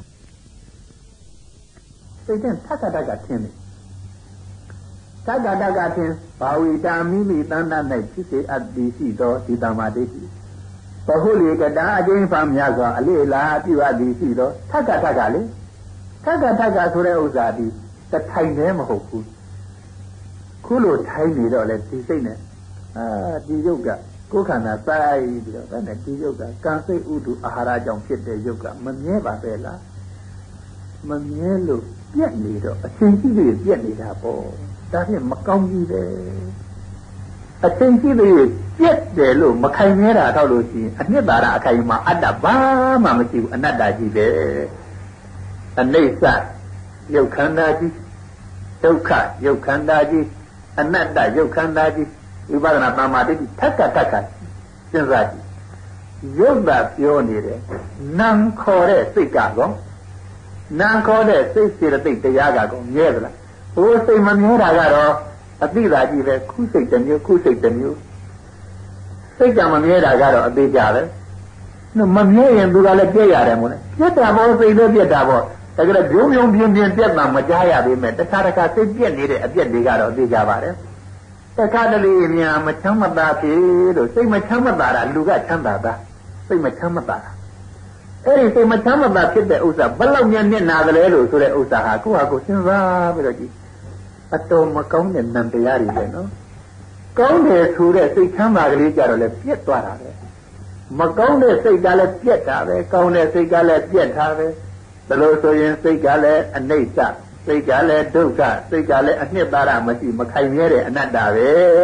စိတ်နဲ့ထပ်ထပ်ထင်းတယ်ထပ်ထပ်ထင်းဘာဝိတာမိမိတဏ္ဍ၌ဖြစ်စေအပ်သည်ရှိသောဒီတမ္မာဒိဋ္ဌိဘဟုလေကတာအကျဉ်းဖာများစွာအလေလားပြုအပ်သည်ရှိသောထပ်ထပ်လေထပ်ဆိုတဲ့ဥစ္စာဒီတထိုင်လည်းမဟုတ်ဘူးခုလိုထိုင်နေတော့လေဒီစိတ်နဲ့ဒီရုပ်ကကိုယ်ခန္ဓာစိုက်ပြီးတော့အဲ့နဲ့ဒီရုပ်ကကံစိတ်ဥဒုအာဟာရကြောင့်ဖြစ်တဲ့ရုပ်ကမမြဲပါပဲလားမမြဲလို့ပြက်နေတော့အချိန်ကြီးတွေပြက်နေတာပေါ့ဒါဖြင့်မကောင်းကြီးပဲအချိန်ကြီးတွေပြက်တယ်လို့မခိုင်မြဲတာတော့လို့ရှိရင်အနှစ်သာရအခိုင်မှာအတ္တဘာမှမရှိဘူးအနတ္တကြီးပဲအနိစ္စရုပ်ခန္ဓာကြီးဒုက္ခရုပ်ခန္ဓာကြီးအနတ္တရုပ်ခန္ဓာကြီးဝိပဿနာတမ္မာဒိဋ္ဌိထက်ကစဉ်းစားကြည့်ရုပ်သာပြောနေတယ်နာမ်ခေါ်တဲ့စိတ်ကောနာမ်ခေါ်တဲ့စိတ်စေတသိက်တရားကောမြဲသလားဟိုစိတ်မမြဲတာကတော့အသိသာကြီးပဲခုစိတ်တစ်မျိုးစိတ်ကမမြဲတာကတော့အသေးကြပဲမမြဲရင်သူကလည်းပြည့်ရတယ်မို့လဲပြည့်တာပေါ့စိတ်လည်းပြည့်တာပေါ့ဒါကြတဲ့ဘုံဘုံပြင်းပြင်းပြက်မှမကြားရပေမဲ့တခါတခါစိတ်ပြက်နေတဲ့အပြက်တွေကတော့သိကြပါတယ်တခါတလေများမချမ်းမသာဖြစ်လို့စိတ်မချမ်းမသာတာလူကချမ်းသာတာစိတ်မချမ်းမသာတာအဲ့ဒီစိတ်မချမ်းမသာဖြစ်တဲ့ဥစ္စာဘယ်လောက်များနဲ့နာကြလဲလို့ဆိုတဲ့ဥစ္စာဟာကိုယ့်ဟာကိုယ်စဉ်းစားပြီးတော့ကြည့်အတော်မကောင်းတဲ့နံတရားတွေပဲနော်ကောင်းတယ်ဆိုတဲ့စိတ်ချမ်းသာကလေးကြတော့လည်းပြက်သွားတာပဲမကောင်းတဲ့စိတ်ကလည်းပြက်တာပဲကောင်းတဲ့စိတ်ကလည်းပြက်တာပဲဒါလို့ဆိုရင်စိတ်ကလည်းအနိစ္စစိတ်ကလည်းဒုက္ခစိတ်ကလည်းအနှစ်သာရမရှိမခိုင်မြဲတဲ့အနတ္တပဲ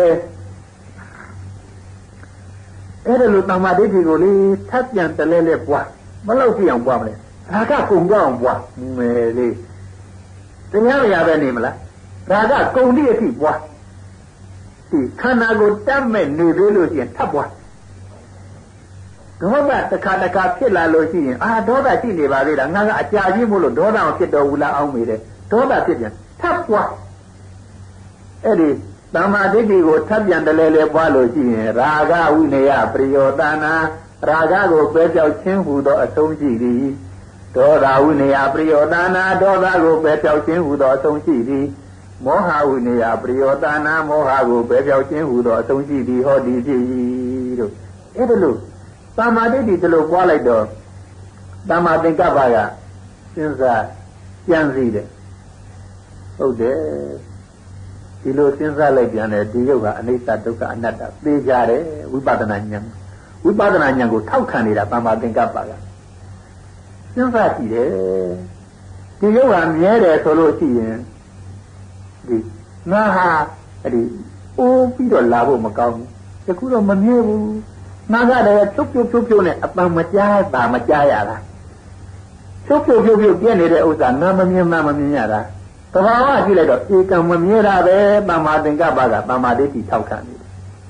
အဲ့ဒါလိုတမ္မာဒိဋ္ဌိကိုလေထပ်ပြန်တလဲလဲပွားမလို့ပြအောင်ပွားမလဲရာဂကုံကြောင်းပွားမယ်လေတရားမရပဲနေမလားရာဂကုံတိအထိပွားဒီခန္ဓာကိုတတ်မဲ့နေသေးလို့ရှိရင်ထပ်ပွားဒေါသတစ်ခါတစ်ခါဖြစ်လာလို့ရှိရင်ဒေါသရှိနေပါသေးတာငါကအကြာကြီးမို့လို့ဒေါသအောင်ဖြစ်တော်ဘူးလားအောင်မိတယ်ဒေါသဖြစ်ပြန်ထပ်ပွားအဲ့ဒီတမ္မာဒိဋ္ဌိကိုထပ်ပြန်တလဲလဲပွားလို့ရှိရင်ရာဂဝိနယပရိယောတနာရာဂကိုပယ်ပြောက်ခြင်းဟူသောအဆုံးရှိသည်ဒေါသဝိနယပရိယောတနာဒေါသကိုပယ်ပြောက်ခြင်းဟူသောအဆုံးရှိသည်မောဟဝိနယပရိယောတနာမောဟကိုပယ်ပြောက်ခြင်းဟူသောအဆုံးရှိသည်ဟောဒီဖြစ်၏တို့အဲ့ဒါလို့တမ္မာဒိဋ္ဌိဒီလိုပွားလိုက်တော့တမ္မာသင်္ကပ္ပကစဉ်းစားကြံစည်တယ်ဟုတ်တယ်ဒီလိုစဉ်းစားလိုက်ပြန်တယ်ဒီရုပ်ကအနိစ္စဒုက္ခအနတ္တသိကြတယ်ဝိပဿနာဉာဏ်ကိုထောက်ခံနေတာတမ္မာသင်္ကပ္ပကစဉ်းစားကြည့်တယ်ဒီရုပ်ကမြဲတယ်ဆိုလို့ရှိရင်ဒီငါဟာဒီအိုးပြီးတော့လာဖို့မကောင်းဘူးတခုတော့မမြဲဘူးငါကလည်းဖြုတ်ဖြုတ်နဲ့အပံမကြားတာမကြားရတာဖြုတ်ပြည့်နေတဲ့ဥစ္စာငါမမြင်ရတာသဘာဝကြည့်လိုက်တော့ဧကံမမြဲတာပဲတမ္မာသင်္ကပ္ပကတမ္မာဒိဋ္ဌိထောက်ခံနေတယ်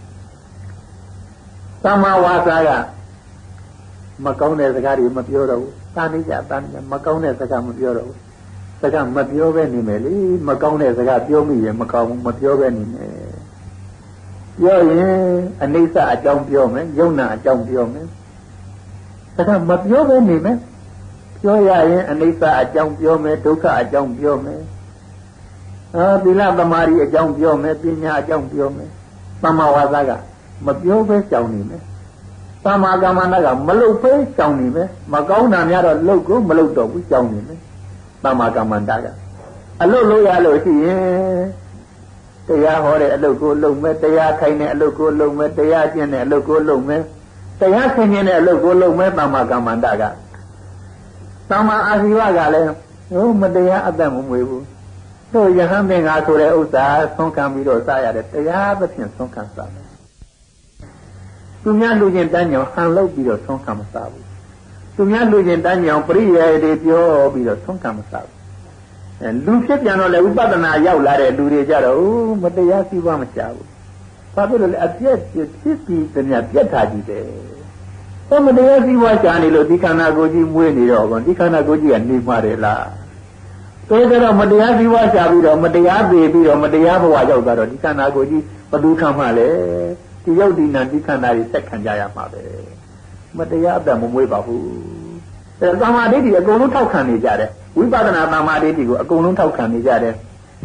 တမ္မာဝါစာကမကောင်းတဲ့စကားတွေမပြောတော့ဘူးတာနိစ္စမကောင်းတဲ့စကားမပြောတော့ဘူးစကားမပြောပဲနေမယ်လေမကောင်းတဲ့စကားပြောမိရင်မကောင်းဘူးမပြောပဲနေမယ်ပြောရင်အနိစ္စအကြောင်းပြောမယ်ယုံနာအကြောင်းပြောမယ်ဒါကမပြောဘဲနေမယ်ပြောရရင်အနိစ္စအကြောင်းပြောမယ်ဒုက္ခအကြောင်းပြောမယ်သီလသမာဓိအကြောင်းပြောမယ်ပညာအကြောင်းပြောမယ်သမ္မာဝါစာကမပြောဘဲကြောင်နေမယ်သမ္မာကမ္မန္တကမလုတ်ဘဲကြောင်နေမယ်မကောင်းတာများတော့လုတ်ကိုမလုတ်တော့ဘူးကြောင်နေမယ်သမ္မာကမ္မန္တကအလုတ်လို့ရလို့ရှိရင်တရားဟောတဲ့အလုပ်ကိုလုပ်မယ်တရားထိုင်တဲ့အလုပ်ကိုလုပ်မယ်တရားကျင့်တဲ့အလုပ်ကိုလုပ်မယ်တရားဆင်ခြင်တဲ့အလုပ်ကိုလုပ်မယ်သမ္မာကမ္မန္တကသမ္မာအာဇီဝကလည်းမတရားအသက်မမွေဘူးတို့ယဟန်ပင်ကဆိုတဲ့ဥစ္စာဆုံးခံပြီးတော့စားရတယ်တရားသဖြင့်ဆုံးခံစားတယ်သူများလူချင်းတန်းညောင်ဟန်လုပ်ပြီးတော့ဆုံးခံမစားဘူးသူများလူချင်းတန်းညောင်ပရိယေတွေပြောပြီးတော့ဆုံးခံမစားဘူးလူဖြစ်ပြန်တော့လေဝိပဿနာရောက်လာတဲ့လူတွေကြတော့မတရားစီးပွားမချဘူးဘာဖြစ်လို့လဲအပြည့်ဖြစ်ပြီးတည်းပြက်ထားကြည့်တယ်မတရားစီးပွားချနေလို့ဒီခန္ဓာကိုယ်ကြီးမွေးနေတော့ဒီခန္ဓာကိုယ်ကြီးကနေမှာတယ်လားဆိုတော့မတရားစီးပွားချပြီးတော့မတရားပေပြီးတော့မတရားဘဝရောက်သွားတော့ဒီခန္ဓာကိုယ်ကြီးဘယ်သူခံမှလဲဒီရောက်ဒီနာဒီခန္ဓာကြီးဆက်ခံကြရမှာပဲမတရားအသက်မမွေးပါဘူးအဲသမာဓိတွေအကုန်လုံးထောက်ခံနေကြတယ်ဝိပဿနာသမာဓိတွေကိုအကုန်လုံးထောက်ခံနေကြတယ်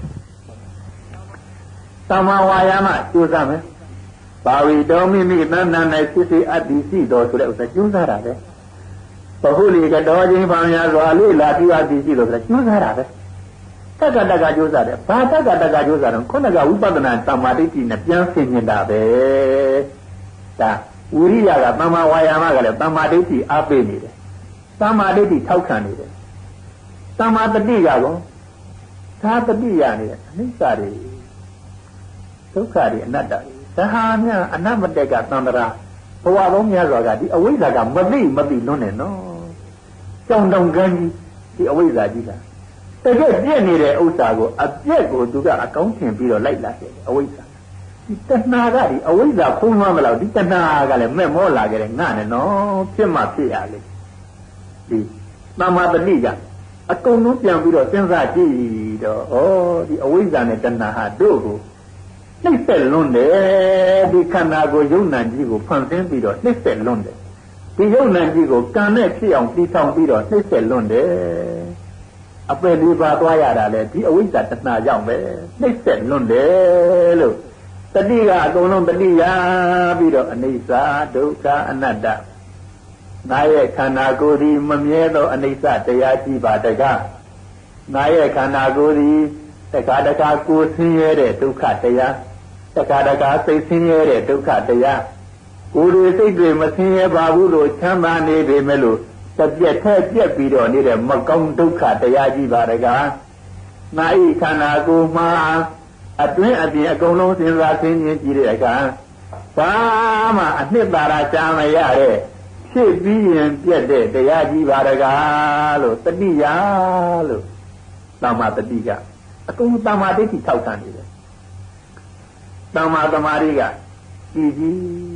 သမာဝါယာမကျိုးစားမယ်ပါဝီတော်မိမိတဏ္ဍာ၌စစ်စစ်အတ္တိရှိတော်ဆိုတဲ့ဥစ္စာကျိုးစားတာပဲဘဟုလီကတော်ချင်းပါများစွာလေးလာပြီးအတ္တိရှိတော်ဆိုတာကျိုးစားတာပဲတက္ကတက္ကကျိုးစားတယ်ဘာတက္ကတက္ကကျိုးစားတော့ခုနကဝိပဿနာသမာဓိနဲ့ပြန်ဆင်ញင်တာပဲဒါဝိရိယကသမာဝါယာမကလည်းသမာဓိအားပေးနေတယ်သမာဓိထောက်ခံနေတယ်သမာတတိကတော့သာတတိရနေတယ်အနိစ္စတွေဒုက္ခတွေအနတ္တတွေဒါဟာများအနမတက်ကသံဃာဘဝပေါင်းများစွာကဒီအဝိဇ္ဇာကမသိလွန်းနေနော်ကြောင်တောင်ကန်းကြီးဒီအဝိဇ္ဇာကြီးကတကယ်ပြည့်နေတဲ့ဥစ္စာကိုအပြည့်ကိုသူကအကောင်းထင်ပြီးတော့လိုက်လာတယ်အဝိဇ္ဇာဒီတဏှာကဒီအဝိဇ္ဇာဖုံးလွှမ်းမလို့ဒီတဏှာကလည်းမဲ့မောလာခဲ့တယ်ငါနဲ့နော်ဖြစ်မှဖြစ်ရလေဒီသမာတတိကအကုန်လုံးပြန်ပြီးတော့စဉ်းစားကြည့်တော့ဒီအဝိဇ္ဇာနဲ့တဏှာဟာတို့ကိုနှိမ့်ဆက်လွန်းတယ်ဒီခန္ဓာကိုယုံနာကြီးကိုဖန်ဆင်းပြီးတော့နှိမ့်ဆက်လွန်းတယ်ဒီယုံနာကြီးကိုကံနဲ့ဖြစ်အောင်တည်ထောင်ပြီးတော့နှိမ့်ဆက်လွန်းတယ်အပယ်လေးပါသွားရတာလေဒီအဝိဇ္ဇာတဏှာကြောင့်ပဲနှိမ့်ဆက်လွန်းတယ်လို့တတိကအကုန်လုံးတတိယပြီးတော့အနိစ္စဒုက္ခအနတ္တငါရဲ့ခန္ဓာကိုယ်ဒီမမြဲသောအနိစ္စတရားကြီးပါတကားငါရဲ့ခန္ဓာကိုယ်ဒီတခါတခါကိုယ်ဆင်းရဲတဲ့ဒုက္ခတရားတခါတခါစိတ်ဆင်းရဲတဲ့ဒုက္ခတရားကိုယ်တွေစိတ်တွေမဆင်းရဲပါဘူးလို့ချမ်းသာနေပေမဲ့လို့တပြက်ထဲပြက်ပြီးတော့နေတဲ့မကောင်းဒုက္ခတရားကြီးပါတကားငါဤခန္ဓာကိုယ်မှာအတွင်းအပြင်အကုန်လုံးစဉ်းစားသိဉာဏ်ကြည့်တဲ့အခါဘာမှအနှစ်သာရချမ်းမရတဲ့ဖြစ်ပြီးရင်ပြက်တဲ့တရားကြီးပါတကားလို့တတိယလို့သမ္မာတတိကအကုန်သမ္မာဒိဋ္ဌိထောက်ခံနေတယ်သမ္မာသမာဓိကကြည်ကြည်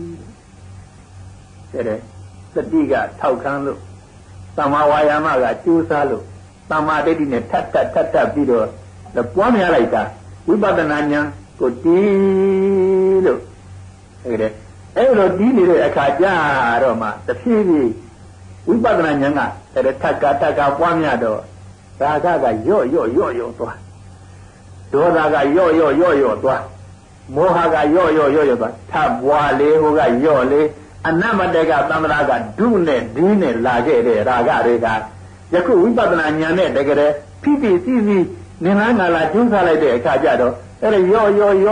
တဲ့တတိကထောက်ခံလို့သမ္မာဝါယာမကကြိုးစားလို့သမ္မာဒိဋ္ဌိနဲ့ထပ်ပြီးတော့ပွားများလိုက်တာဝိပဿနာဉာဏ်ကိုတီးလို့အဲ့လိုတီးနေတဲ့အခါကျတော့မှတဖြည်းဖြည်းဝိပဿနာဉာဏ်ကအဲ့ထက်ကပွားများတော့ရာဂကရော့သွားဒေါသကရော့သွားမောဟကရော့သွားထပ်ပွားလေးဟိုကရော့လေးအနမတကသံဃာကဒုနဲ့ဒီနဲ့လာခဲ့တဲ့ရာဂတွေကယခုဝိပဿနာဉာဏ်နဲ့တကယ်ဖိဖိစီးစီးနင်္ဂလာလာကျူးစားလိုက်တဲ့အခါကျတော့အဲ့ဒါရော့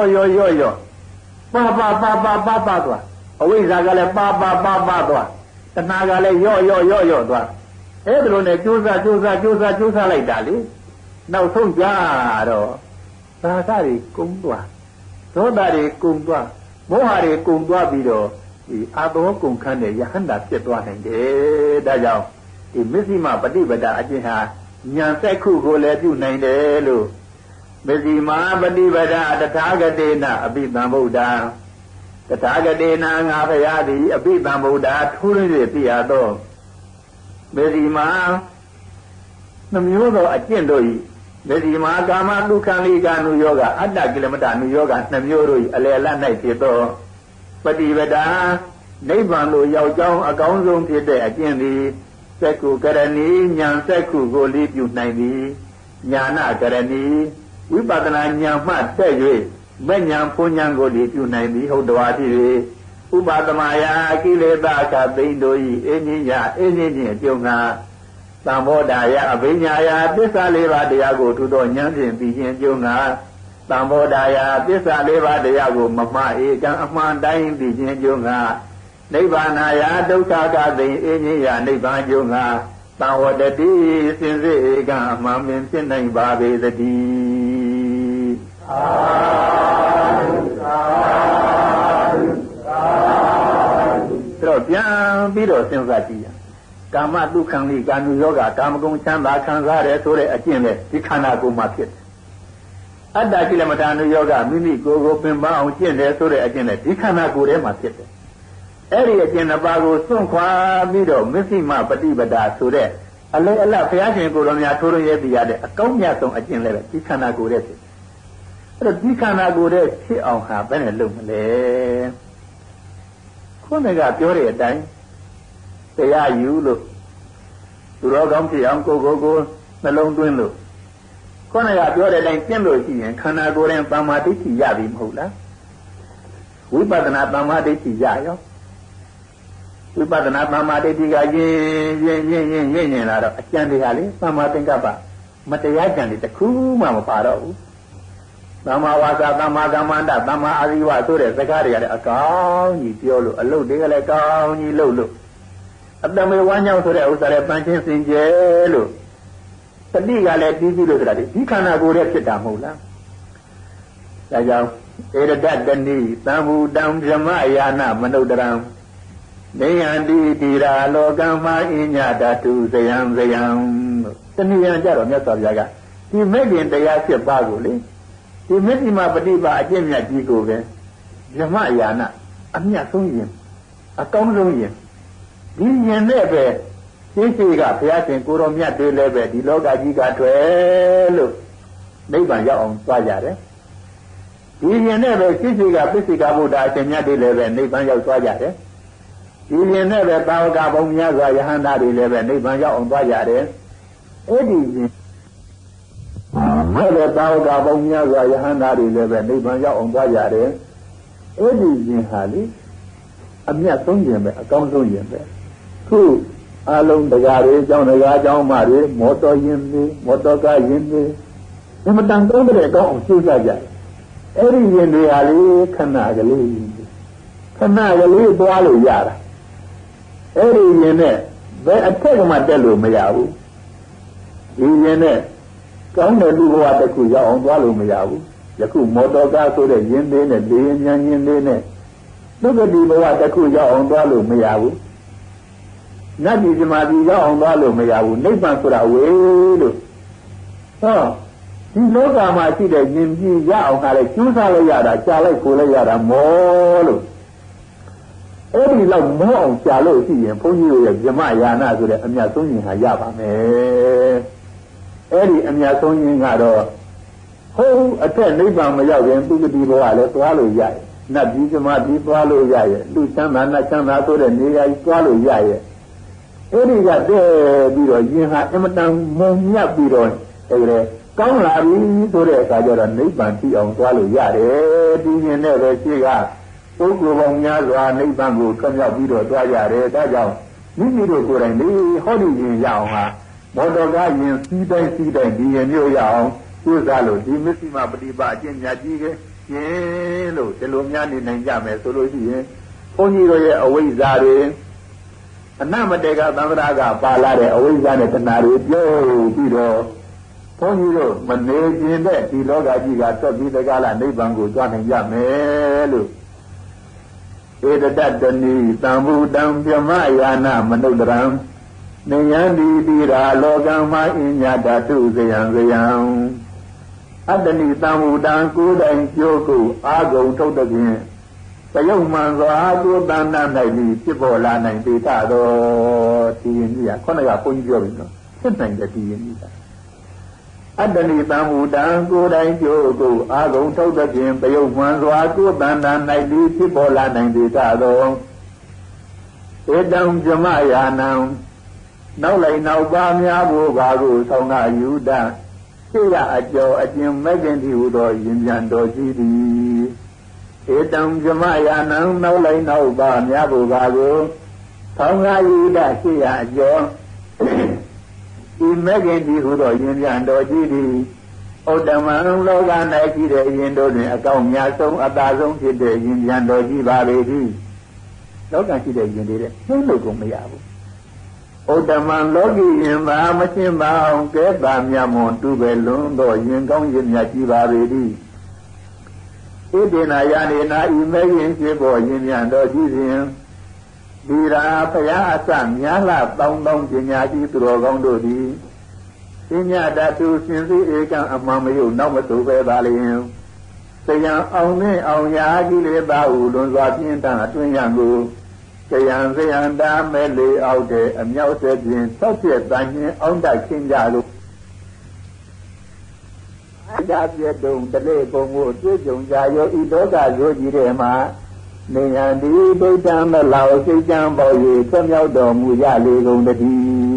ပါသွားအဝိဇ္ဇာကလည်းပါသွားတဏှာကလည်းရော့သွားအဲ့ဒါလိုနဲ့ကျူးစားလိုက်တာလေနောက်ဆုံးကြတော့သာသတွေကုန်းသွားသောတာတွေကုန်းသွားမောဟတွေကုန်းသွားပြီးတော့ဒီအာသောကုန်ခန်းတဲ့ယဟန္တာဖြစ်သွားနိုင်တယ်ဒါကြောင့်ဒီမစ္စည်းမပฏิပဒါအကျင့်ဟာဉာဏ်သက်ခုကိုလည်းပြုနိုင်တယ်လို့မစ္စည်းမပฏิပဒါတထာဂတေနအဘိဓမ္မဗုဒ္ဓတထာဂတေနငါဖရာသည်အဘိဓမ္မဗုဒ္ဓထူးရင်း၍သိရသောမစ္စည်းမနှမျိုးသောအကျင့်တို့၏မစ္စည်းမကာမဒုက္ခလိကာနုယောဂအတ္တကိလမတနုယောဂနှမျိုးတို့၏အလယ်လတ်၌ဖြစ်သောပฏิပဒါနိဗ္ဗာန်သို့ရောက်ကြောင်းအကောင်းဆုံးဖြစ်တဲ့အကျင့်သည်သက္ကုကရဏီဉာဏ်သက္ကုကိုလေးပြုနိုင်သည်ဉာဏကရဏီဝိပဿနာဉာဏ်မှတက်၍မဉဏ်ဖုံဉဏ်ကိုလေးပြုနိုင်သည်ဟုတ်တော်ဖြစ်၍ဥပသမယာကိလေသာကသိမ့်တို့၏အင်းကြီးချင်းအကျုံးငါသံဘောဓာယအဘိညာယသစ္စာလေးပါးတရားကိုထူသောဉာဏ်ဖြင့်သိခြင်းအကျုံးငါသံဘောဓာယသစ္စာလေးပါးတရားကိုမမှားဧကံအမှန်တိုင်းသိခြင်းအကျုံးငါနိဗ္ဗာန်ယဒုက္ခကသိအင်းကြီးယနိဗ္ဗာန်ကျုံငါသံဝတ္တိစင်စစ်ဧကအမှန်ပင်ဖြစ်နိုင်ပါပေသတည်းတော့ပြန်ပြီးတော့စဉ်းစားကြည့်ရကာမဒုက္ခလိကာနုယောဂကာမဂုဏ်ချမ်းသာခံစားရဲဆိုတဲ့အကျင့်နဲ့ဒီခန္ဓာကိုယ်မှာဖြစ်တယ်အတ္တကိလမထာနုယောဂမိမိကိုယ်ကိုပင်ပန်းအောင်ကျင့်တယ်ဆိုတဲ့အကျင့်နဲ့ဒီခန္ဓာကိုယ်ထဲမှာဖြစ်တယ်အဲ့ဒီအကျင့်တစ်ပါးကိုစွန့်ခွာပြီးတော့မစ္စည်းမပฏิပဒါဆိုတဲ့အလေအလတ်ဘုရားရှင်ကိုယ်တော်များထိုးရရဲ့ပြရတဲ့အကောင်းမြတ်ဆုံးအကျင့်လည်းပဲဒီခန္ဓာကိုယ်ထဲဖြစ်အဲ့တော့ဒီခန္ဓာကိုယ်ထဲဖြစ်အောင်ဟာဘယ်နဲ့လုပ်မလဲခုနကပြောတဲ့အတိုင်းတရားယူလို့သူတော်ကောင်းဖြစ်အောင်ကိုနှလုံးသွင်းလို့ခုနကပြောတဲ့အတိုင်းကျင့်လို့ရှိရင်ခန္ဓာကိုယ်ရင်သမ္မာဒိဋ္ဌိရပြီမဟုတ်လားဝိပဿနာသမ္မာဒိဋ္ဌိရရောဝိပဿနာသမ္မာဒိဋ္ဌိကရင်းလာတော့အကျဉ်းတရားလေသမ္မာသင်္ကပ္ပမတရားကြံတွေတခုမှမပါတော့ဘူးသမ္မာဝါစာသမ္မာကမ္မန္တသမ္မာအာဇီဝဆိုတဲ့စကားတွေကလည်းအကောင်းကြီးပြောလို့အလုပ်တွေကလည်းကောင်းကြီးလုပ်လို့အတ္တမေဝါညောင်းဆိုတဲ့ဥစ္စာလည်းပန်းချင်းစင်ကြဲလို့တတိကလည်းပြီးပြီလို့ဆိုတာဒီခန္ဓာကိုယ်ရဲ့ဖြစ်တာမဟုတ်လားဒါကြောင့်ဧရဒတနိသံဘူတံဗြဟ္မယာနမနုဿရံနေယံတိတိရာလောကမှာအညဓာတုဇယံတဏှိယံကြတော့မြတ်စွာဘုရားကဒီမဲ့ခင်တရား7ပါးကိုလေဒီမစ္စည်းမပฏิပါအကျင့်မြတ်ကြီးကိုပဲဗြဟ္မယာနအမြတ်ဆုံးရင်အကောင်းဆုံးရင်ဒီဉာဏ်နဲ့ပဲသိရှိကဘုရားရှင်ကိုတော်မြတ်တွေလည်းပဲဒီလောကကြီးကတွေ့လို့နိဗ္ဗာန်ရောက်အောင်သွားကြတယ်ဒီဉာဏ်နဲ့ပဲသိရှိကပစ္စိကဗုဒ္ဓအရှင်မြတ်တွေလည်းပဲနိဗ္ဗာန်ရောက်သွားကြတယ်ဒီဉာဏ်နဲ့ပဲသာဝကဘုံများစွာယဟန္တာတွေလည်းပဲနိဗ္ဗာန်ရောက်အောင်သွားကြတယ်အဲ့ဒီဉာဏ်မဲ့တဲ့တာဝကပေါင်းများစွာယဟန္တာတွေလည်းပဲနိဗ္ဗာန်ရောက်အောင်သွားကြတယ်အဲ့ဒီရင်ဟာလေအမြတ်ဆုံးရင်ပဲအကောင်းဆုံးရင်ပဲခုအလုံးတရားတွေအကြောင်းတရားအကြောင်းမှတွေမောတော်ရင်တွေမောတော်ကားရင်တွေအမတန်ကောင်းတဲ့အကောင်းအောင်ရှင်းကြကြတယ်အဲ့ဒီရင်တွေဟာလေခဏကလေးသွားလို့ရတာအဲ့ဒီရင်နဲ့ဘယ်အထက်ကမှတက်လို့မရဘူးဒီရင်နဲ့ကောင်းတဲ့လူဘဝတစ်ခုရောက်အောင်သွားလို့မရဘူးယခုမောတော်ကားဆိုတဲ့ရင်သေးနဲ့လေဉာဏ်ရင်သေးနဲ့ဒုက္ခဒီဘဝတစ်ခုရောက်အောင်သွားလို့မရဘူးနတ်ပြည်ဇမာပြည်ရောက်အောင်သွားလို့မရဘူးနိဗ္ဗာန်ဆိုတာဝေးလို့ဟောဒီလောကမှာရှိတဲ့ယဉ်ပြည်ရအောင်ကလည်းကျူးစားလိုက်ရတာကြာလိုက်ကိုလိုက်ရတာမောလို့အဲ့ဒီလောက်မောအောင်ကြာလို့ရှိရင်ဘုန်းကြီးတို့ရဲ့ဗြဟ္မယာနာဆိုတဲ့အမြတ်ဆုံးရင်ဟာရပါမယ်အဲ့ဒီအမြတ်ဆုံးရင်ကတော့ဟိုးအထက်နိဗ္ဗာန်မရောက်ရင်သူကတိဘဝလည်းသွားလို့ရရဲ့နတ်ပြည်ဇမာပြည်သွားလို့ရရဲ့လူချမ်းသာနတ်ချမ်းသာဆိုတဲ့နေရာကြီးသွားလို့ရရဲ့အဲ့ဒီကတည်းပြီးတော့ယင်ဟာအမတန်မုံမြတ်ပြီးတော့အဲ့ဒါကောင်းလာပြီဆိုတဲ့အခါကျတော့နိဗ္ဗာန်ကြည့်အောင်သွားလို့ရတယ်ဒီရင်နဲ့ပဲရှိကပုဂ္ဂိုလ်ပေါင်းများစွာနိဗ္ဗာန်ကိုထွတ်မြောက်ပြီးတော့သွားကြတယ်ဒါကြောင့်မိမိတို့ကိုယ်တိုင်လေဟောဒီရင်ရအောင်ဟာမောတော်ကားရင်စီးတိုင်းဒီရင်မျိုးရအောင်ကျိုးစားလို့ဒီမစ္စည်းမပฏิပါအကျင့်များကြီးခဲ့ရင်လို့ဒီလိုများနေနိုင်ကြမယ်ဆိုလို့ရှိရင်ဘုန်းကြီးတို့ရဲ့အဝိဇ္ဇာတွေအနမတေကသံဃာကပါလာတဲ့အဝိဇ္ဇာနဲ့တဏှာတွေပြုတ်ပြီးတော့ဘုန်းကြီးတို့မနေခြင်းတဲ့ဒီလောကကြီးကသွက်ပြီးတကားလားနိဗ္ဗာန်ကိုကြွနိုင်ကြမယ်လို့ဧတတတဏိသံဗုဒံဗြဟ္မယာနာမနုဿရံနေယံဒီတိရာလောကံမအညဓာတုဇယံအတ္တနိသံဗုဒံကိုယ်တိုင်ကျိုးကိုအာဂုံထုတ်တဲ့ဖြင့်တယုံမှန်စွာကိုယ်တဏ္ဍ၌ပြီးဖြစ်ပေါ်လာနိုင်ပေတတော်ဒီရင်ကြီးကခေါင်းကဘုန်းကြီးပြောပြီနော်ဖြစ်နိုင်တဲ့ဒီရင်ကြီးကအတ္တနိသံဗုဒံကိုယ်တိုင်ကျိုးကိုအာဂုံထုတ်တဲ့ဖြင့်တယုံမှန်စွာကိုယ်တဏ္ဍ၌ပြီးဖြစ်ပေါ်လာနိုင်ပေတတော်ဧတံဇမယာနံနောက်လိုက်နောက်ပါများဖို့ဘာကိုဆောင်ကယူတံသိရအကျော်အကျဉ်မဲ့ခင်တိဟူသောယဉ်ပြန်တော်ကြီးသည်ဧတံဇမယာနံနောက်လိုက်နောက်ပါများဖို့ဘာကိုဆောင်ကယူတံသိရအကျော်ဤမဲ့ခင်တိဟူသောယဉ်ပြန်တော်ကြီးသည်ဩတ္တမံလောက၌ရှိတဲ့ယဉ်တို့တွင်အကောင်းများဆုံးအသာဆုံးဖြစ်တဲ့ယဉ်ပြန်တော်ကြီးပါပေသည်လောကရှိတဲ့ယဉ်တွေတဲ့နှိမ့်လို့ကိုမရဘူးဩတ္တမံလောကီယင်ပါမရှင်းပါအောင်ကဲပါမြတ်မွန်တူပဲလွန်သောယင်ကောင်းရင်မြတ်ကြီးပါပေသည်ဣတိနာယနေနာဤမဲရင်ရှိပေါ်ယင်မြန်တော်ကြီးစဉ်ဒီရာဖရာအစများလှတောင်းတောင်းပညာကြီးသူတော်ကောင်းတို့သည်ပညာဓာတုရှင်စီဧကံအမှန်မယုံနောက်မတူပဲပါလျင်ဆယံအောင်နှင့်အောင်ရာကြီးလေပါဟုလွန်စွာပြင်းထန်အတွင်းရန်ကိုဆယံတာမဲလေအောက်တဲ့အမြောက်ဆက်ဖြင့်ဆောက်ပြတန်ရင်အောင်တချင်းကြလို့အကြပြတုံတလေပုံကိုတွေ့ကြုံကြရောဤလောကရိုးကြီးတဲ့မှာနေယံဒီဒိဋ္ဌံမလောက်စိတ်ကြံပေါ်၍ဆွမြောက်တော်မူရလေကုန်တည်း